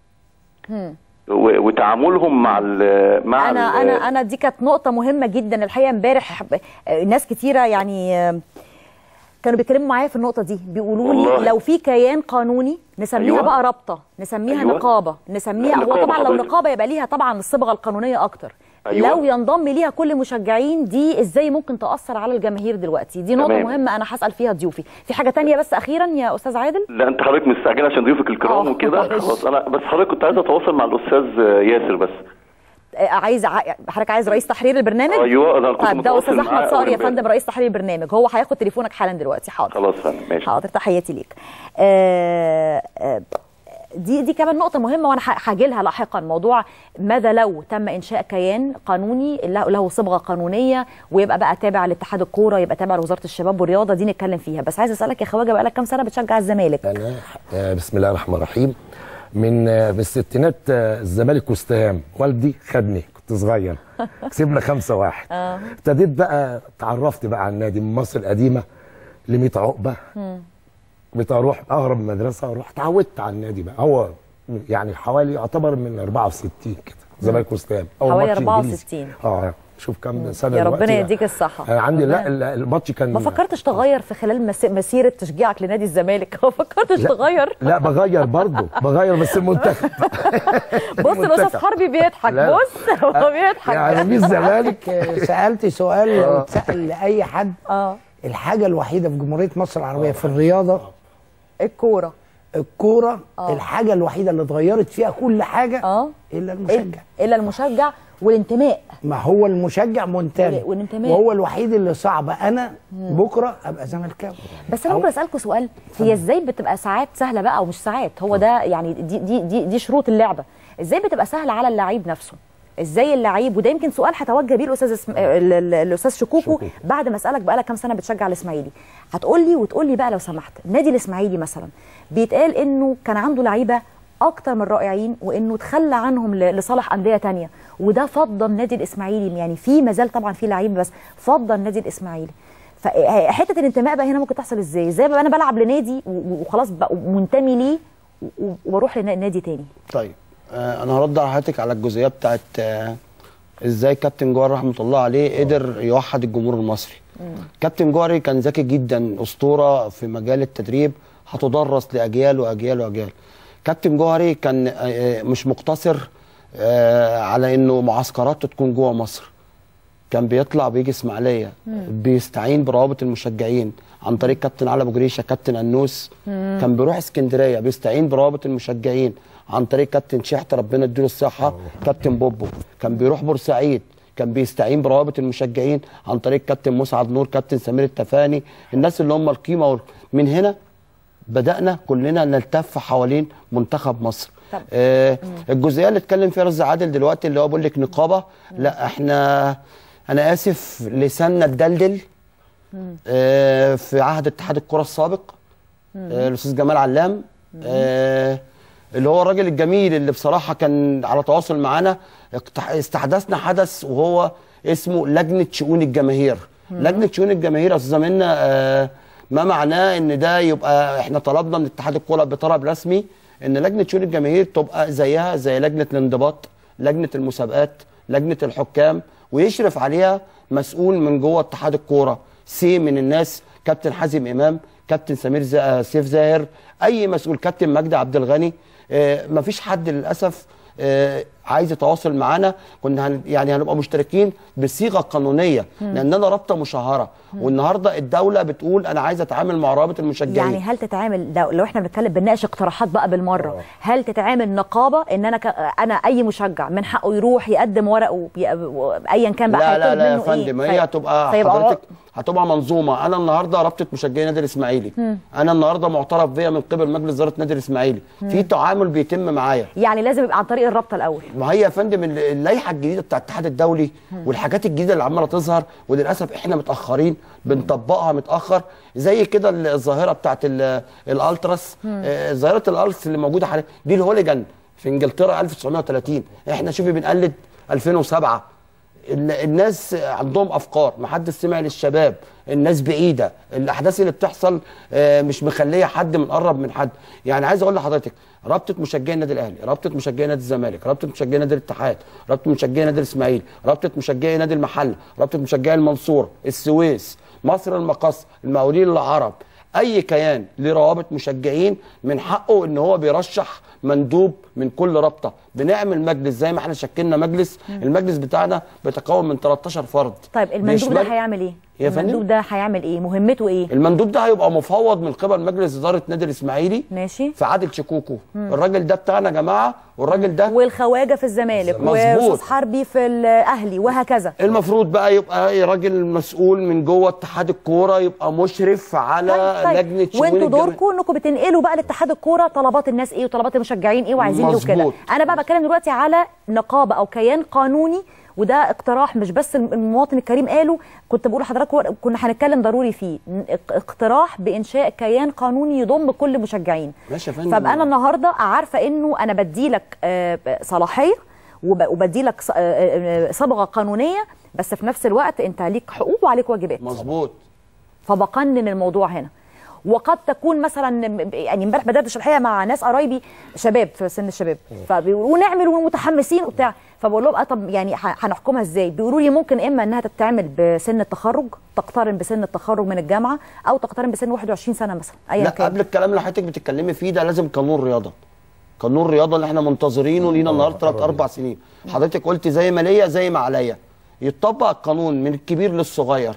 وتعاملهم مع انا دي كانت نقطه مهمه جدا الحقيقه. امبارح ناس كتيره يعني كانوا بيتكلموا معايا في النقطه دي، بيقولوا لي لو في كيان قانوني نسميها بقى رابطه، نسميها نقابه، نسميها هو طبعا لو نقابه يبقى ليها طبعا الصبغه القانونيه اكتر، أيوة. لو ينضم ليها كل مشجعين دي ازاي ممكن تاثر على الجماهير دلوقتي؟ دي نقطه مهمه انا هسال فيها ضيوفي. في حاجه تانية بس اخيرا يا استاذ عادل؟ لا انت حضرتك مستعجله عشان ضيوفك الكرام وكده. خلاص انا بس حضرتك كنت عايز اتواصل مع الاستاذ ياسر بس. حضرتك عايز رئيس تحرير البرنامج؟ ايوه انا كنت طيب ده استاذ احمد صقر يا فندم رئيس تحرير البرنامج، هو هياخد تليفونك حالا دلوقتي. حاضر خلاص فندم ماشي. حاضر تحياتي ليك. دي كمان نقطة مهمة وانا هاجي لها لاحقا، موضوع ماذا لو تم انشاء كيان قانوني له صبغة قانونية ويبقى بقى تابع لاتحاد الكورة، يبقى تابع لوزارة الشباب والرياضة، دي نتكلم فيها. بس عايز اسالك يا خواجه بقى لك كام سنة بتشجع الزمالك؟ انا بسم الله الرحمن الرحيم من الستينات الزمالك واستهام، والدي خدني كنت صغير كسبنا 5-1. ابتديت بقى اتعرفت بقى على النادي من مصر القديمة ل 100 عقبة. بتروح اغرب مدرسه اروح اتعودت على النادي بقى. هو يعني حوالي يعتبر من 64 كده زمالك واستهام حوالي 64. شوف كام سنه يا ربنا يديك الصحه. عندي لا الماتش كان ما فكرتش تغير في خلال مسيره تشجيعك لنادي الزمالك؟ ما فكرتش تغير؟ لا بغير برضه بغير بس المنتخب. بص الاستاذ حربي بيضحك. بص هو بيضحك يعني مين الزمالك. سالت سؤال لو اتسال لاي حد الحاجه الوحيده في جمهوريه مصر العربيه في الرياضه الكوره. الحاجه الوحيده اللي اتغيرت فيها كل حاجه الا المشجع. الا المشجع والانتماء. ما هو المشجع منتمي وهو الوحيد اللي صعب انا بكره ابقى زملكاوي. بس انا ممكن اسالكم سؤال، هي ازاي بتبقى ساعات سهله بقى او مش ساعات، هو ده يعني دي شروط اللعبه، ازاي بتبقى سهله على اللعيب نفسه؟ ازاي اللعيب، وده يمكن سؤال هتوجه بيه الاستاذ شكوكو بعد ما اسالك بقى لك كام سنه بتشجع الاسماعيلي. وتقول لي بقى لو سمحت، النادي الاسماعيلي مثلا بيتقال انه كان عنده لعيبه اكتر من رائعين وانه تخلى عنهم لصالح انديه ثانيه، وده فضل النادي الاسماعيلي، يعني في مازال طبعا في لعيبه بس فضل النادي الاسماعيلي. فحته الانتماء بقى هنا ممكن تحصل ازاي بقى انا بلعب لنادي وخلاص بقى منتمي ليه واروح لنادي تاني؟ طيب انا هرد على حضرتك على الجزئيه بتاعت ازاي كابتن جوهري رحمه الله عليه قدر يوحد الجمهور المصري. كابتن جوهري كان ذكي جدا، اسطوره في مجال التدريب هتدرس لاجيال واجيال واجيال. كابتن جوهري كان مش مقتصر على انه معسكراته تكون جوه مصر، كان بيطلع بيجي اسماعيليه، بيستعين بروابط المشجعين عن طريق كابتن علي ابو جريشه، كابتن انوس. كان بيروح اسكندريه بيستعين بروابط المشجعين عن طريق كابتن شحت ربنا يديله الصحه، كابتن بوبو. كان بيروح بورسعيد كان بيستعين بروابط المشجعين عن طريق كابتن مسعد نور، كابتن سمير التفاني، الناس اللي هم القيمه. من هنا بدأنا كلنا نلتف حوالين منتخب مصر. الجزئيه اللي اتكلم فيها رز عادل دلوقتي اللي هو بيقول لك نقابه، لا انا اسف لساننا اتدلدل في عهد اتحاد الكره السابق الاستاذ جمال علام، اللي هو الراجل الجميل اللي بصراحه كان على تواصل معانا. استحدثنا حدث وهو اسمه لجنه شؤون الجماهير. لجنه شؤون الجماهير يا استاذ منا ما معناه ان ده يبقى احنا طلبنا من اتحاد الكوره بطلب رسمي ان لجنه شؤون الجماهير تبقى زيها زي لجنه الانضباط، لجنه المسابقات، لجنه الحكام، ويشرف عليها مسؤول من جوه اتحاد الكوره، من الناس كابتن حازم امام، كابتن سمير سيف زاهر، اي مسؤول، كابتن مجدي عبد الغني. مفيش حد للاسف عايز يتواصل معانا. كنا يعني هنبقى مشتركين بصيغه قانونيه لاننا رابطه مشهره، والنهارده الدوله بتقول انا عايز اتعامل مع روابط المشجعين. يعني هل تتعامل لو احنا بنتكلم بنناقش اقتراحات بقى بالمره، هل تتعامل نقابه ان انا اي مشجع من حقه يروح يقدم ورقه ايا كان بقى؟ لا يا فندم، هي هتبقى حضرتك هتبقى منظومه. انا النهارده رابطه مشجعي نادي الاسماعيلي، انا النهارده معترف بيا من قبل مجلس اداره نادي الاسماعيلي، في تعامل بيتم معايا. يعني لازم يبقى عن طريق الرابطه الاول. ما هي يا فندم اللائحه الجديده بتاع الاتحاد الدولي والحاجات الجديده اللي عماله تظهر، وللاسف احنا متاخرين بنطبقها متاخر. زي كده الظاهره بتاعت الالتراس، ظاهره الالتراس اللي موجوده حاليا دي الهوليجان في انجلترا 1930، احنا شوفي بنقلد 2007. الناس عندهم افكار، ما حدش سمع للشباب، الناس بعيده، الاحداث اللي بتحصل مش مخليه حد مقرب من حد. يعني عايز اقول لحضرتك رابطه مشجعي النادي الاهلي، رابطه مشجعي نادي الزمالك، رابطه مشجعي نادي الاتحاد، رابطه مشجعي نادي الاسماعيلي، رابطه مشجعي نادي المحله، رابطه مشجعي المنصوره، السويس، مصر المقص، المقاولين العرب، اي كيان لروابط مشجعين من حقه ان هو بيرشح مندوب من كل رابطه، بنعمل مجلس زي ما احنا شكلنا مجلس. المجلس بتاعنا بيتكون من 13 فرد. طيب المندوب ده هيعمل ايه؟ المندوب ده هيعمل ايه؟ مهمته ايه؟ المندوب ده هيبقى مفوض من قبل مجلس اداره نادي الاسماعيلي. ماشي. في عادل شكوكو. الراجل ده بتاعنا يا جماعه، والراجل ده والخواجه في الزمالك واستاذ حربي في الاهلي وهكذا. المفروض بقى يبقى راجل مسؤول من جوه اتحاد الكوره، يبقى مشرف على لجنه شؤون وانتوا دوركم انكم بتنقلوا بقى لاتحاد الكوره طلبات الناس ايه وطلبات المشجعين ايه وعايزين ايه وكده. انا بقى بتكلم دلوقتي على نقابه او كيان قانوني، وده اقتراح مش بس المواطن الكريم قاله، كنت بقول لحضراتكم كنا هنتكلم ضروري فيه، اقتراح بانشاء كيان قانوني يضم كل المشجعين. ماشي يا فندم. فابقى انا النهارده عارفه انه انا بديلك صلاحيه وبديلك صبغه قانونيه، بس في نفس الوقت انت ليك حقوق وعليك واجبات. مظبوط. فبقنن الموضوع هنا. وقد تكون مثلا يعني امبارح بدردش الحقيقه مع ناس قرايبي شباب في سن الشباب، فبيقولوا نعمل ومتحمسين وبتاع، فبقول لهم طب يعني هنحكمها ازاي؟ بيقولوا لي ممكن اما انها تتعمل بسن التخرج، تقترن بسن التخرج من الجامعه، او تقترن بسن 21 سنه مثلا ايا كان. لا قبل الكلام اللي حضرتك بتتكلمي فيه ده لازم قانون رياضه. قانون الرياضه اللي احنا منتظرينه لينا النهارده 3 4 سنين. حضرتك قلت زي ما ليا زي ما عليا. يتطبق القانون من الكبير للصغير.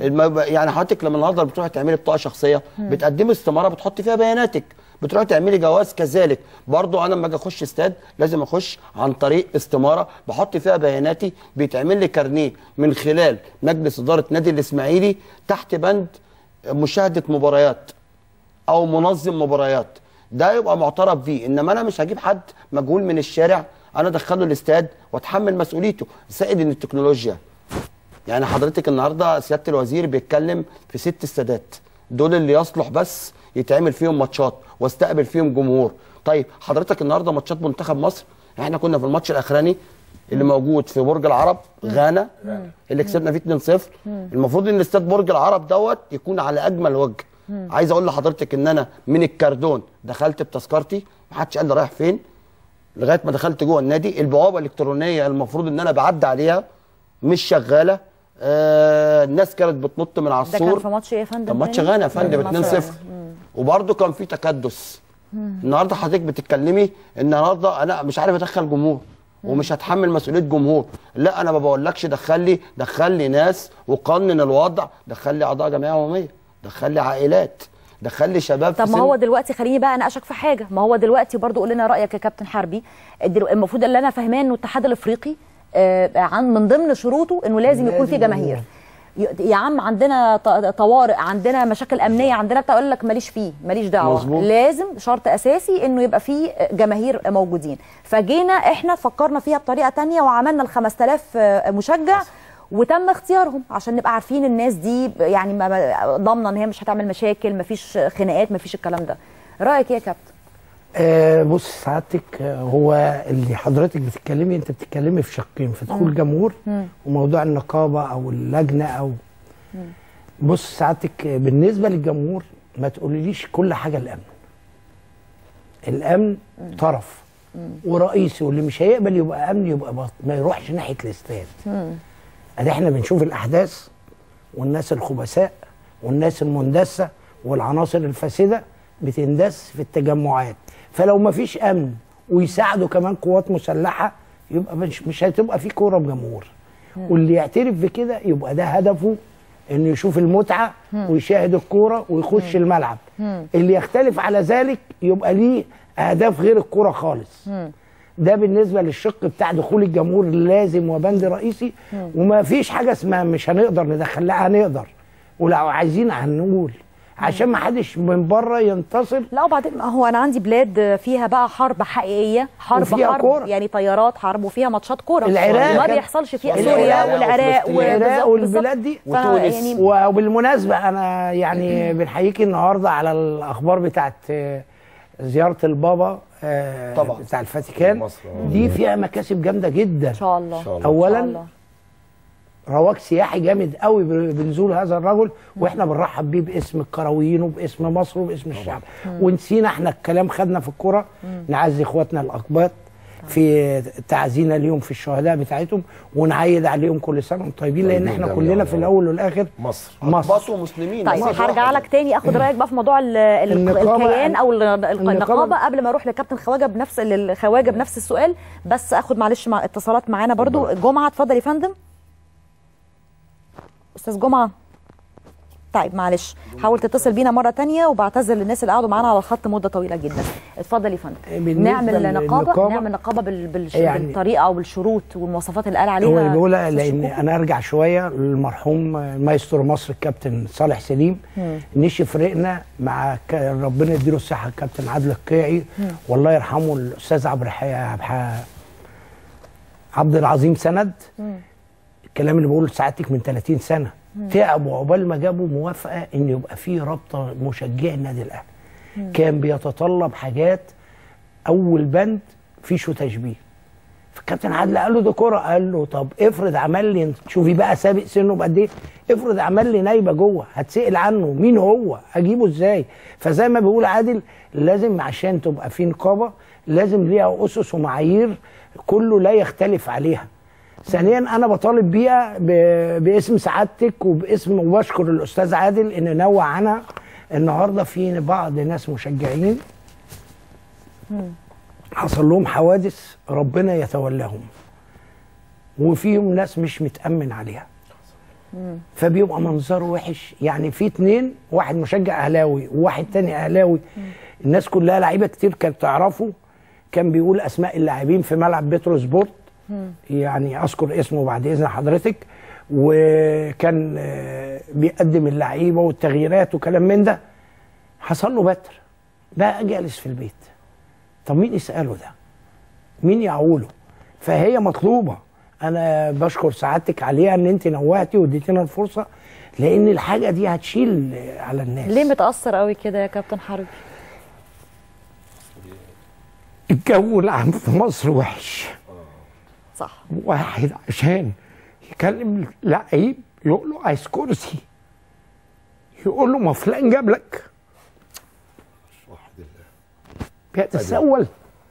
يعني حضرتك لما النهارده بتروحي تعملي بطاقه شخصيه، بتقدمي استماره بتحطي فيها بياناتك، بتروحي تعملي جواز كذلك. برضو انا لما اجي اخش استاد لازم اخش عن طريق استماره بحط فيها بياناتي، بيتعمل لي كارنيه من خلال مجلس اداره نادي الاسماعيلي تحت بند مشاهده مباريات او منظم مباريات. ده يبقى معترف بيه. انما انا مش هجيب حد مجهول من الشارع انا ادخله الاستاد واتحمل مسؤوليته. زائد ان التكنولوجيا، يعني حضرتك النهارده سياده الوزير بيتكلم في 6 استادات، دول اللي يصلح بس يتعمل فيهم ماتشات واستقبل فيهم جمهور. طيب حضرتك النهارده ماتشات منتخب مصر، احنا كنا في الماتش الاخراني اللي موجود في برج العرب غانا اللي كسبنا فيه 2-0. المفروض ان استاد برج العرب دوت يكون على اجمل وجه. عايز اقول لحضرتك ان انا من الكاردون دخلت بتذكرتي، محدش قال لي رايح فين لغايه ما دخلت جوه النادي. البوابه الالكترونيه المفروض ان انا بعدي عليها مش شغاله. الناس كانت بتنط من على السور. ده كان في ماتش ايه يا فندم؟ كان ماتش غانا يا فندم 2-0. وبرده كان في تكدس. النهارده حضرتك بتتكلمي ان النهارده انا مش عارف ادخل جمهور ومش هتحمل مسؤوليه جمهور. لا انا ما بقولكش دخل لي ناس وقنن الوضع، دخل لي اعضاء جمعيه عموميه، دخل لي عائلات، دخل لي شباب. طب ما هو دلوقتي خليني بقى اناقشك في حاجه، ما هو دلوقتي برضو قول لنا رايك يا كابتن حربي. المفروض اللي انا فاهماه انه الاتحاد الافريقي من ضمن شروطه انه لازم يكون في جماهير. يا عم عندنا طوارئ، عندنا مشاكل امنيه، عندنا بتاع، اقول لك ماليش فيه، ماليش دعوه. مزبوط. لازم شرط اساسي انه يبقى فيه جماهير موجودين. فجينا احنا فكرنا فيها بطريقه ثانيه وعملنا ال 5000 مشجع وتم اختيارهم عشان نبقى عارفين الناس دي يعني ضامنه ان هي مش هتعمل مشاكل، مفيش خناقات، مفيش الكلام ده. رايك ايه يا كابتن؟ بص سعادتك، هو اللي حضرتك بتتكلمي، انت بتتكلمي في شقين، في دخول جمهور وموضوع النقابه او اللجنه او بص سعادتك، بالنسبه للجمهور ما تقوليليش كل حاجه الامن. الامن طرف ورئيسي، واللي مش هيقبل يبقى امن يبقى ما يروحش ناحيه الاستاد. ادي احنا بنشوف الاحداث والناس الخبثاء والناس المندسه والعناصر الفاسده بتندس في التجمعات. فلو ما فيش امن ويساعدوا كمان قوات مسلحه يبقى مش هتبقى في كوره بجمهور. واللي يعترف بكده يبقى ده هدفه انه يشوف المتعه ويشاهد الكوره ويخش الملعب. اللي يختلف على ذلك يبقى ليه اهداف غير الكوره خالص. ده بالنسبه للشق بتاع دخول الجمهور لازم وبند رئيسي. وما فيش حاجه اسمها مش هنقدر ندخل، لا هنقدر، ولو عايزين هنقول عشان ما حدش من بره ينتصر. لا وبعدين هو انا عندي بلاد فيها بقى حرب حقيقيه، حرب كورة. يعني طيارات حرب وفيها ماتشات كوره. العراق ما بيحصلش فيها سوريا والعراق والبلاد دي وتونس. يعني وبالمناسبه انا يعني بنحييكي النهارده على الاخبار بتاعت زياره البابا طبعا بتاع الفاتيكان. دي فيها مكاسب جامده جدا ان شاء الله. اولا رواج سياحي جامد قوي بنزول هذا الرجل، واحنا بنرحب بيه باسم الكرويين وباسم مصر وباسم الشعب. ونسينا احنا الكلام خدنا في الكوره نعزي اخواتنا الاقباط في تعزينا ليهم في الشهداء بتاعتهم، ونعيد عليهم كل سنه وانتم طيبين، لان احنا كلنا في الاول والاخر مصر ومسلمين. طيب هرجع لك تاني اخد رايك بقى في موضوع الكيان او النقابه قبل ما اروح لكابتن خواجه بنفس السؤال، بس اخد معلش مع اتصالات معانا برضو. جمعه اتفضل يا فندم. استاذ جمعه. طيب معلش حاول تتصل بينا مره تانية، وبعتذر للناس اللي قعدوا معانا على الخط مده طويله جدا. اتفضل يا فندم. نعمل نقابه بالطريقه او بالشروط والمواصفات اللي قال عليها. هو بيقول لان انا ارجع شويه للمرحوم مايسترو مصر الكابتن صالح سليم، نشي فرقنا مع ربنا يديله الصحه الكابتن عادل القيعي، والله يرحمه الاستاذ عبد العظيم سند. الكلام اللي بقوله سعادتك من 30 سنه تعبوا عقبال ما جابوا موافقه ان يبقى في رابطه مشجعي النادي الاهلي. كان بيتطلب حاجات، اول بند فيش تشبيه. فالكابتن عادل قال له ده كوره، قال له طب افرض عمل لي، شوفي بقى سابق سنه بقد ايه، افرض عمل لي نايبه جوه هتسال عنه مين هو، اجيبه ازاي؟ فزي ما بيقول عادل لازم عشان تبقى في نقابه لازم ليها اسس ومعايير كله لا يختلف عليها. ثانيا انا بطالب بيها باسم سعادتك وباسم، وبشكر الاستاذ عادل ان نوع عنها. النهارده في بعض ناس مشجعين حصل لهم حوادث ربنا يتولاهم، وفيهم ناس مش متأمن عليها، فبيبقى منظره وحش. يعني في اتنين، واحد مشجع اهلاوي وواحد تاني اهلاوي، الناس كلها لعيبه كتير كانت تعرفه، كان بيقول اسماء اللاعبين في ملعب بترو سبورت، يعني اذكر اسمه بعد اذن حضرتك، وكان بيقدم اللعيبه والتغييرات وكلام من ده. حصل له بتر بقى جالس في البيت، طب مين يساله ده؟ مين يعوله؟ فهي مطلوبه. انا بشكر سعادتك عليها ان انت نوهتي واديتينا الفرصه، لان الحاجه دي هتشيل على الناس. ليه متاثر قوي كده يا كابتن حربي؟ الجو العام في مصر وحش. صح. واحد عشان يكلم لعيب يقول له عايز كرسي، يقول له ما فلان جاب لك، بيتسول.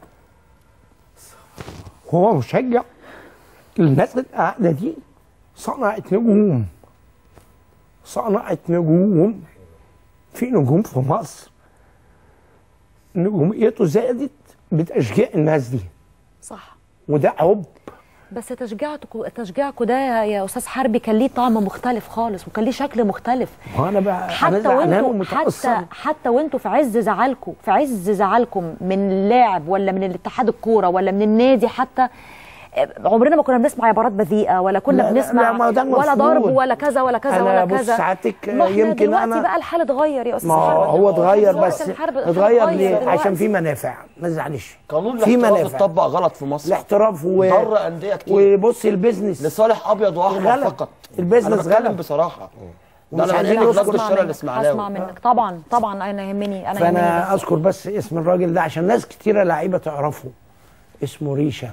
هو مشجع. الناس القاعده دي صنعت نجوم، صنعت نجوم. في نجوم في مصر نجوميته زادت بتشجيع الناس دي. صح. وده حب. بس تشجيعكم ده يا استاذ حربي كان ليه طعم مختلف خالص، وكان ليه شكل مختلف. وانا بقى حتى وانتوا في عز زعلكم من اللاعب ولا من الاتحاد الكوره ولا من النادي، حتى عمرنا ما كنا بنسمع عبارات بذيئه ولا كنا بنسمع ولا ضرب ولا كذا ولا كذا ولا كذا. بص ساعتك يمكن دلوقتي بقى الحال اتغير يا استاذ حربي. هو اتغير، بس اتغير ليه؟ عشان في منافع، ما تزعليش. قانون الاحتراف اتطبق غلط في مصر. الاحتراف ضر انديه كتير. وبص البيزنس لصالح ابيض واحمر فقط. البيزنس غلب بصراحه. مش عايزين نذكر الشارع الاسماعيلاوي. اسمع منك طبعا انا يهمني. فانا اذكر بس اسم الراجل ده عشان ناس كتيره لعيبه تعرفه، اسمه ريشه،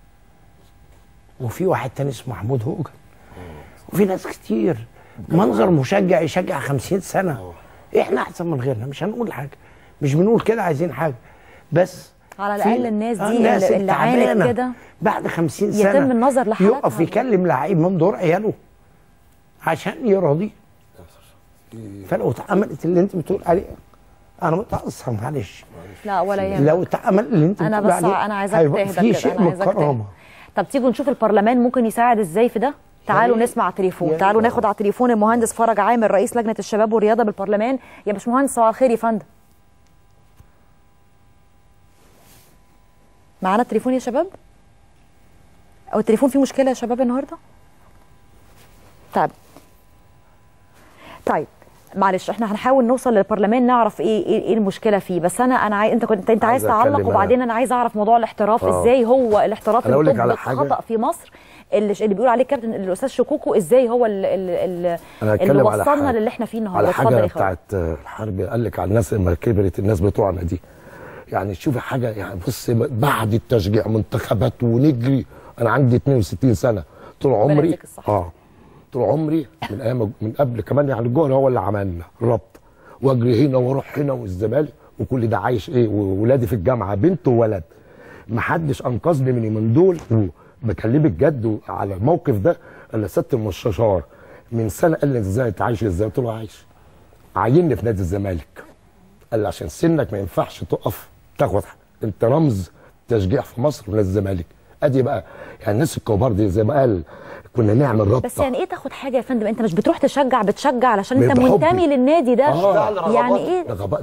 وفي واحد تاني اسمه محمود هوجن، وفي ناس كتير. منظر مشجع يشجع 50 سنه. احنا احسن من غيرنا، مش هنقول حاجه، مش بنقول كده عايزين حاجه، بس على الاقل الناس دي اللي عانت كده بعد 50 سنه يتم النظر لحالتها، يقف يكلم لعيب من دور عياله عشان يراضيه. فلو اتعملت اللي انت بتقول عليه انا متاثر، معلش. لا ولا يهمك. لو اتعمل اللي انت بتقول عليه انا عايزاك تهدى في شيء من الكرامه. طب تيجوا نشوف البرلمان ممكن يساعد ازاي في ده. تعالوا نسمع على التليفون، تعالوا ناخد على التليفون المهندس فرج عامر رئيس لجنه الشباب والرياضه بالبرلمان. يا باشمهندس صباح الخير يا فندم. معانا التليفون يا شباب؟ او التليفون فيه مشكله يا شباب النهارده؟ طيب معلش احنا هنحاول نوصل للبرلمان نعرف ايه المشكله فيه، بس انت عايز تعلق، وبعدين انا عايز اعرف موضوع الاحتراف. ازاي هو الاحتراف اللي خطأ في مصر اللي بيقول عليه كابتن الاستاذ شكوكو، ازاي هو اللي وصلنا للي احنا فيه النهارده؟ اتفضل يا بتاعت الحرب. قال لك على الناس لما كبرت الناس بتوعنا دي، يعني شوفي حاجه، يعني بص بعد التشجيع منتخبات ونجري. انا عندي 62 سنه، طول عمري طول عمري من ايام من قبل كمان، يعني الجوهر هو اللي عملنا الربط، واجري هنا واروح هنا والزمالك وكل ده عايش ايه، وولادي في الجامعه بنت وولد. محدش انقذني من دول، وبكلمك جد على الموقف ده. انا سياده المستشار من سنه قال لي ازاي انت عايش ازاي؟ قلت له عايش. عيني في نادي الزمالك. قال لي عشان سنك ما ينفعش تقف تاخد، انت رمز تشجيع في مصر ونادي الزمالك. ادي بقى يعني الناس الكبار دي زي ما قال كنا نعمل رابطه. بس يعني ايه تاخد حاجه يا فندم؟ انت مش بتروح بتشجع علشان انت منتمي للنادي ده. يعني ايه؟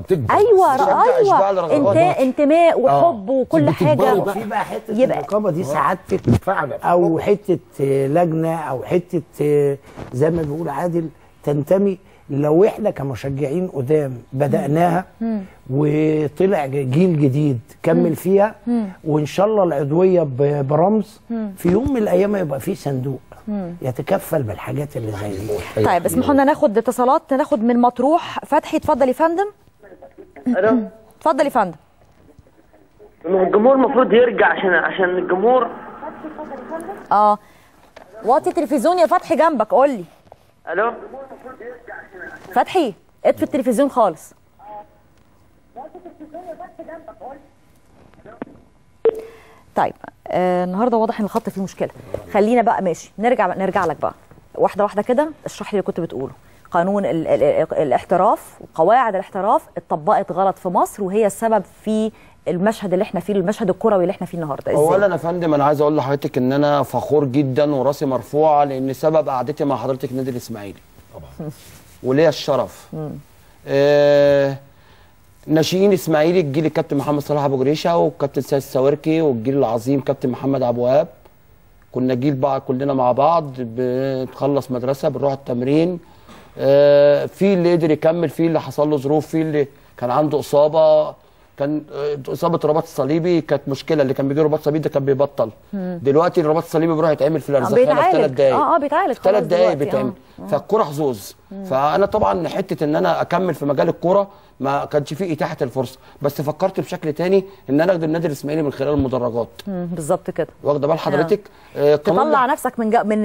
ايوه انتماء وحب وكل حاجه. في بقى حته الرقابه دي سعادتك او حته لجنه او حته زي ما بيقول عادل تنتمي. لو احنا كمشجعين قدام بدأناها وطلع جيل جديد كمل فيها، وان شاء الله العضويه برمز في يوم من الايام يبقى في صندوق يتكفل بالحاجات اللي زي دي. طيب اسمحوا لنا ناخد اتصالات. ناخد من مطروح. فتحي اتفضل يا فندم. الو اتفضل يا فندم. الجمهور المفروض يرجع عشان الجمهور. وطي التلفزيون يا فتحي جنبك. قول لي. الو فتحي اطفي التلفزيون خالص. طيب النهارده واضح ان الخط فيه مشكله. خلينا بقى ماشي نرجع لك بقى واحده واحده كده. اشرح لي اللي كنت بتقوله. قانون الاحتراف وقواعد الاحتراف اتطبقت غلط في مصر، وهي السبب في المشهد اللي احنا فيه، المشهد الكروي اللي احنا فيه النهارده. اولا يا فندم انا عايز اقول لحضرتك ان انا فخور جدا وراسي مرفوعه لان سبب قعدتي مع حضرتك النادي الاسماعيلي طبعا وليا الشرف. ناشئين اسماعيلي الجيل الكابتن محمد صلاح ابو جريشه والكابتن سيد الساوركي والجيل العظيم كابتن محمد عبد الوهاب. كنا جيل بقى كلنا مع بعض، بنخلص مدرسه بنروح التمرين. في اللي قدر يكمل، في اللي حصل له ظروف، في اللي كان عنده اصابه، كان اصابه الرباط الصليبي كانت مشكله، اللي كان بيجي رباط صليبي ده كان بيبطل. دلوقتي الرباط الصليبي بيروح يتعمل في الارزاخانه في 3 دقائق. بيتعالج في 3 دقائق بيتعمل. فالكوره حظوظ. فانا طبعا حته ان انا اكمل في مجال الكوره ما كانش فيه اتاحه الفرصه، بس فكرت بشكل تاني ان انا اخد النادي الاسماعيلي من خلال المدرجات. بالظبط كده. واخده بال حضرتك؟ تطلع نفسك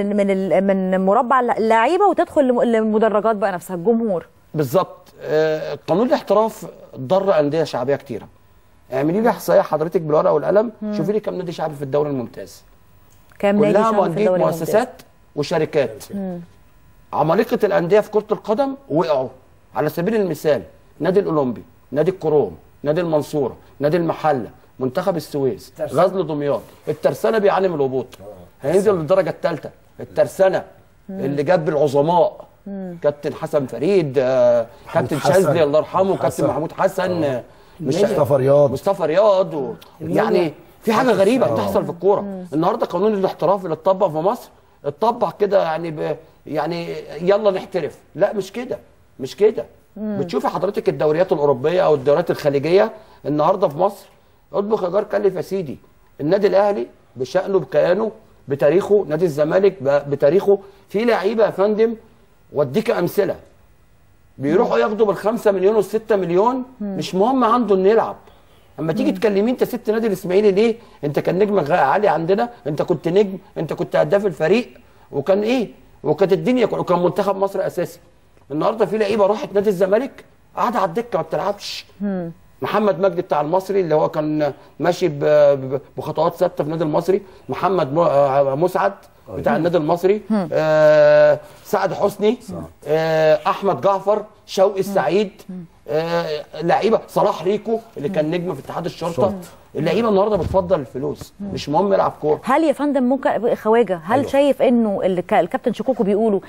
من مربع اللعيبه وتدخل للمدرجات بقى نفسها الجمهور. بالظبط. قانون الاحتراف ضر انديه شعبيه كتيره. اعملي لي احصائيه حضرتك بالورقه والقلم، شوفي لي كام نادي شعبي في الدوري الممتاز. كام نادي شعبي في الدوري الممتاز؟ كلها مؤسسات وشركات. عمالقه الانديه في كره القدم وقعوا. على سبيل المثال نادي الاولمبي، نادي الكروم، نادي المنصوره، نادي المحله، منتخب السويس، غزل دمياط. الترسانه بيعاني من الهبوط. هينزل للدرجه الثالثه. الترسانه اللي جاب العظماء كابتن حسن فريد، كابتن شاذلي الله يرحمه، كابتن محمود حسن، مصطفى رياض يعني في حاجه غريبه بتحصل في الكوره. النهارده قانون الاحتراف اللي اتطبق في مصر اتطبق كده يعني يلا نحترف. لا مش كده. بتشوفي حضرتك الدوريات الاوروبيه او الدوريات الخليجيه النهارده في مصر اطبخ ايجار كلف يا سيدي. النادي الاهلي بشأنه بكيانه بتاريخه، نادي الزمالك بتاريخه، في لعيبه يا فندم واديك امثله بيروحوا ياخدوا بال5 مليون وال6 مليون، مش مهم عنده انه يلعب. اما تيجي تكلمين انت سبت نادي الاسماعيلي ليه؟ انت كان نجم عالي عندنا، انت كنت نجم، انت كنت هداف الفريق، وكانت الدنيا وكان منتخب مصر اساسي. النهارده في لعيبه راحت نادي الزمالك قاعده على الدكه ما بتلعبش. محمد مجدي بتاع المصري اللي هو كان ماشي بخطوات ثابته في النادي المصري، محمد مسعد بتاع النادي المصري، سعد حسني، احمد جعفر، شوقي السعيد، لعيبه صلاح ريكو اللي كان نجم في اتحاد الشرطه. اللعيبه النهارده بتفضل الفلوس، مش مهم يلعب كوره. هل يا فندم ممكن خواجه شايف انه الكابتن شكوكو بيقولوا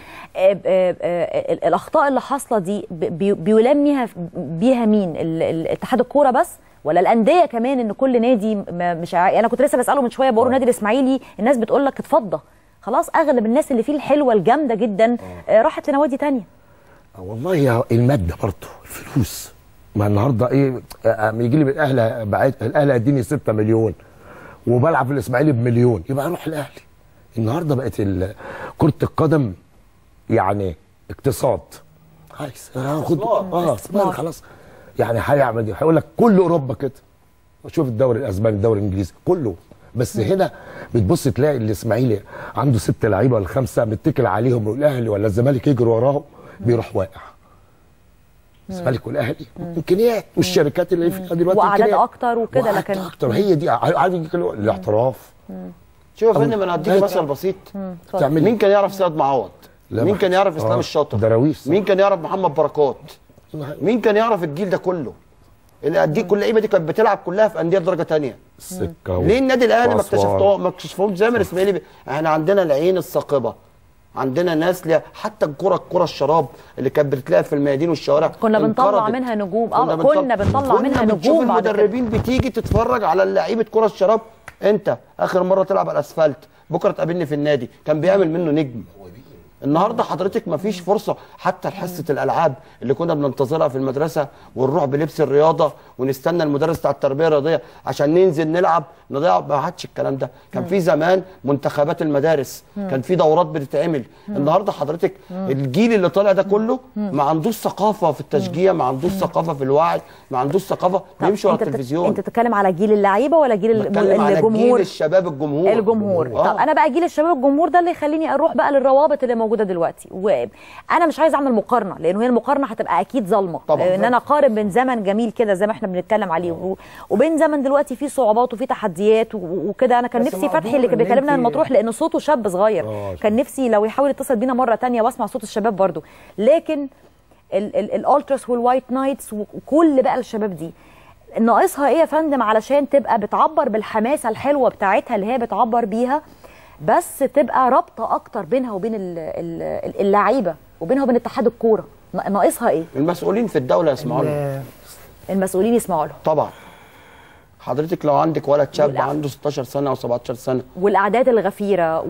الاخطاء اللي حاصله دي بيلام بيها مين؟ اتحاد الكوره بس ولا الانديه كمان؟ ان كل نادي مش انا كنت لسه بساله من شويه بقول النادي الاسماعيلي الناس بتقول لك اتفضل خلاص، اغلب الناس اللي فيه الحلوه الجامده جدا راحت لنوادي ثانيه. والله يا الماده برضه الفلوس. ما النهارده يجي لي من الاهلي اديني 6 مليون وبلعب في الاسماعيلي بمليون، يبقى اروح الاهلي. النهارده بقت كره القدم يعني اقتصاد. عايز خد خلاص يعني هيعمل دي، هيقول لك كل اوروبا كده. شوف الدوري الاسباني، الدوري الانجليزي كله. بس هنا بتبص تلاقي الاسماعيلي عنده 6 لعيبه ولا 5 متكل عليهم، والاهلي ولا الزمالك يجري وراهم بيروح واقع. الزمالك والاهلي امكانيات، والشركات اللي فيها دلوقتي واعداد اكتر وكده، لكن اكتر هي دي عارف الاحتراف. شوف يا فندم، انا هديك مثل بسيط. مين كان يعرف سيد معوض؟ مين كان يعرف اسلام الشاطر؟ دراويش. مين كان يعرف محمد بركات؟ مين كان يعرف الجيل ده كله؟ دي كل اللعيبه دي كانت بتلعب كلها في انديه درجه ثانيه. ليه النادي الاهلي ما اكتشفهمش زي ما الاسماعيلي؟ احنا عندنا العين الثاقبه، عندنا ناس ليها حتى الكره الشراب اللي كانت بتتلعب في الميادين والشوارع كنا بنطلع منها نجوم. كنا بنطلع منها نجوم. بتشوف المدربين بتيجي تتفرج على لعيبه كره الشراب. انت اخر مره تلعب على الاسفلت، بكره تقابلني في النادي، كان بيعمل منه نجم. النهارده حضرتك ما فيش فرصه حتى حصه الالعاب اللي كنا بننتظرها في المدرسه، ونروح بلبس الرياضه ونستنى المدرس بتاع التربيه الرياضيه عشان ننزل نلعب نضيع. ما عادش الكلام ده. كان في زمان منتخبات المدارس، كان في دورات بتتعمل. النهارده حضرتك الجيل اللي طالع ده كله ما عندوش ثقافه في التشجيع، ما عندوش ثقافه في الوعي، ما عندوش ثقافه، بيمشي ورا التلفزيون. انت بتتكلم على جيل اللعيبه ولا جيل الجمهور؟ جيل الشباب الجمهور. طب انا بقى جيل الشباب الجمهور ده اللي يخليني اروح بقى للروابط اللي موجوده دلوقتي. وانا مش عايز اعمل مقارنه، لان هي المقارنه هتبقى اكيد ظالمه، ان انا اقارن بين زمن جميل كده زي ما احنا بنتكلم عليه وبين زمن دلوقتي فيه صعوبات وفيه تحديات وكده. انا كان نفسي فتحي اللي كان بيكلمنا المطروح، لان صوته شاب صغير، كان نفسي لو يحاول يتصل بينا مره ثانيه واسمع صوت الشباب برضو. لكن الالتراس والوايت نايتس وكل بقى الشباب دي ناقصها ايه يا فندم علشان تبقى بتعبر بالحماسه الحلوه بتاعتها اللي هي بتعبر بيها، بس تبقى رابطه اكتر بينها وبين اللعيبه وبينها وبين اتحاد الكوره؟ ناقصها ايه؟ المسؤولين في الدوله يسمعوا لهم. المسؤولين يسمعوا لهم طبعا. حضرتك لو عندك ولد شاب عنده 16 سنه او 17 سنه، والاعداد الغفيره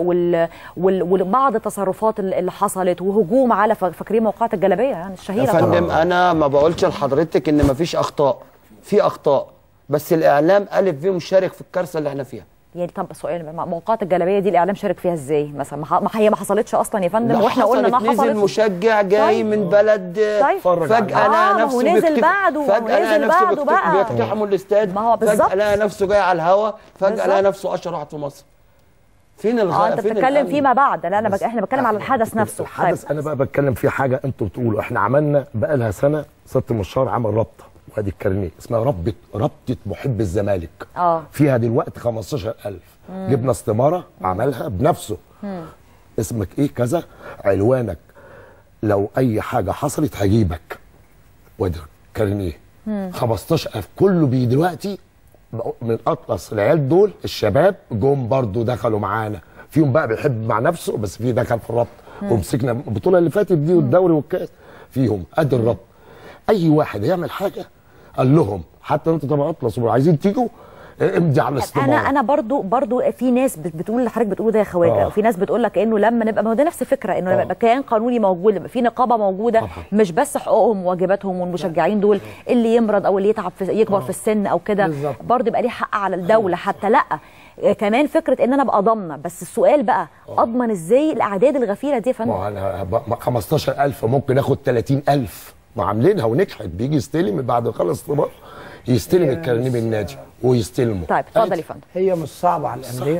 وبعض التصرفات اللي حصلت وهجوم على فاكرين موقعة الجلابيه يعني الشهيره. يا فندم انا ما بقولش لحضرتك ان ما فيش اخطاء، في اخطاء، بس الاعلام الف بيه مشارك في الكارثه اللي احنا فيها. يعني طب سؤال، موقعة الجلابيه دي الاعلام شارك فيها ازاي مثلا؟ هي ما حصلتش اصلا يا فندم، واحنا قلنا انها حصلت. نزل مشجع جاي من بلد فجاه لقى نفسه نزل بعده بقى بيقتحموا الاستاد، فجاه لقى نفسه جاي على الهوا، فجاه لقى نفسه اشهر واحد في مصر. فين الغاء؟ انت بتتكلم فيما بعد. لا احنا بنتكلم على الحدث نفسه. الحدث انا بقى بتكلم في حاجه انتوا بتقولوا احنا عملنا بقى لها سنه. ست مشار عمل رابطه وادي الكارنيه اسمها رابطه محب الزمالك. فيها دلوقتي 15,000. جبنا استماره عملها بنفسه. اسمك ايه كذا، عنوانك، لو اي حاجه حصلت هجيبك. وادي الكارنيه 15,000 كله دلوقتي من اطلس. العيال دول الشباب جم برضو دخلوا معانا، فيهم بقى بيحب مع نفسه بس في دخل في الربط ومسكنا البطوله اللي فاتت دي والدوري والكاس فيهم قد الربط. اي واحد يعمل حاجه قال لهم حتى انتوا تبع اطلس وعايزين تيجوا امضي على الاستماره. انا برضو في ناس بتقول اللي حضرتك بتقوله ده يا خواجه، وفي ناس بتقول لك انه لما نبقى، ما هو ده نفس الفكره، انه يبقى كيان قانوني موجود، يبقى في نقابه موجوده، مش بس حقوقهم وواجباتهم، والمشجعين دول اللي يمرض او اللي يتعب يكبر في السن او كده برضو يبقى ليه حق على الدوله حتى. لا كمان فكره ان انا ابقى ضامنه، بس السؤال بقى اضمن ازاي الاعداد الغفيره دي يا فندم؟ ما انا 15,000 ممكن اخد 30,000 ما عاملينها ونجحت. بيجي يستلم بعد ما يخلص اختبار يستلم الكارنيه من النادي ويستلمه. طيب اتفضل يا فندم. هي مش صعبه على الانديه،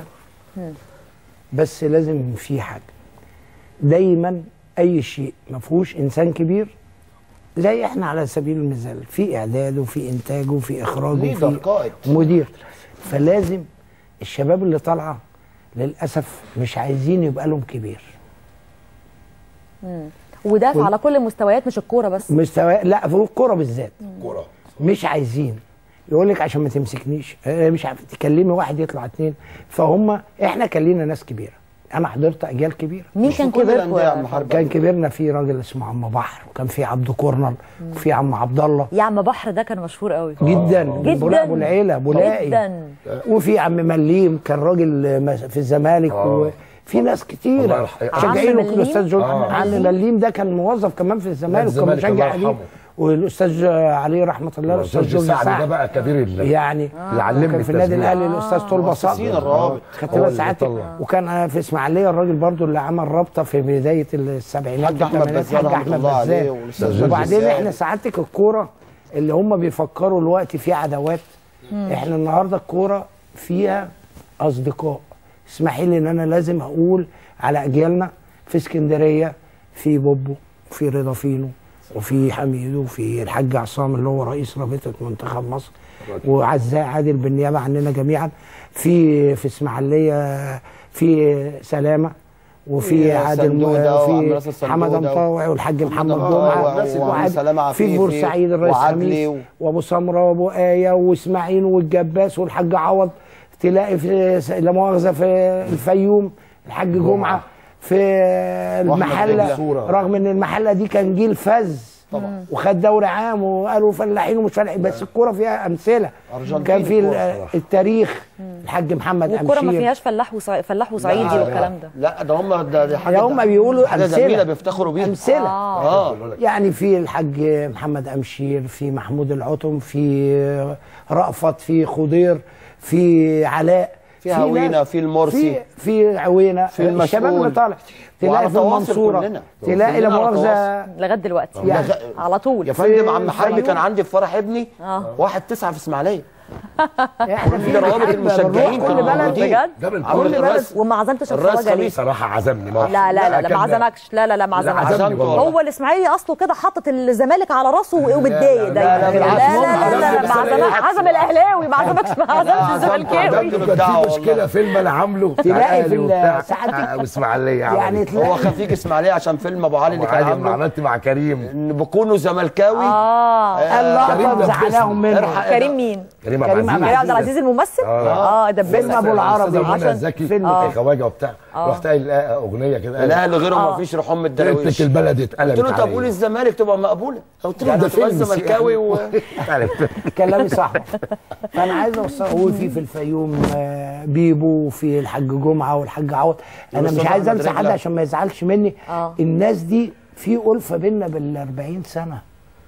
بس لازم في حاجه دايما. اي شيء ما فيهوش انسان كبير، زي احنا على سبيل المثال في اعداد وفي انتاج وفي اخراج وفي مدير، فلازم الشباب اللي طالعه للاسف مش عايزين يبقى لهم كبير. وده على كل المستويات مش الكوره بس. لا في الكوره بالذات. الكوره مش عايزين، يقول لك عشان ما تمسكنيش، مش عارف تكلمي واحد يطلع اتنين. فهم احنا كان لينا ناس كبيره، انا حضرت اجيال كبيره. مين كان كبيركم؟ كان كبيرنا في راجل اسمه عم بحر، وكان في عبد كورنل، وفي عم عبد الله. يا عم بحر ده كان مشهور قوي جدا جدا، ابو العيله ابو لاقي جدا. وفي عم مليم كان راجل في الزمالك وفي ناس كتيره شجعينه. الاستاذ عم مليم ده كان موظف كمان في الزمالك وكان مشجع عليه. والاستاذ عليه رحمه الله الاستاذ جورج سعد ده بقى كبير يعني اللي علمني في النادي الاهلي الاستاذ طلبه صقر خدت بالك ساعات. وكان في اسماعيليه الراجل برضو اللي عمل رابطه في بدايه السبعينات احمد بزال. وبعدين احنا سعادتك الكوره اللي هم بيفكروا الوقت في عداوات، احنا النهارده الكوره فيها اصدقاء. اسمحي لي ان انا لازم اقول على اجيالنا في اسكندريه في بوبو، في رضا فينو، وفي حميد وفي الحاج عصام اللي هو رئيس رابطه منتخب مصر، وعزاء عادل بالنيابه عننا جميعا. في اسماعيليه في سلامه، وفي عادل، وفي حمد مطاوع والحاج محمد جمعه، في بورسعيد الرئيس خميس وابو سمره وابو ايه واسماعيل والجباس والحاج عوض. تلاقي في لا مؤاخذه في الفيوم الحاج جمعه، في المحله، رغم ان المحله دي كان جيل فز طبعا وخد دوري عام وقالوا فلاحين ومش فلاحين، بس الكوره فيها امثله. كان في التاريخ الحاج محمد امشير، والكوره ما فيهاش فلاح وصعيدي والكلام ده. لا ده هم ده حاجه، هم بيقولوا حاجه جميله بيفتخروا بيها، امثله. يعني في الحاج محمد امشير، في محمود العطم، في رأفت، في خضير، في علاء، في عوينه، في المرسي، في عوينه، في الشباب اللي طالع. تلاقي في المنصوره، تلاقي لا مؤاخذه لغايه دلوقتي يعني على طول. يا فندم عم حربي كان عندي في فرح ابني 1/9 في اسماعيليه. احنا في روابط المشجعين كل بلد بجد، كل بلد. وما عزمتش الخواجه ليه؟ صراحه عزمني مره. لا ما عزمكش، لا ما عزمكش. هو الاسماعيلي اصله كده حاطط الزمالك على راسه ومتضايق دايما. لا ما عزمكش، عزم الاهلاوي، ما عزمكش، ما عزمش الزملكاوي. في مشكله فيلم انا عامله تلاقي في ساعات اسماعيليه يعني هو خفيج اسماعيليه عشان فيلم ابو علي اللي كان عامله، عملت مع كريم ان بكونوا زملكاوي. الله زعلهم منه. كريم مين؟ كريم عبد العزيز الممثل. ده فيلم ابو العربي عشان فيلم خواجه وبتاع. رحت قايل اغنيه كده، الاهل غيرهم ما فيش رحوم الدراويش. البلد اتقلبت. قلت له طب قول الزمالك تبقى مقبوله. قلت له ده فيلم زملكاوي كلامي صح. فانا عايز اوصل في الفيوم بيبو، وفي الحاج جمعه والحاج عوض. انا مش عايز انسى حد عشان ما يزعلش مني. الناس دي في ألفة بينا بال40 سنه،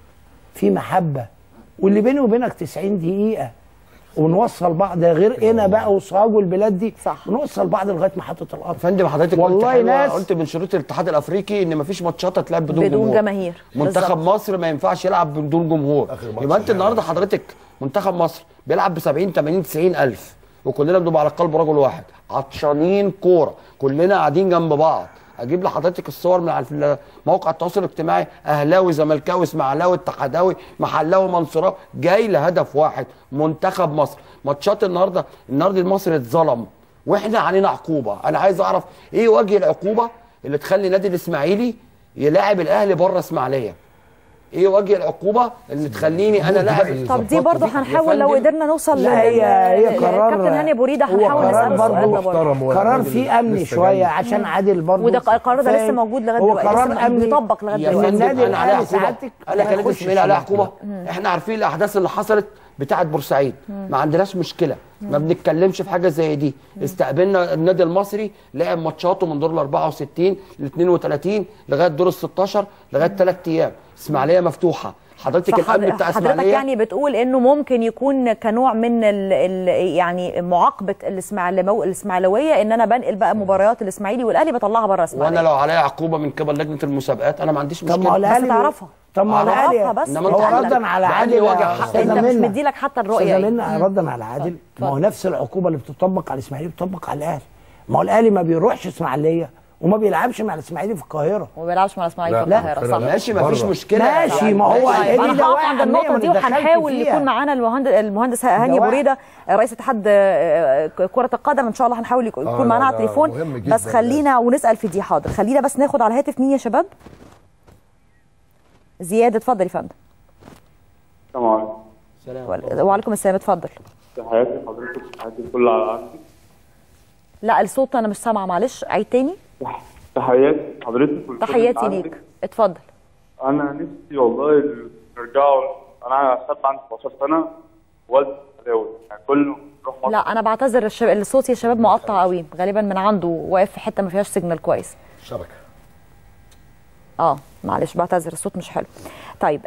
في محبه، واللي بيني وبينك 90 دقيقه ونوصل بعض. ده غير هنا بقى وصاج والبلاد دي صح، ونوصل بعض لغايه محطه القطر. فندم حضرتك والله قلت من شروط الاتحاد الافريقي ان مفيش ماتشات هتلعب بدون جماهير. منتخب مصر ما ينفعش يلعب بدون جمهور. يبقى انت النهارده حضرتك منتخب مصر بيلعب ب 70 80 90 الف، وكلنا بنبقى على قلب رجل واحد، عطشانين كوره، كلنا قاعدين جنب بعض. اجيب لحضرتك الصور من على موقع التواصل الاجتماعي، اهلاوي زملكاوي اسماعيلاوي اتحداوي محلاوي منصوراوي، جاي لهدف واحد، منتخب مصر. ماتشات النهارده المصري اتظلم واحنا علينا عقوبه. انا عايز اعرف ايه وجه العقوبه اللي تخلي نادي الاسماعيلي يلاعب الاهلي بره اسماعيليه؟ ايه وجه العقوبه اللي تخليني انا لاعب؟ طب دي برضه هنحاول لو قدرنا نوصل هي قرار كابتن هاني ابو ريده، هنحاول نساله السؤال ده برضه. قرار فيه امني شويه عشان عادل برضه، وده القرار ده لسه موجود لغايه دلوقتي، هو قرار امني بيطبق لغايه دلوقتي. النادي الاهلي سعادتك انا كان الاسماعيلي على عقوبه. احنا عارفين الاحداث اللي حصلت بتاعه بورسعيد، ما عندناش مشكله، ما بنتكلمش في حاجه زي دي. استقبلنا النادي المصري، لعب ماتشاته من دور ال 64 ل 32 لغايه دور ال 16 لغايه 3 ايام. اسماعيليه مفتوحه. حضرتك الامن بتاع اسماعيليه، حضرتك يعني بتقول انه ممكن يكون كنوع من يعني معاقبه الاسماعيلويه، ان انا بنقل بقى مباريات الاسماعيلي والاهلي بطلعها بره اسماعيليه. وانا لو عليا عقوبه من قبل لجنه المسابقات انا ما عنديش مشكله. طب ما هو الاهلي تعرفها. طب ما الاهلي هو ردا على عادل، انت مش مدي لك حتى الرؤيه ردا على عادل. ما هو نفس العقوبه اللي بتطبق على الاسماعيلي بتطبق على الاهلي. ما هو الاهلي ما بيروحش اسماعيليه وما بيلعبش مع الاسماعيلي في القاهره، وما بيلعبش مع الاسماعيلي في القاهره. صح، ماشي، ما فيش مشكله. ماشي، ما هو انا هقف عند النقطه دي، وهنحاول يكون معانا المهندس هاني ابو ريده رئيس اتحاد كره القدم. ان شاء الله هنحاول يكون معانا على التليفون. بس خلينا ونسال في دي. حاضر، خلينا بس ناخد على الهاتف مين يا شباب؟ زياد، اتفضل يا فندم. السلام. وعليكم السلام، اتفضل. تحياتي لحضرتك، تحياتي لكل عارفك. لا الصوت انا مش سامعه، معلش عيد تاني. تحياتي لحضرتك. تحياتي ليك، اتفضل. انا نفسي والله نرجعوا. انا شاب عندي 17 سنه، والدي ملاوي، يعني كله بيروح مصر. لا انا بعتذر، الصوت يا شباب مقطع قوي، غالبا من عنده واقف في حته ما فيهاش سيجنال كويس. شبكه. معلش بعتذر، الصوت مش حلو. طيب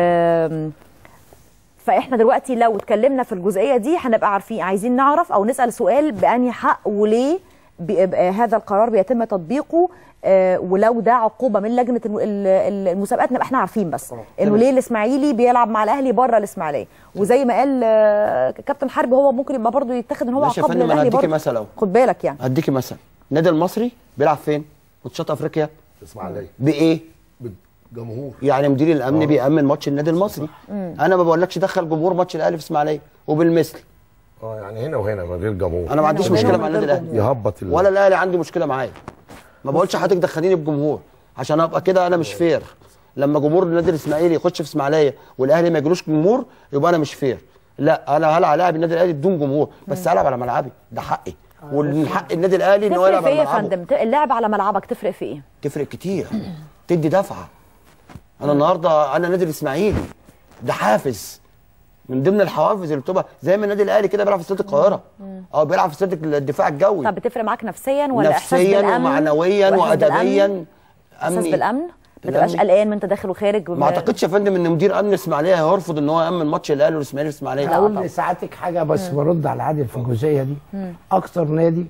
فاحنا دلوقتي لو اتكلمنا في الجزئيه دي هنبقى عايزين نعرف او نسال سؤال بأنهي حق وليه هذا القرار بيتم تطبيقه، ولو ده عقوبه من لجنه المسابقات نبقى احنا عارفين بس انه ليه الاسماعيلي بيلعب مع الاهلي بره الاسماعيليه. وزي ما قال كابتن حرب، هو ممكن يبقى برضه يتاخد ان هو عقاب للاهلي برضه. مثلا خد بالك يعني. هديكي مثلا النادي المصري بيلعب فين؟ ماتشات افريقيا اسماعيليه. بايه؟ جمهور يعني مدير الامن بيامن ماتش النادي المصري. انا ما بقولكش دخل جمهور ماتش الاهلي في اسماعيليه وبالمثل. يعني هنا وهنا من غير جمهور. انا ما عنديش مشكله مع النادي الاهلي يهبط ولا الاهلي عندي مشكله معايا. ما بقولش حضرتك دخليني بجمهور عشان ابقى كده انا مش فير. لما جمهور النادي الاسماعيلي يخش في اسماعيليه والاهلي ما يجيلوش جمهور يبقى انا مش فير. لا انا هلعب لاعب النادي الاهلي بدون جمهور بس هلعب على ملعبي، ده حقي ومن حق النادي الاهلي ان هو يلعب على ملعبه. تفرق في ايه يا فندم؟ اللعب على ملعبك تفرق في ايه؟ تفرق كتير، تدي دفعه. انا النهارده انا نادي الاسماعيلي ده حافز من ضمن الحوافز اللي بتبقى زي ما النادي الاهلي كده بيلعب في استاد القاهره بيلعب في استاد الدفاع الجوي. طب بتفرق معاك نفسيا ولا نفسيا احساس بالامن ومعنويا وادبيا؟ احساس بالامن ما تبقاش قلقان وانت داخل وخارج؟ ما اعتقدش يا فندم ان مدير امن الاسماعيليه هيرفض ان هو يامن ماتش الاهلي والاسماعيلي في الاسماعيليه. هقول لساعتك حاجه بس برد على عادل في الجزئيه دي. اكتر نادي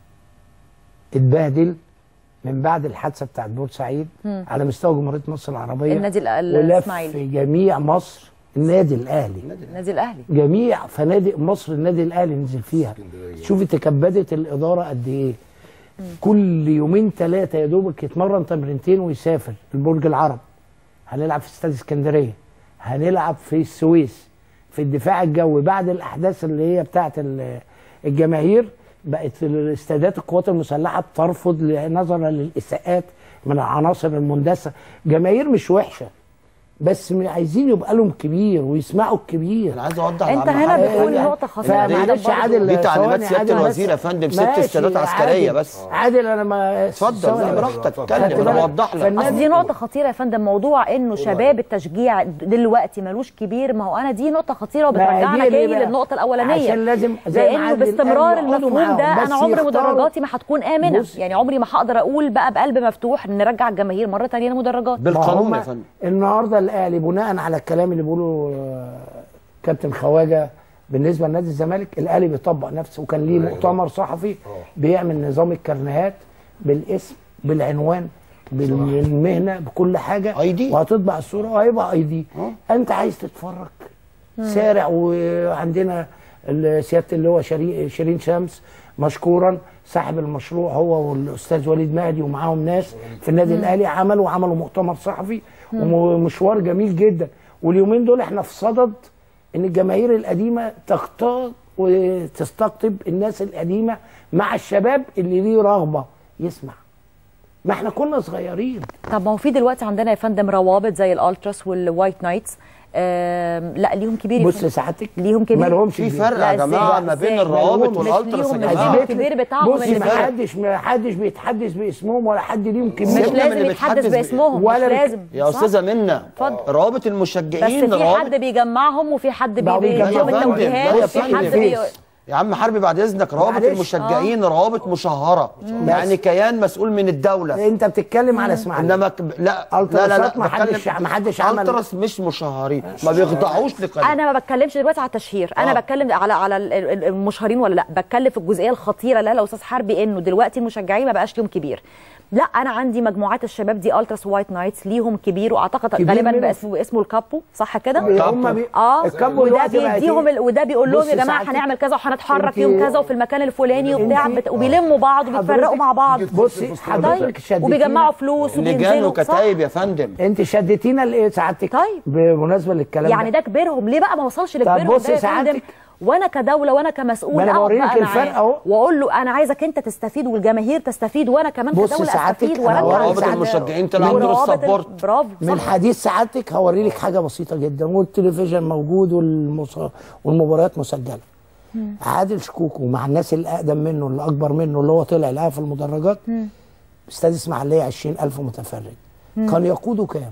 اتبهدل من بعد الحادثه بتاعت بورسعيد على مستوى جمهوريه مصر العربيه النادي الاسماعيلي في جميع مصر النادي الاهلي. النادي الاهلي جميع فنادق مصر النادي الاهلي نزل فيها. شوفي تكبدت الاداره قد ايه. كل يومين ثلاثه يا دوبك يتمرن تمرينتين ويسافر البرج العرب. هنلعب في استاد اسكندريه، هنلعب في السويس في الدفاع الجوي. بعد الاحداث اللي هي بتاعت الجماهير بقت استادات القوات المسلحه بترفض نظرا للاساءات من العناصر المندسه. جماهير مش وحشه بس عايزين يبقى لهم كبير ويسمعوا الكبير. انا عايز اوضح انت هنا بتقول نقطه خطيره. معلش عادل دي تعليمات سياده الوزير يا فندم 6 استادات عسكريه بس. عادل انا ما اتفضل براحتك اتكلم انا بوضح لك. اصل دي نقطه خطيره يا فندم. موضوع انه شباب التشجيع دلوقتي مالوش كبير. ما هو انا دي نقطه خطيره وبترجعنا تاني للنقطه الاولانيه عشان لازم لانه باستمرار المفهوم ده انا عمري مدرجاتي ما هتكون امنه. يعني عمري ما هقدر اقول بقى بقلب مفتوح نرجع الجماهير مره ثانيه للمدرجات بالقانون يا فندم. النهارده الاهلي بناء على الكلام اللي بيقوله كابتن خواجه بالنسبه لنادي الزمالك الاهلي بيطبق نفسه وكان ليه مؤتمر صحفي بيعمل نظام الكرنيهات بالاسم بالعنوان بالمهنه بكل حاجه وهتطبع الصوره وهيبقى اي. انت عايز تتفرج سارع. وعندنا سياده اللي هو شيرين شمس مشكورا صاحب المشروع هو والاستاذ وليد مهدي ومعاهم ناس في النادي الاهلي عملوا مؤتمر صحفي ومشوار جميل جدا. واليومين دول احنا في صدد ان الجماهير القديمه تختار وتستقطب الناس القديمه مع الشباب اللي ليه رغبه يسمع. ما احنا كنا صغيرين. طب ما هو في دلوقتي عندنا يا فندم روابط زي الالتراس والوايت نايتس. لا ليهم كبير. بص ساعتك ليهم كبير. ما لهمش في فرق يا جماعه ما بين الروابط والالتراس يا جماعه. الكبير بتاعهم بص ما حدش بيتحدث باسمهم ولا حد ليهم كبير. مش لازم يتحدث باسمهم ولا لازم يا استاذه منى. روابط المشجعين بس في حد بيجمعهم وفي حد بيديهم التوجيهات وفي حد يا عم حربي بعد اذنك روابط المشجعين روابط مشهره يعني كيان مسؤول من الدوله. انت بتتكلم على اسماعيليه انما لا ما حدش عمل. التراس مش مشهرين ما بيخضعوش لقانون. انا ما بتكلمش دلوقتي على التشهير. انا بتكلم على المشهورين ولا لا. بتكلم في الجزئيه الخطيره لا استاذ حربي انه دلوقتي المشجعين ما بقاش ليهم كبير. لا انا عندي مجموعات الشباب دي التراس وايت نايتس ليهم كبير واعتقد غالبا اسمه الكابو صح كده؟ الكابو وده بيديهم وده بيقول لهم يا جماعه هنعمل كذا وهنتحرك يوم كذا وفي المكان الفلاني وبتاع وبيلموا بعض وبيتفرقوا مع بعض. بصي حضرتك شدتينا وبيجمعوا فلوس لجان وكتايب يا فندم. انت شدتينا لايه سعادتك؟ طيب بمناسبه للكلام يعني ده كبيرهم ليه بقى ما وصلش لكبيرهم ده يا فندم؟ وانا كدوله وانا كمسؤول اقعد بقى واقول له انا عايزك انت تستفيد والجماهير تستفيد وانا كمان كدوله استفيد وارجع روابط المشجعين تلعب دور السبورت. برافو من حديث سعادتك هوري لك حاجه بسيطه جدا والتلفزيون موجود والمباريات مسجله. عادل شكوكو مع الناس اللي اقدم منه اللي اكبر منه اللي هو طلع لها في المدرجات استاد اسماعيليه 20,000 متفرج. كان يقودوا كام؟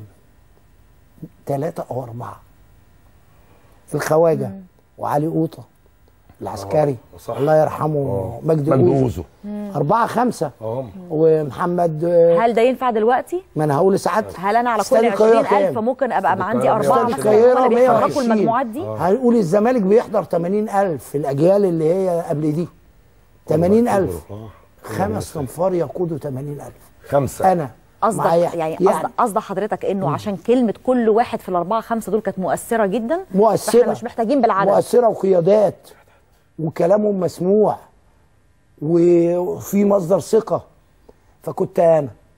3 أو 4. الخواجه وعلي قوطه العسكري الله يرحمه مجدي اوزو 4 5 ومحمد. هل ده ينفع دلوقتي؟ ما انا هقول لسعادتك. هل انا على كل 20,000 ممكن ابقى عندي 4 مثلا اللي بيحركوا المجموعات دي؟ هنقول الزمالك بيحضر 80,000 في الاجيال اللي هي قبل دي 80,000 5 انفار يقودوا 80,000 5. انا قصدك يعني قصد حضرتك انه عشان كلمه كل واحد في ال4 5 دول كانت مؤثره جدا. مؤثره احنا مش محتاجين بالعدد. مؤثره وقيادات وكلامهم مسموع وفي مصدر ثقه. فكنت انا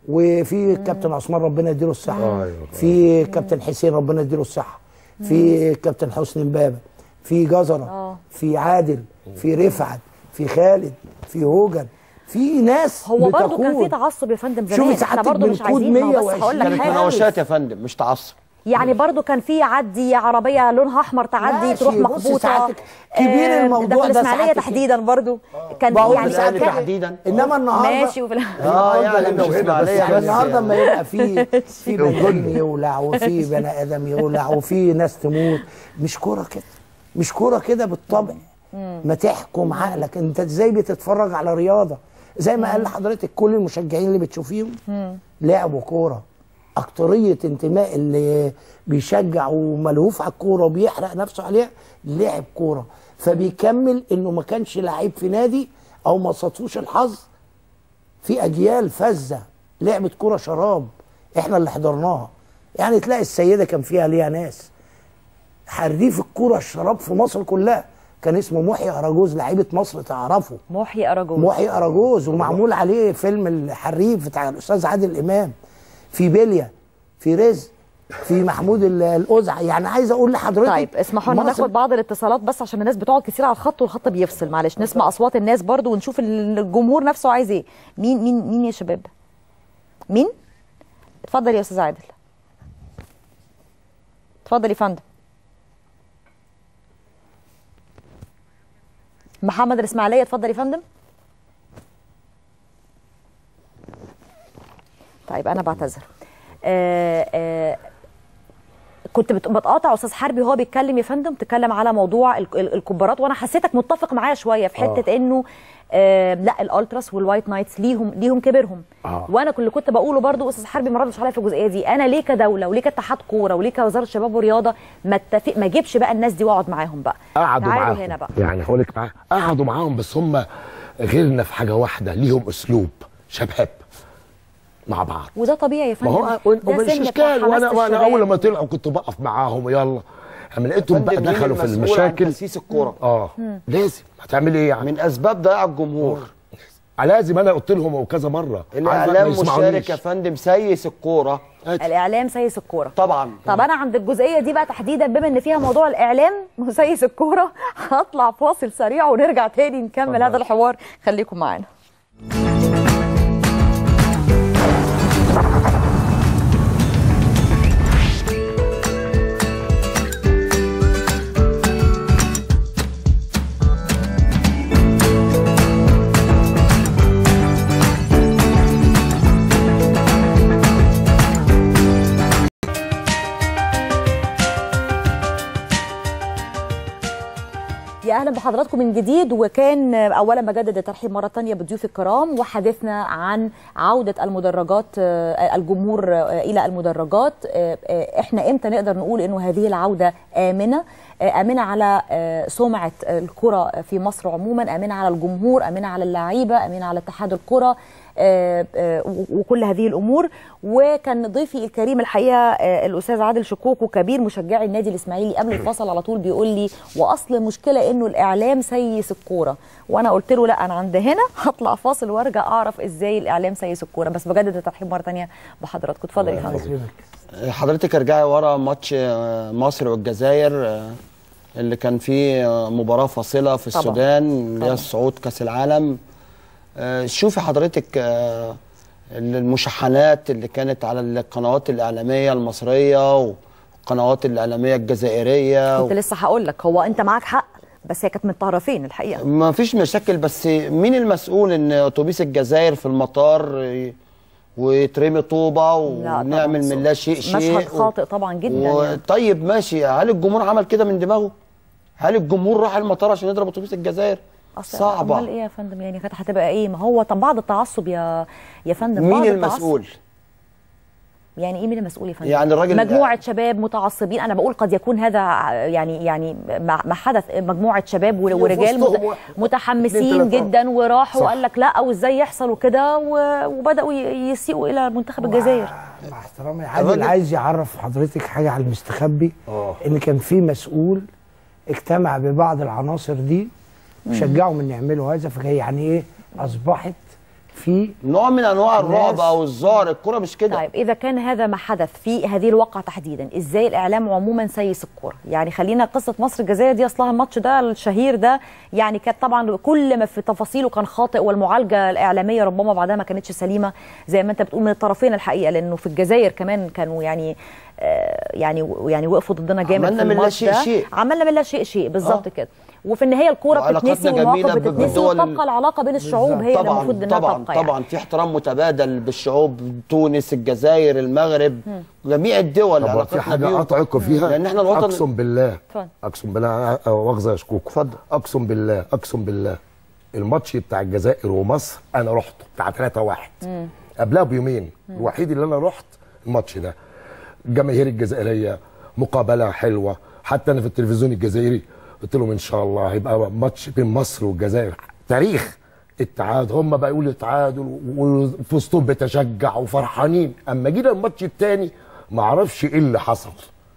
وفي الكابتن عثمان ربنا يديله الصحه، في كابتن حسين ربنا يديله الصحه، في كابتن حسني مبابه، في جزره، في عادل، في رفعت، في خالد، في هوجن، في ناس هو برضه كان في تعصب يا فندم زمان. شوفي احنا برضه مش عايزين، بس هقول لك حاجه، مناوشات يا فندم مش تعصب. يعني برضو كان في عدي عربيه لونها احمر تعدي تروح مخبوطه. كبير الموضوع ده في الاسماعيليه تحديدا برضو كان يعني تحديدا. انما النهارده ماشي يعني مش الاسماعيليه النهارده لما يبقى في بني ادم يولع وفي بني ادم يولع وفي ناس تموت، مش كوره كده، مش كوره كده بالطبع. ما تحكم عقلك، انت ازاي بتتفرج على رياضه؟ زي ما قال لحضرتك كل المشجعين اللي بتشوفيهم لعبوا كوره. أكترية انتماء اللي بيشجع وملهوف على الكورة وبيحرق نفسه عليها لعب كورة، فبيكمل إنه ما كانش لعيب في نادي أو ما صادفوش الحظ. في أجيال فزة لعبت كورة شراب إحنا اللي حضرناها. يعني تلاقي السيدة كان فيها ليها ناس حريف الكورة الشراب في مصر كلها، كان اسمه محيي أراجوز، لعيبة مصر تعرفه. محيي أراجوز، محيي أراجوز، ومعمول عليه فيلم الحريف بتاع الأستاذ عادل إمام. في بيليا، في رزق، في محمود الأزع. يعني عايز اقول لحضرتك طيب اسمحوا لنا ناخد بعض الاتصالات بس عشان الناس بتقعد كتير على الخط والخط بيفصل. معلش نسمع اصوات الناس برضو ونشوف الجمهور نفسه عايز ايه. مين يا شباب؟ مين؟ اتفضل يا استاذ عادل. اتفضل يا فندم. محمد الاسماعيليه، اتفضل يا فندم. طيب انا بعتذر. كنت بتقاطع استاذ حربي وهو بيتكلم يا فندم، تكلم على موضوع الكبارات، وانا حسيتك متفق معايا شويه في حته انه لا الالتراس والوايت نايتس ليهم كبرهم. وانا اللي كنت بقوله برضو استاذ حربي ما ردش عليا في الجزئيه دي. انا ليه كدوله وليه كاتحاد كوره وليه كوزاره شباب ورياضه ما اجيبش بقى الناس دي واقعد معاهم بقى؟ قعدوا معاهم هنا بقى. يعني هقول لك معاهم قعدوا معاهم، بس هم غيرنا في حاجه واحده، ليهم اسلوب شباب مع بعض. وده طبيعي يا فندم، ما هو مش اشكال. وانا اول ما طلعوا كنت بقف معاهم يلا. اما لقيتهم بقى دخلوا في المشاكل. تاسيس الكوره لازم هتعملي ايه يعني؟ من اسباب ضياع الجمهور. لازم انا قلت لهم وكذا مره الاعلام مشارك يا فندم، سيس الكوره. الاعلام سيس الكوره طبعا. طب انا عند الجزئيه دي بقى تحديدا بما ان فيها موضوع الاعلام مسيس الكوره هطلع فاصل سريع ونرجع تاني نكمل هذا الحوار. خليكم معانا. يا اهلا بحضراتكم من جديد. وكان اولا بجدد الترحيب مره ثانيه بضيوف الكرام، وحديثنا عن عوده المدرجات، الجمهور الى المدرجات. احنا امتى نقدر نقول انه هذه العوده امنه على سمعه الكره في مصر عموما، امنه على الجمهور، امنه على اللعيبه، امنه على اتحاد الكره، وكل هذه الامور. وكان ضيفي الكريم الحقيقه الاستاذ عادل شكوكو كبير مشجعي النادي الاسماعيلي قبل الفصل على طول بيقول لي واصل المشكله انه الاعلام سيس الكوره. وانا قلت له لا، انا عند هنا هطلع فاصل وارجع اعرف ازاي الاعلام سيس الكوره. بس بجدد الترحيب مره ثانيه بحضراتكم. اتفضل يا فندم. حضرتك ارجعي ورا ماتش مصر والجزائر اللي كان فيه مباراه فاصله في السودان اللي هي صعود كاس العالم. شوفي حضرتك المشاحنات اللي كانت على القنوات الإعلامية المصرية والقنوات الإعلامية الجزائرية. كنت لسه هقول لك، هو أنت معاك حق بس هي كانت من الطرفين الحقيقة. ما فيش مشاكل، بس مين المسؤول إن أتوبيس الجزائر في المطار ويترمي طوبة ونعمل من لا شيء شيء؟ مشهد خاطئ طبعا جدا يعني. طيب ماشي، هل الجمهور عمل كده من دماغه؟ هل الجمهور راح المطار عشان يضرب أتوبيس الجزائر؟ صعبة. امال ايه يا فندم؟ يعني كانت هتبقى ايه؟ ما هو طب بعض التعصب يا فندم. مين المسؤول؟ يعني ايه مين المسؤول يا فندم؟ يعني الراجل مجموعه شباب متعصبين. انا بقول قد يكون هذا يعني ما حدث، مجموعه شباب ورجال متحمسين جدا وراحوا وقال لك لا وازاي يحصل وكده، وبداوا يسيئوا الى منتخب الجزائر. مع احترامي عادل عايز يعرف حضرتك حاجه على المستخبي، ان كان في مسؤول اجتمع ببعض العناصر دي وشجعهم ان يعملوا هذا، فكان يعني ايه اصبحت في نوع من انواع الرعب او الذعر. الكوره مش كده. طيب اذا كان هذا ما حدث في هذه الواقعه تحديدا، ازاي الاعلام عموما سيس الكوره؟ يعني خلينا قصه مصر الجزائر دي، اصلها الماتش ده الشهير ده يعني كانت طبعا كل ما في تفاصيله كان خاطئ، والمعالجه الاعلاميه ربما بعدها ما كانتش سليمه زي ما انت بتقول من الطرفين الحقيقه، لانه في الجزائر كمان كانوا يعني وقفوا ضدنا جامد في الماتش ده. عملنا من لا شيء بالظبط كده. وفي النهايه الكوره بتتنسي والمواقف بتتنسي، وتبقى العلاقه بين الشعوب هي اللي المفروض انها تبقى طبعا في احترام متبادل بالشعوب، تونس، الجزائر، المغرب، جميع الدول علاقتنا في حاجه قطعكم فيها، لان احنا الوطن. اقسم بالله واخذه يا شكوكو. اتفضل. اقسم بالله الماتش بتاع الجزائر ومصر انا رحته بتاع 3-1 قبلها بيومين، الوحيد اللي انا رحت الماتش ده. الجماهير الجزائريه مقابله حلوه، حتى انا في التلفزيون الجزائري قلت لهم ان شاء الله هيبقى ماتش بين مصر والجزائر تاريخ التعادل. هم بقى يقولوا تعادل وفي وسطهم بتشجع وفرحانين. اما جينا الماتش الثاني ما اعرفش ايه اللي حصل.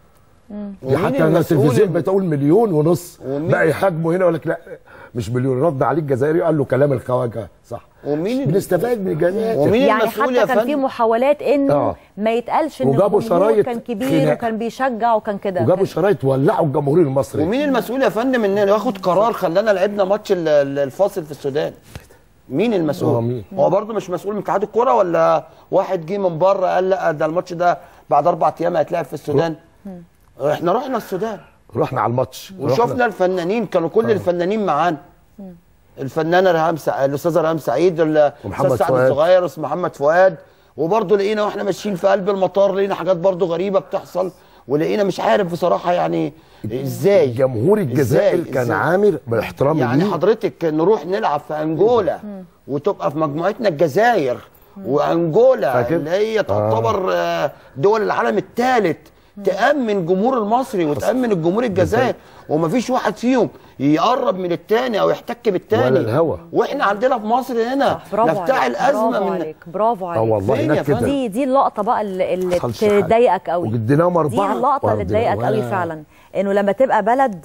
حتى انا التلفزيون بتقول 1.5 مليون بقى يحاجموا هنا، يقول لك لا مش مليون. رد عليه الجزائري قال له كلام الخواجه صح. بنستفاد من الجميع. يعني حتى كان في محاولات انه ما يتقالش ان الجمهور كان كبير وكان بيشجع وكان كده، وجابوا شرايط ولعوا الجمهور المصري. ومين المسؤول يا فندم انه ياخد قرار خلانا لعبنا ماتش الفاصل في السودان؟ مين المسؤول؟ هو برضه مش مسؤول من اتحاد الكوره، ولا واحد جه من بره قال لا ده الماتش ده بعد 4 ايام هيتلعب في السودان؟ احنا رحنا السودان، رحنا على الماتش وشفنا الفنانين، كانوا كل الفنانين معانا. الفنانه الاستاذه ريهام سعيد، الاستاذ سعد الصغير، والاستاذ محمد فؤاد. وبرضه لقينا واحنا ماشيين في قلب المطار لقينا حاجات برضه غريبه بتحصل، ولقينا مش عارف بصراحه يعني ازاي جمهور الجزائر كان عامر باحترام يعني حضرتك نروح نلعب في انجولا وتبقى في مجموعتنا الجزائر وانجولا اللي هي تعتبر دول العالم الثالث، تأمن جمهور المصري وتأمن الجمهور الجزائر، ومفيش واحد فيهم يقرب من التاني او يحتك بالتاني ولا الهوا. واحنا عندنا في مصر هنا نفتعل ازمه برافو عليك. والله هناك كده. دي اللقطه بقى اللي تضايقك قوي، وجدناهم 4. دي اللقطه اللي تضايقك قوي فعلا، انه لما تبقى بلد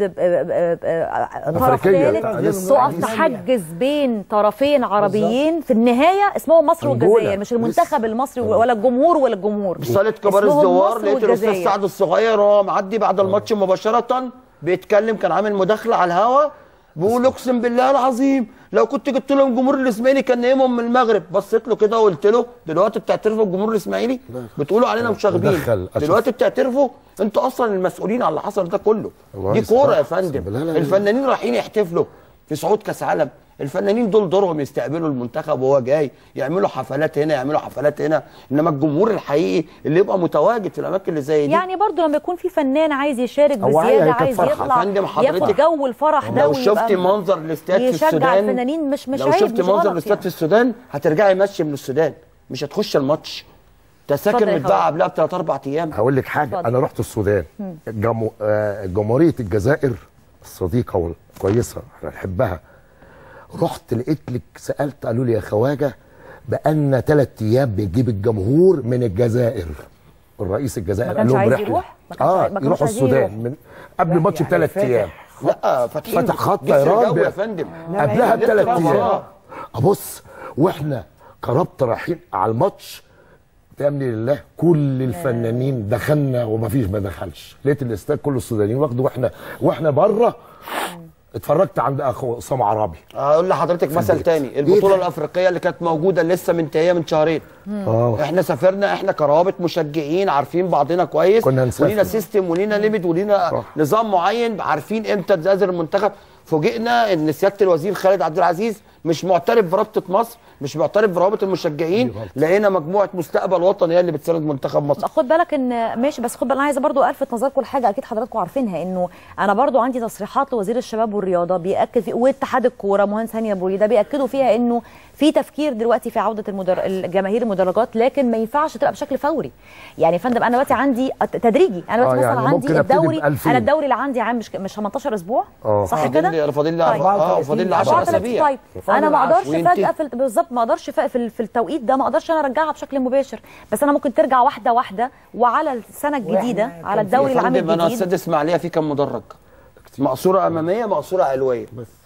طرف ثالث تقف تحجز بين طرفين عربيين في النهايه اسمهم مصر والجزائر، مش المنتخب المصري ولا الجمهور ولا الجمهور. صاله كبار الزوار لقيت الاستاذ سعد الصغير وهو معدي بعد الماتش مباشره بيتكلم، كان عامل مداخله على الهوا بيقول اقسم بالله العظيم لو كنت جبت لهم جمهور الاسماعيلي كان نايمهم من المغرب. بصيت له كده وقلت له دلوقتي بتعترفوا بالجمهور الاسماعيلي؟ بتقولوا علينا مشاغبين، دلوقتي بتعترفوا؟ انتوا اصلا المسؤولين على اللي حصل ده كله. دي كوره يا فندم. الفنانين رايحين يحتفلوا في صعود كاس عالم، الفنانين دول دورهم يستقبلوا المنتخب وهو جاي، يعملوا حفلات هنا يعملوا حفلات هنا، انما الجمهور الحقيقي اللي يبقى متواجد في الاماكن اللي زي دي. يعني برضه لما يكون في فنان عايز يشارك بزياده، عايز يطلع ياخد جو الفرح ده، لو شفتي منظر الاستاد في السودان، يشجع الفنانين مش لو عيب، شفتي منظر الاستاد في السودان هترجعي ماشي من السودان، مش هتخش الماتش. تذاكر متباعه قبلها ب3-4 ايام. هقول لك حاجه، انا رحت السودان، جمهوريه الجزائر الصديقه والكويسه احنا نحبها، رحت لقيت لك سالت قالوا لي يا خواجه بقالنا 3 ايام بنجيب الجمهور من الجزائر. الرئيس الجزائر قال لهم رحله يروحوا السودان من قبل الماتش ب3 ايام. لا فتح خط طيران يا فندم قبلها ب3 ايام. ابص واحنا كرابطه رايحين على الماتش، تأمن لله كل الفنانين دخلنا ومفيش ما دخلش، لقيت الاستاد كله السودانيين واخده، واحنا بره اتفرجت عند اخو اسام عرابي. اقول لحضرتك مثل تاني، البطوله الافريقيه اللي كانت موجوده لسه منتهيه من شهرين، احنا سافرنا، احنا كروابط مشجعين عارفين بعضنا كويس، ولينا سيستم ولينا ليميت ولينا نظام معين، عارفين امتى تزازر المنتخب. فوجئنا ان سياده الوزير خالد عبد العزيز مش معترف برابطه مصر، مش معترف برابط المشجعين، لقينا مجموعه مستقبل وطني هي اللي بتساند منتخب مصر. خد بالك ان ماشي، بس خد بالك انا عايزه برضو الفت نظركم لحاجه اكيد حضراتكم عارفينها، انه انا برضو عندي تصريحات لوزير الشباب والرياضه بياكد في، واتحاد الكوره مهندس هاني ابو ريده بياكدوا فيها انه في تفكير دلوقتي في عوده الجماهير المدرجات، لكن ما ينفعش تبقى بشكل فوري. يعني يا فندم انا دلوقتي عندي تدريجي، انا دلوقتي مثلا عندي الدوري، انا الدوري اللي عندي عام مش 18 اسبوع صح كده؟ فاضل لي 4 فاضل لي 10 اسابيع. طيب انا ما اقدرش فجاه بالظبط، ما اقدرش في التوقيت ده ما اقدرش انا ارجعها بشكل مباشر، بس انا ممكن ترجع واحده واحده، وعلى السنه الجديده على الدوري العام الجديد. انا استاذ اسماعيليه في كام مدرج؟ مقصوره اماميه مقصوره علويه بس.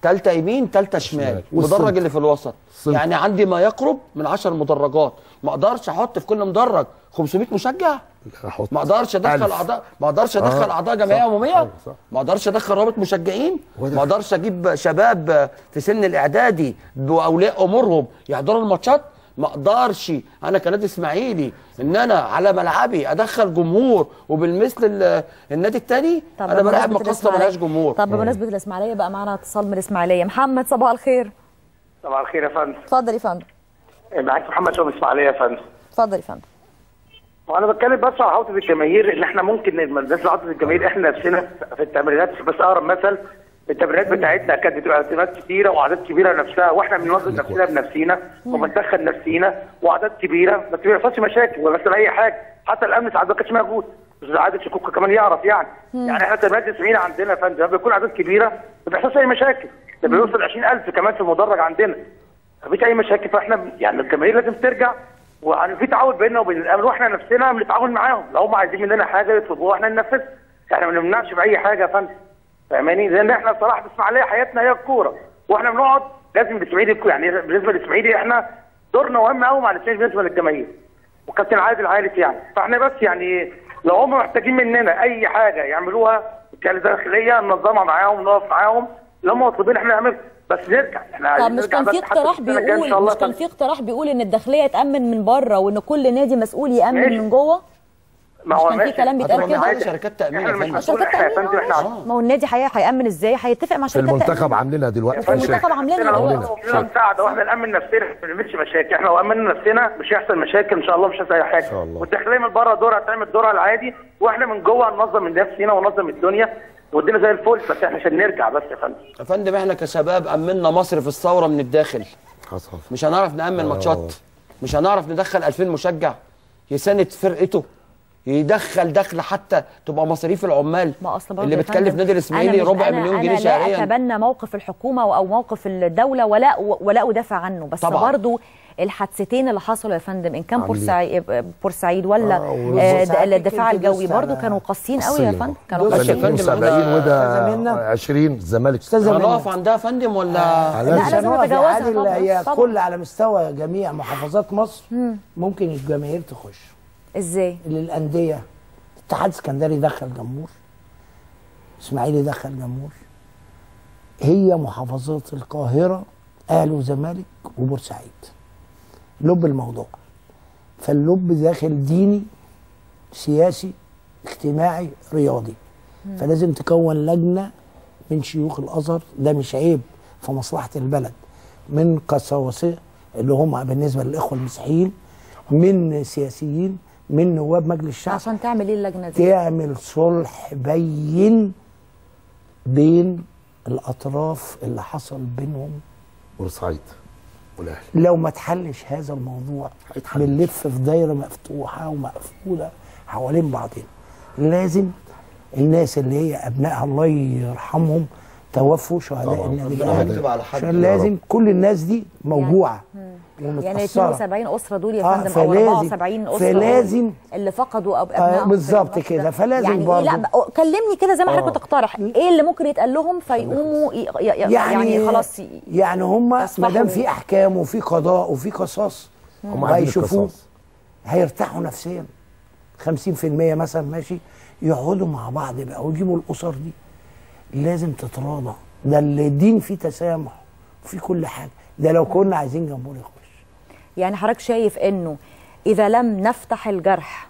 ثالثه يمين ثالثه شمال، المدرج اللي في الوسط. يعني عندي ما يقرب من 10 مدرجات. ما اقدرش احط في كل مدرج 500 مشجع، ما اقدرش ادخل اعضاء، ما اقدرش ادخل اعضاء جمعيه عموميه، ما اقدرش ادخل رابط مشجعين، ما اقدرش اجيب شباب في سن الاعدادي واولياء امورهم يحضروا الماتشات. ما اقدرش انا كنادي اسماعيلي ان انا على ملعبي ادخل جمهور وبالمثل النادي الثاني. انا بلعب مقصه ملهاش جمهور. طب بمناسبه الاسماعيليه بقى معانا اتصال من الاسماعيليه. محمد صباح الخير. صباح الخير يا فندم. اتفضل يا فندم. معاك محمد شوقي اسماعيليه يا فندم. اتفضل يا فندم. وانا بتكلم بس على عوده الجماهير، ان احنا ممكن الناس عوده الجماهير احنا نفسنا في التمرينات. بس اقرب مثل التمرينات بتاعتنا كانت بتبقى اعتمادات كتيره واعداد كبيره نفسها، واحنا بنوظف نفسنا بنفسينا وبندخل نفسينا واعداد كبيره، بس ما بيحصلش مشاكل ولا مثلا اي حاجه. حتى الامن ساعات ما كانش موجود، بس عادة شكوكه كمان يعرف يعني. يعني احنا تمرينات الاسماعيلي عندنا يا فندم بيكون اعداد كبيره ما بيحصلش اي مشاكل، ده بيوصل 20,000 كمان في المدرج عندنا. مفيش اي مشاكل. فاحنا يعني الجماهير لازم ترجع، ويعني في تعاون بيننا وبين الامن، واحنا نفسنا بنتعاون معاهم. لو هم عايزين مننا حاجه يطلبوها واحنا ننفذها. احنا ما بنمنعش باي حاجه يا فندم، فاهماني؟ لان احنا بصراحه الاسماعيليه حياتنا هي الكوره، واحنا بنقعد لازم الاسماعيلي يعني بالنسبه للاسماعيلي احنا دورنا مهم قوي مع الاسماعيلي بالنسبه للجماهير. وكابتن عادل عارف يعني. فاحنا بس يعني لو هم محتاجين مننا اي حاجه يعملوها كداخليه ننظمها معاهم، نقف معاهم، لو هم مطلوبين احنا نعمل. بس نرجع احنا طب مش كان في اقتراح بيقول ان الداخليه تامن من بره وان كل نادي مسؤول يامن من جوه؟ ما هو كان في كلام بيتقال كده. شركات تامين يا فندم. شركات تامين ما هو النادي هيامن ازاي؟ هيتفق مع شركات تامين. المنتخب عاملينها دلوقتي. في المنتخب عاملينها دلوقتي. مساعده واحنا نامن نفسنا ما بنعملش مشاكل. احنا لو امنا نفسنا مش هيحصل مشاكل ان شاء الله، مش هيحصل اي حاجه. والداخليه من بره دورها هتعمل دورها العادي، واحنا من جوه هننظم من نفسنا وننظم الدنيا والدنيا زي الفل. بس احنا عشان نرجع بس يا فندم. يا فندم احنا كشباب امنا مصر في الثوره من الداخل. مش هنعرف نامن ماتشات، مش هنعرف ندخل 2000 مشجع يساند فرقته، يدخل دخل حتى تبقى مصاريف العمال اللي بتكلف نادي الاسماعيلي ربع مليون جنيه شهريا. انا لا اتبنى موقف الحكومه او موقف الدوله ولا ادافع عنه، بس طبعا. برضو الحادثتين اللي حصلوا يا فندم ان كان بورسعيد ولا الدفاع الجوي برضو كانوا قاسيين قوي يا فندم. كانوا قاسيين يا فندم. 70 وده 20 الزمالك. هنقف عندها يا فندم ولا لا لازم نتجاوزها؟ هي كل على مستوى جميع محافظات مصر ممكن الجماهير تخش. ازاي؟ للانديه اتحاد اسكندري دخل جمهور، اسماعيلي دخل جمهور، هي محافظات القاهره اهلي وزمالك وبورسعيد لب الموضوع. فاللب داخل ديني سياسي اجتماعي رياضي. فلازم تكون لجنه من شيوخ الازهر، ده مش عيب في مصلحه البلد، من قساوسه اللي هم بالنسبه للاخوه المسيحيين، من سياسيين، من نواب مجلس الشعب. عشان تعمل ايه اللجنه دي؟ تعمل صلح بين الاطراف اللي حصل بينهم. بورسعيد والاهلي لو ما تحلش هذا الموضوع بنلف في دايره مفتوحه ومقفوله حوالين بعضنا. لازم الناس اللي هي ابنائها الله يرحمهم توفوا شهداء النادي الاهلي، لازم كل الناس دي موجوعه يعني 72 اسره دول يا فندم او 74 اسره فلازم اللي فقدوا ابنائهم بالظبط كده. فلازم يعني برضه لا كلمني كده زي ما حضرتك بتقترح ايه اللي ممكن يتقال لهم فيقوموا يعني خلاص يعني هم ما دام في احكام وفي قضاء وفي قصاص وهيشوفوه هيرتاحوا نفسيا 50% مثلا ماشي، يقعدوا مع بعض بقى ويجيبوا الاسر دي. لازم تتراضى، ده الدين فيه تسامح وفي كل حاجه. ده لو كنا عايزين جمهور يخش. يعني حضرتك شايف انه اذا لم نفتح الجرح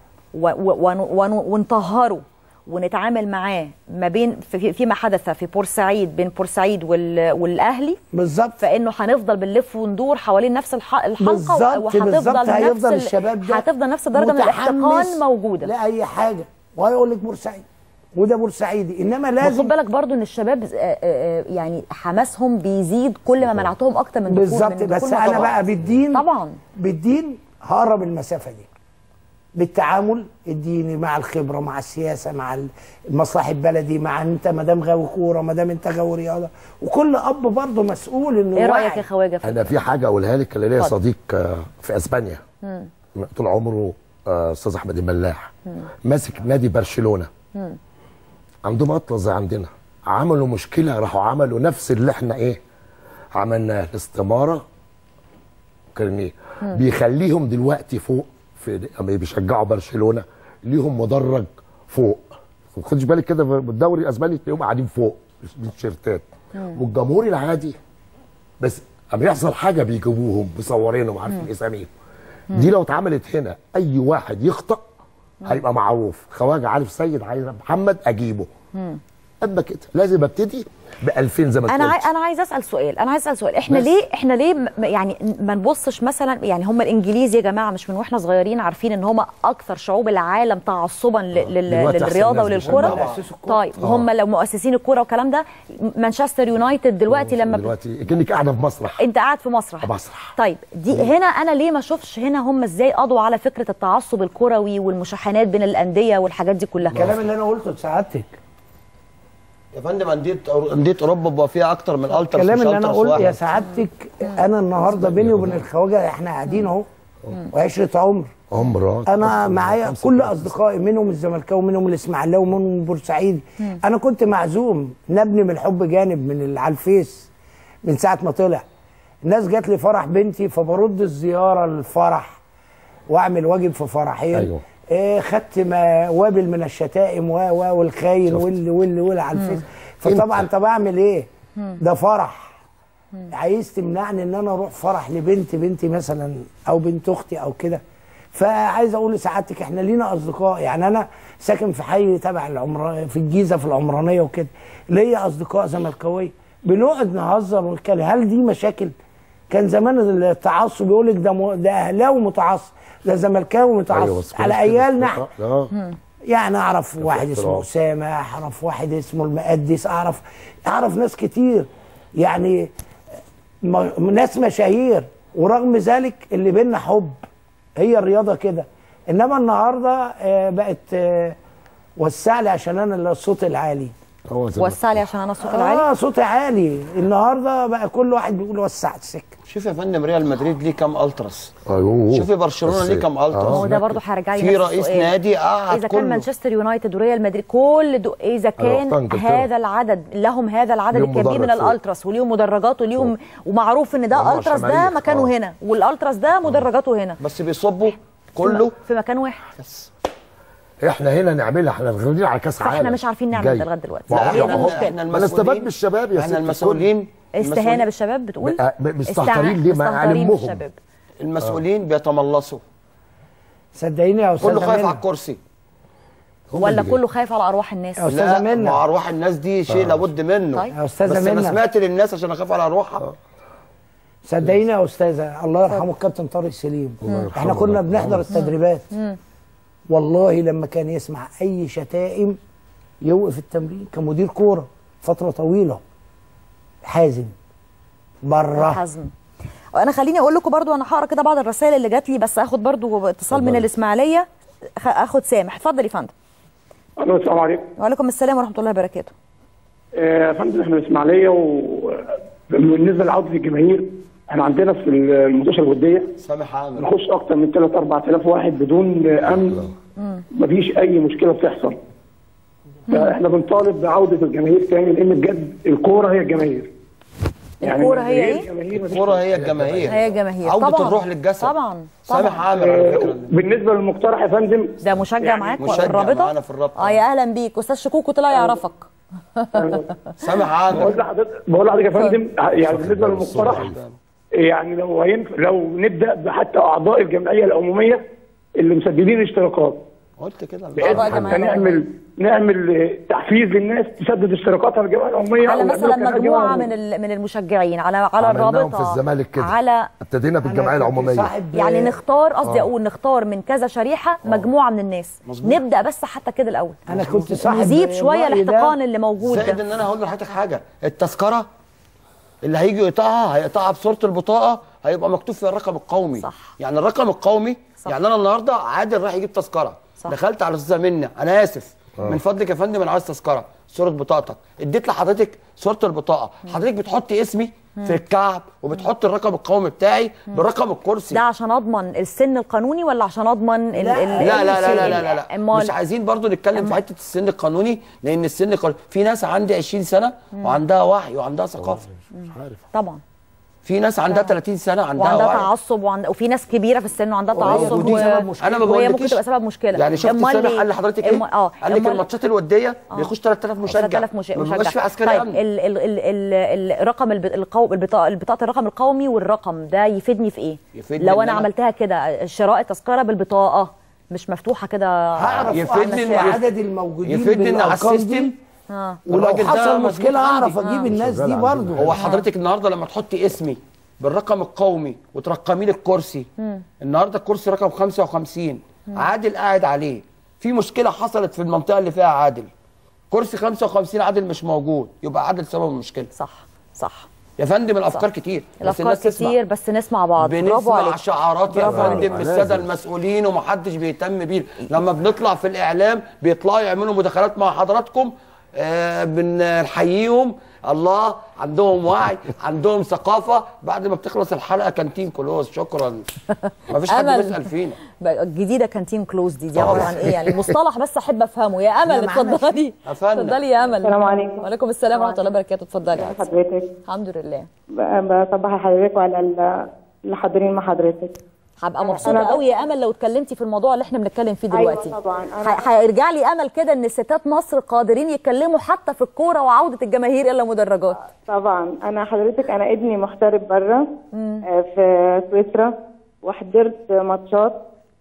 ونطهره ونتعامل معاه ما بين فيما حدث في بورسعيد بين بورسعيد والاهلي بالظبط، فانه هنفضل بنلف وندور حوالين نفس الحلقه وهتفضل نفس الدرجه من الاحتقان موجوده لا اي حاجه. وهيقول لك بورسعيد وده بورسعيدي، انما لازم خد بالك برضو ان الشباب يعني حماسهم بيزيد كل ما منعتهم اكتر من دخول بالظبط. بس انا بقى بالدين هقرب المسافه دي بالتعامل الديني مع الخبره مع السياسه مع المصلحه البلدي مع انت ما دام غاوي كوره ما دام انت غاوي رياضه، وكل اب برضه مسؤول انه ايه رايك يا خواجه؟ انا في حاجه اقولها لك. اللي ليا صديق في اسبانيا طول عمره استاذ احمد الملاح ماسك نادي برشلونه. عندهم اطلس زي عندنا، عملوا مشكله، راحوا عملوا نفس اللي احنا ايه عملناه، الاستماره كارنيه. بيخليهم دلوقتي فوق في اما بيشجعوا برشلونه ليهم مدرج فوق، ما تاخدش بالك كده بالدوري الاسباني تلاقيهم قاعدين فوق بالتيشيرتات، والجمهور العادي بس اما يحصل حاجه بيجيبوهم مصورينهم عارفين اساميهم. دي لو اتعملت هنا اي واحد يخطأ هيبقى معروف، خواجه عارف سيد عايز محمد اجيبه. اما كده لازم ابتدي ب 2000 زي ما انا عايز اسال سؤال، احنا ليه يعني ما نبصش مثلا، يعني هم الانجليز يا جماعه مش من واحنا صغيرين عارفين ان هم اكثر شعوب العالم تعصبا للرياضه وللكره. طيب هم لو مؤسسين الكره والكلام ده، مانشستر يونايتد دلوقتي لما دلوقتي كأنك قاعده في مسرح، انت قاعد في مسرح. طيب دي هنا انا ليه ما اشوفش هنا هم ازاي قضوا على فكره التعصب الكروي والمشاحنات بين الانديه والحاجات دي كلها؟ الكلام اللي انا قلته لسعادتك يا فندم، انديه اوروبا بقى فيها اكتر من الترس. الكلام اللي انا قلت يا سعادتك، انا النهارده بيني وبين الخواجه احنا قاعدين اهو وعشره عمر. انا معايا كل اصدقائي، منهم الزملكاوي ومنهم الاسماعيلاوي ومنهم البورسعيدي. انا كنت معزوم نبني من الحب جانب من على الفيس من ساعه ما طلع. الناس جات لي فرح بنتي فبرد الزياره للفرح واعمل واجب في فرحين. أيوه. خدت وابل من الشتائم والخاين واللي على الفيس. فطبعا طب اعمل ايه؟ ده فرح. عايز تمنعني ان انا اروح فرح بنتي مثلا او بنت اختي او كده. فعايز اقول لسعادتك احنا لينا اصدقاء، يعني انا ساكن في حي تبع في الجيزه في العمرانيه وكده، ليا اصدقاء زملكاويه بنقعد نهزر ونتكلم. هل دي مشاكل؟ كان زمان التعصب يقول لك ده اهلاوي متعصب، ده زملكاوي متعصب. أيوة على ايامنا احنا يعني اعرف واحد اسمه اسامه، اعرف واحد اسمه المقدس، اعرف ناس كتير يعني ناس مشاهير، ورغم ذلك اللي بينا حب. هي الرياضه كده. انما النهارده بقت وسع لي عشان انا الصوت العالي. وسع لي عشان انا الصوت العالي. صوتي عالي. النهارده بقى كل واحد بيقول وسع السكه. شوف يا فندم ريال مدريد ليه كام التراس؟ شوفي برشلونه ليه كام التراس؟ هو ده برضه هرجع لي في رئيس نادي قعد اذا كان مانشستر يونايتد وريال مدريد اذا كان هذا العدد لهم هذا العدد الكبير من الالتراس وليهم مدرجات وليهم ومعروف ان ده التراس ده مكانه هنا والالتراس ده مدرجاته هنا، بس بيصبوا كله في مكان واحد. احنا هنا نعملها، احنا غيرين على كاس عالم. احنا مش عارفين نعمل ده لغايه دلوقتي. احنا نستفاد بالشباب يا احنا المسؤولين. استهانه بالشباب بتقول؟ مستهترين ليه؟ ما علمهم. المسؤولين بيتملصوا. صدقيني يا استاذ، كله خايف على الكرسي ولا كله خايف على ارواح الناس؟ يا استاذه منى، ما ارواح الناس دي شيء لابد منه. طيب. يا استاذه منى، بس انا سمعت للناس عشان اخاف على ارواحها. صدقيني يا استاذه، الله يرحمه الكابتن طارق سليم، احنا كنا بنحضر التدريبات. والله لما كان يسمع اي شتائم يوقف التمرين كمدير كوره فتره طويله. حازم بره حازم. وانا خليني اقول لكم برضو، انا هقرا كده بعض الرسائل اللي جات لي، بس اخد برضو اتصال من الاسماعيليه. اخد سامح. اتفضل يا فندم. الو السلام عليكم. وعليكم السلام ورحمه الله وبركاته. يا فندم احنا الاسماعيليه، وبالنسبه لعوده الجماهير احنا عندنا في الماتشات الوديه سامح عامر نخش اكتر من 3-4,000 واحد بدون امن، مفيش اي مشكله بتحصل. فاحنا بنطالب بعوده الجماهير تاني، لان بجد الكوره هي الجماهير. الكوره هي ايه؟ الكوره هي الجماهير. هي الجماهير عوده طبعا. الروح للجسد. طبعا سامح عامر على فكره. بالنسبه للمقترح يا فندم، ده مشجع يعني معاك في الرابطه؟ في الرابطه. يا اهلا بيك. استاذ شكوكو طلع يعرفك. سامح عامر. بقول لحضرتك يا فندم، يعني بالنسبه للمقترح، يعني لو نبدا حتى اعضاء الجمعيه العموميه اللي مسددين اشتراكات، قلت كده نعمل تحفيز للناس تسدد اشتراكاتها في الجمعيه العموميه، على مثلا مجموعه من المشجعين على الرابطه في الزمالك كده. على ابتدينا بالجمعيه العموميه، يعني نختار، قصدي اقول نختار من كذا شريحه مجموعه من الناس. نبدا بس حتى كده الاول. انا كنت صاحب نذيب شويه الاحتقان اللي موجود زائد ان انا هقول لحضرتك حاجه، التذكره اللي هيجي يقطعها هيقطعها بصوره البطاقه، هيبقى مكتوب فيها الرقم القومي. صح. يعني الرقم القومي صح. يعني انا النهارده عادل راح يجيب تذكره، صح. دخلت على الاستاذه منى، انا اسف من فضلك يا فندم انا عايز تذكره، صوره بطاقتك، اديت لحضرتك صوره البطاقه، حضرتك بتحطي اسمي في الكعب وبتحط الرقم القومي بتاعي بالرقم الكرسي. ده عشان اضمن السن القانوني ولا عشان اضمن لا لا لا لا لا لا مش عايزين برضو نتكلم في حته السن القانوني، لان السن القانوني في ناس عندي 20 سنه وعندها وعي وعندها ثقافه. طبعا في ناس عندها 30 سنه عندها وعندها وعي. تعصب وفي ناس كبيره في السن وعندها تعصب انا ما وهي ممكن تبقى سبب مشكله. يعني شفت سامح قال لحضرتك ايه؟ قال لك الماتشات الوديه بيخش 3000 مشجع. 3000 مشجع. ما بيبقاش في عسكري. طيب الرقم بطاقه الرقم القومي والرقم ده يفيدني في ايه؟ يفيدني لو انا عملتها كده شراء تذكره بالبطاقه مش مفتوحه كده، هعرف يفيدني عدد الموجودين يفيدني على السيستم. ولو حصل مشكله اعرف اجيب الناس دي برضه. هو حضرتك النهارده لما تحطي اسمي بالرقم القومي وترقمي لي الكرسي، النهارده الكرسي رقم 55 عادل قاعد عليه، في مشكله حصلت في المنطقه اللي فيها عادل، كرسي 55 عادل مش موجود، يبقى عادل سبب المشكله. صح يا فندم. الافكار كتير، الافكار كتير بس نسمع بعض. برافو عليك. بنسمع شعارات يا فندم من الساده المسؤولين ومحدش بيهتم بيه. لما بنطلع في الاعلام بيطلعوا يعملوا مداخلات مع حضراتكم، بنحييهم، الله عندهم وعي، عندهم ثقافه. بعد ما بتخلص الحلقه كانتين كلوز، شكرا. ما فيش حد بيسال فينا. الجديده كانتين كلوز دي عباره عن ايه يعني؟ مصطلح بس احب افهمه. يا امل اتفضلي. اتفضلي يا امل. السلام عليكم. وعليكم السلام ورحمه الله وبركاته. اتفضلي حضرتك. الحمد لله. بصبح حضرتك وعلى اللي حاضرين مع حضرتك. هبقى مبسوطه قوي يا امل لو اتكلمتي في الموضوع اللي احنا بنتكلم فيه دلوقتي. أيوة طبعا. هيرجع لي امل كده ان ستات مصر قادرين يتكلموا حتى في الكوره وعوده الجماهير الى مدرجات. طبعا. انا ابني محترف بره في سويسرا، وحضرت ماتشات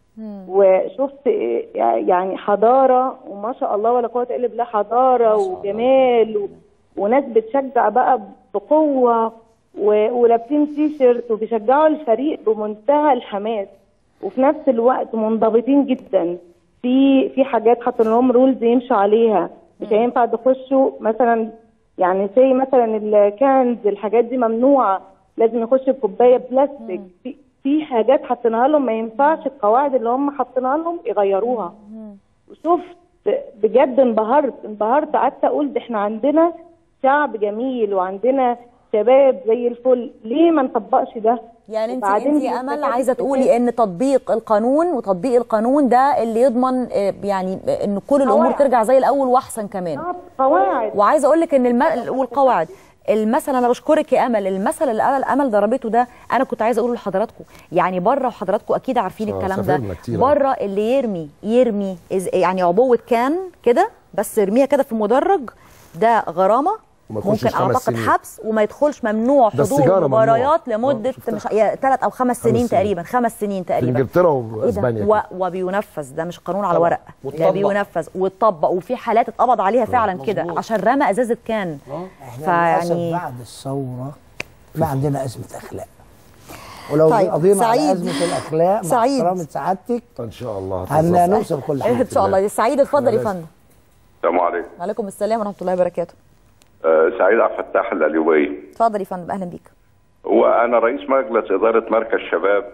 وشفت يعني حضاره وما شاء الله ولا قوه الا بالله، حضاره وجمال وناس بتشجع بقى بقوه ولابسين تي شيرت وبيشجعوا الفريق بمنتهى الحماس، وفي نفس الوقت منضبطين جدا في حاجات حاطين لهم رولز يمشوا عليها. مش هينفع تخشوا مثلا يعني زي مثلا الكنز، الحاجات دي ممنوعه، لازم يخش بكوبايه بلاستيك. في حاجات حاطينها لهم ما ينفعش القواعد اللي هم حاطينها لهم يغيروها. وشفت بجد انبهرت قعدت اقول ده احنا عندنا شعب جميل وعندنا شباب زي الفل، ليه ما نطبقش ده؟ يعني انت يا امل عايزه تقولي ان تطبيق القانون ده اللي يضمن يعني ان كل الامور ترجع زي الاول واحسن كمان. قواعد. وعايزه اقول لك ان والقواعد المثل، انا بشكرك يا امل، المثل اللي امل ضربته ده انا كنت عايزه اقوله لحضراتكم. يعني بره وحضراتكم اكيد عارفين الكلام ده، بره اللي يرمي يعني عبوه كان كده بس يرميها كده في مدرج ده غرامه، ممكن اعتقد حبس، وما يدخلش، ممنوع حضور مباريات لمده 3 أو 5 سنين تقريبا، 5 سنين تقريبا في انجلترا واسبانيا. وبينفذ، ده مش قانون على ورق، ده بينفذ ويطبق، وفي حالات اتقبض عليها فعلا كده عشان رمى ازازه كان. فيعني بعد الثوره ما عندنا ازمه اخلاق، ولو قضينا على ازمه الاخلاق مع احترام سعادتك ان شاء الله هنوصل كل حاجه ان شاء الله. سعيد اتفضل يا فندم. السلام عليكم. وعليكم السلام ورحمه الله وبركاته. سعيد عبد الفتاح الأليوبية. اتفضل يا فندم. اهلا بيك. وانا رئيس مجلس اداره مركز شباب.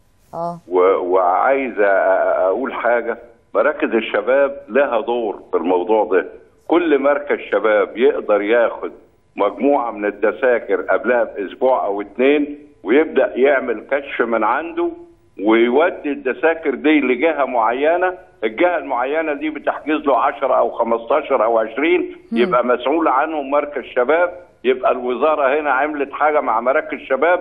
وعايز اقول حاجه، مراكز الشباب لها دور في الموضوع ده. كل مركز شباب يقدر ياخد مجموعه من الدساكر قبلها باسبوع او 2 ويبدا يعمل كشف من عنده ويودي الدساكر دي لجهه معينه، الجهه المعينه دي بتحجز له 10 او 15 او 20، يبقى مسؤول عنهم مركز شباب. يبقى الوزاره هنا عملت حاجه مع مراكز شباب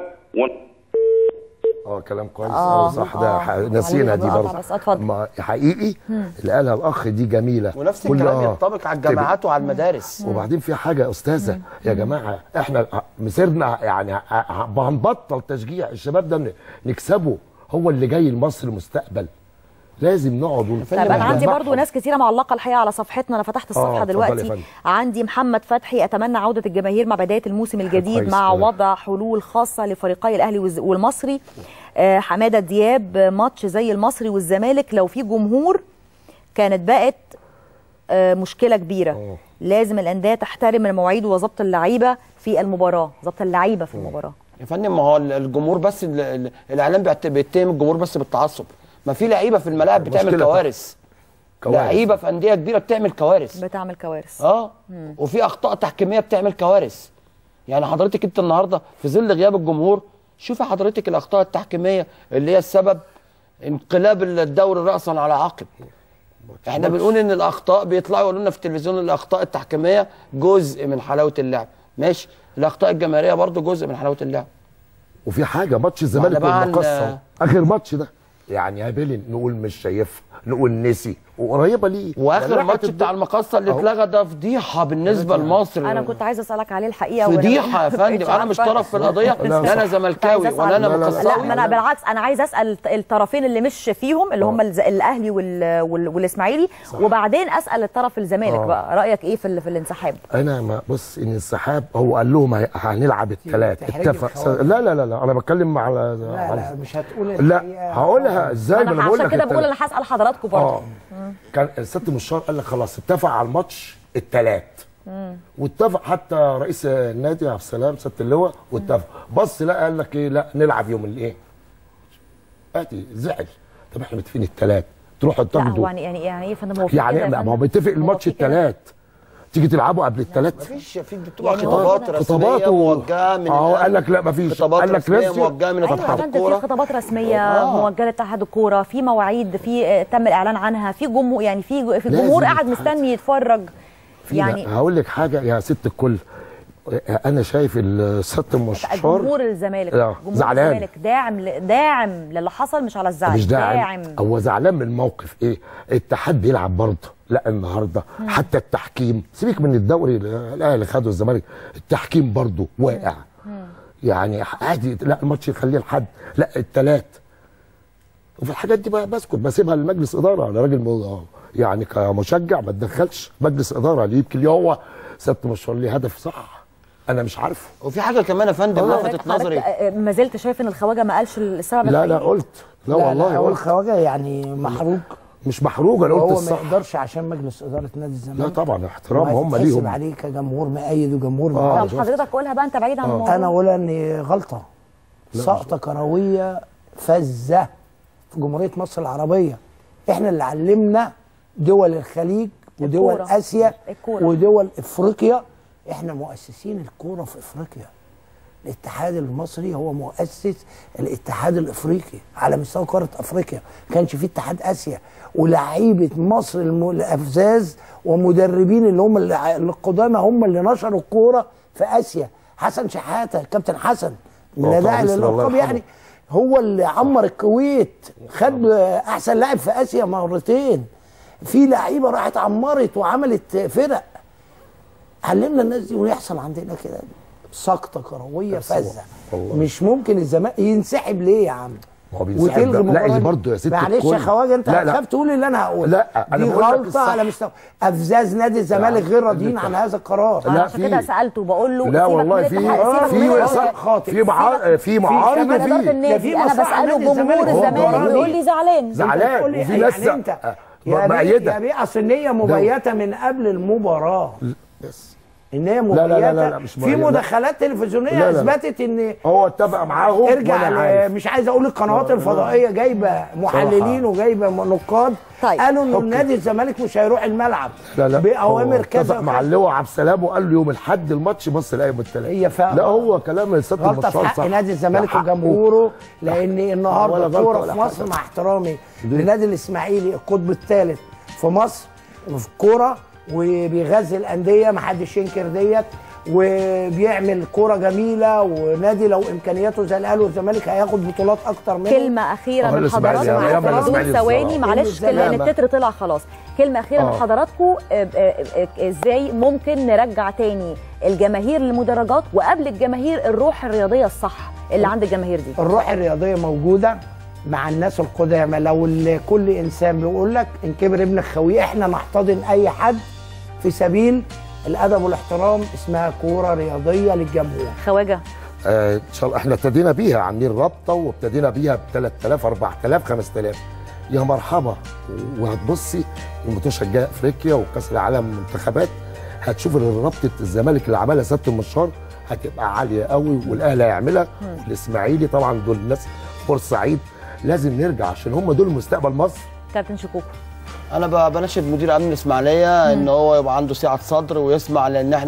كلام كويس صح. ده نسينا دي برضه حقيقي اللي قالها الاخ دي جميله، ونفس الكلام ينطبق على الجامعات وعلى المدارس. وبعدين في حاجه يا استاذه يا جماعه، احنا مسيرنا يعني هنبطل تشجيع الشباب ده، نكسبه، هو اللي جاي لمصر المستقبل، لازم نقعد. طب انا عندي برضو ناس كثيره معلقه الحقيقه على صفحتنا، انا فتحت الصفحه دلوقتي. عندي محمد فتحي، اتمنى عوده الجماهير مع بدايه الموسم الجديد مع وضع حلول خاصه لفريقي الاهلي والمصري. حماده دياب، ماتش زي المصري والزمالك لو في جمهور كانت بقت مشكله كبيره. لازم الانديه تحترم المواعيد وضبط اللعيبه في المباراه، ضبط اللعيبه في المباراه. يا فندم ما هو الجمهور بس، الاعلام بيتهم الجمهور بس بالتعصب. ما في لعيبه في الملاعب بتعمل كوارث. لعيبه في انديه كبيره بتعمل كوارث. وفي اخطاء تحكيميه بتعمل كوارث. يعني حضرتك انت النهارده في ظل غياب الجمهور شوفي حضرتك الاخطاء التحكيميه اللي هي السبب انقلاب الدوري راسا على عقب. احنا بنقول ان الاخطاء بيطلعوا يقولوا لنا في التلفزيون الاخطاء التحكيميه جزء من حلاوه اللعب، ماشي، الاخطاء الجماهيريه برضو جزء من حلاوه اللعب. وفي حاجه ماتش الزمالك والمقصه اخر ماتش ده يعني هابيلين نقول مش شايفها، نقول نسي وقريبه ليه، واخر ماتش بتاع المقصه اللي اتلغى ده فضيحه بالنسبه لمصر. انا كنت عايزه اسالك عليه الحقيقه. فضيحه يا فندم، انا مش طرف في القضيه، لا انا زملكاوي ولا انا مقصاوي. لا انا بالعكس انا عايزه اسال الطرفين اللي مش فيهم اللي هم الاهلي والاسماعيلي، وبعدين اسال الطرف الزمالك بقى رايك ايه في الانسحاب؟ انا ما بص الانسحاب هو قال لهم هنلعب الثلاث اتفق. لا لا لا لا انا بتكلم على لا مش هتقول لا هقولها ازاي، ما انا بقول لك عشان كده بقول انا هسال حضراتكم برضه. كان الست مشار قال لك خلاص اتفق على الماتش الثلاث، واتفق حتى رئيس النادي عبد السلام سياده اللواء واتفق، بص لا قال لك ايه لا نلعب يوم الايه؟ ادي زعل. طب احنا متفقين الثلاث تروحوا تاخدوا يعني ايه يا فندم؟ هو يعني ما هو بيتفق الماتش الثلاث تيجي تلعبوا قبل الثلاث؟ مفيش في بتبقى خطابات رسميه موجهه من قال لك لا مفيش، قال لك لازم موجهه من اتحاد الكوره. في خطابات رسميه موجهه لاتحاد الكوره، في مواعيد، في تم الاعلان عنها، في جمهور يعني في جمهور قاعد مستني يتفرج. يعني هقول لك حاجه يا ست الكل، انا شايف الست مشار جمهور الزمالك جمهور زعلان، الزمالك داعم للي حصل، مش على الزعل، مش داعم. هو زعلان من الموقف ايه؟ الاتحاد بيلعب برضه، لا النهارده حتى التحكيم سيبك من الدوري الاهلي خدوا الزمالك، التحكيم برضه واقع. يعني عادي لا الماتش يخليه لحد لا الثلاث، وفي الحاجات دي بقى بسكت بسيبها لمجلس اداره. انا راجل يعني كمشجع ما اتدخلش، مجلس اداره اللي يمكن هو ست مشوار ليه هدف صح انا مش عارفه. وفي حاجه كمان يا فندم لفتت نظري، ما زلت شايف ان الخواجه ما قالش السبب؟ لا قلت لا والله هو الخواجه يعني محروق، مش محروق، انا قلت الصح. هو ما يقدرش عشان مجلس اداره نادي الزمالك. لا طبعا احترام هم ليهم، يحسب عليه كجمهور مؤيد وجمهور طب حضرتك قولها بقى انت بعيد عن الموضوع. انا اقولها ان غلطه، سقطه كرويه فذه في جمهوريه مصر العربيه. احنا اللي علمنا دول الخليج ودول اسيا ودول افريقيا، احنا مؤسسين الكوره في افريقيا. الاتحاد المصري هو مؤسس الاتحاد الافريقي على مستوى قاره افريقيا، ما كانش فيه اتحاد اسيا. ولاعيبه مصر الافزاز ومدربين اللي هم القدامى هم اللي نشروا الكوره في اسيا. حسن شحاته، كابتن حسن من داعي للقب يعني، هو اللي عمر الكويت، خد احسن لاعب في اسيا مرتين. في لعيبه راحت عمرت وعملت فرق. علمنا الناس دي ويحصل عندنا كده سقطه كرويه فذه. مش ممكن الزمالك ينسحب ليه يا عم؟ هو بينسحب لا برضه يا ست معلش يا خواجه انت هتخاف تقول اللي انا هقوله. لا دي غلطه على مستوى افزاز نادي الزمالك غير راضيين عن هذا القرار. لا عشان كده سالته بقول له لا والله في معارض انا بساله جمهور الزمالك بيقول لي زعلان وفي ناس مؤيده. يا بيه اصل النيه مبيته من قبل المباراه. بس ان هي مبيته. لا مش في مداخلات تلفزيونيه اثبتت ان هو اتفق معاهم. ارجع مش عايز اقول القنوات الفضائيه جايبه محللين وجايبه نقاد قالوا ان نادي الزمالك مش هيروح الملعب باوامر كذا. اتفق مع اللواء عبد السلام وقال له يوم الاحد الماتش بص لاقي بالثلاث. هي فعلا لا هو كلام الست غلطه في حق نادي الزمالك وجمهوره، لان النهارده الكوره في مصر مع احترامي لنادي الاسماعيلي القطب الثالث في مصر في الكوره، وبيغذي الانديه ما حدش ينكر ديت، وبيعمل كوره جميله، ونادي لو امكانياته زي الاهلي والزمالك هياخد بطولات اكتر منه. كلمه اخيره من حضراتكم ثواني معلش لان التتر طلع خلاص. كلمه اخيره من حضراتكم، ازاي ممكن نرجع تاني الجماهير للمدرجات وقبل الجماهير الروح الرياضيه الصح اللي عند الجماهير دي؟ الروح الرياضيه موجوده مع الناس القدامى. لو كل انسان بيقول لك ان كبر ابنك خويه، احنا نحتضن اي حد في سبيل الادب والاحترام. اسمها كوره رياضيه للجمهور. خواجه ان شاء الله احنا ابتدينا بيها عاملين رابطه وابتدينا بيها ب 3000 4000 5000 يا مرحبا. وهتبصي الماتشات الجايه افريقيا وكاس العالم منتخبات، هتشوف رابطه الزمالك اللي عملها سياده المشار هتبقى عاليه قوي، والاهلي هيعملها والاسماعيلي طبعا دول الناس بورسعيد. لازم نرجع عشان هم دول مستقبل مصر. كابتن شكوكو انا بناشد مدير امن الاسماعيليه ان هو يبقى عنده سعه صدر ويسمع، لان احنا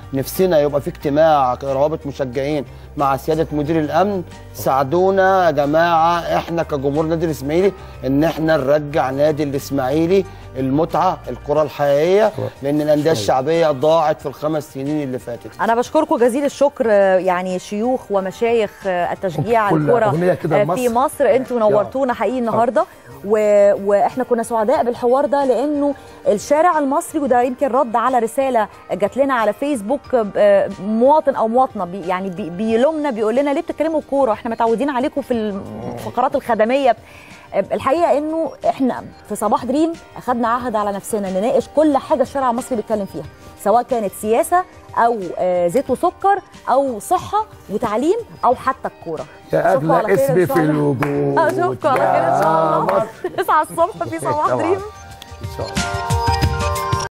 نفسنا يبقى في اجتماع روابط مشجعين مع سياده مدير الامن. ساعدونا يا جماعه احنا كجمهور نادي الاسماعيلي ان احنا نرجع نادي الاسماعيلي المتعه، الكره الحقيقيه، لان الانديه الشعبيه ضاعت في ال5 سنين اللي فاتت. انا بشكركم جزيل الشكر يعني شيوخ ومشايخ التشجيع الكره في مصر. انتوا نورتونا حقيقي النهارده، واحنا كنا سعداء بالحوار ده لانه الشارع المصري، وده يمكن رد على رساله جات لنا على فيسبوك، مواطن او مواطنه يعني بيلومنا بيقول لنا ليه بتتكلموا كوره، احنا متعودين عليكم في الفقرات الخدميه. الحقيقه انه احنا في صباح دريم اخذنا عهد على نفسنا نناقش كل حاجه الشارع المصري بيتكلم فيها، سواء كانت سياسه او زيت وسكر او صحه وتعليم او حتى الكوره. يا اغلى اسم في الوجود. اشوفكم على خير ان شاء الله 9 الصبح في صباح دريم ان شاء الله.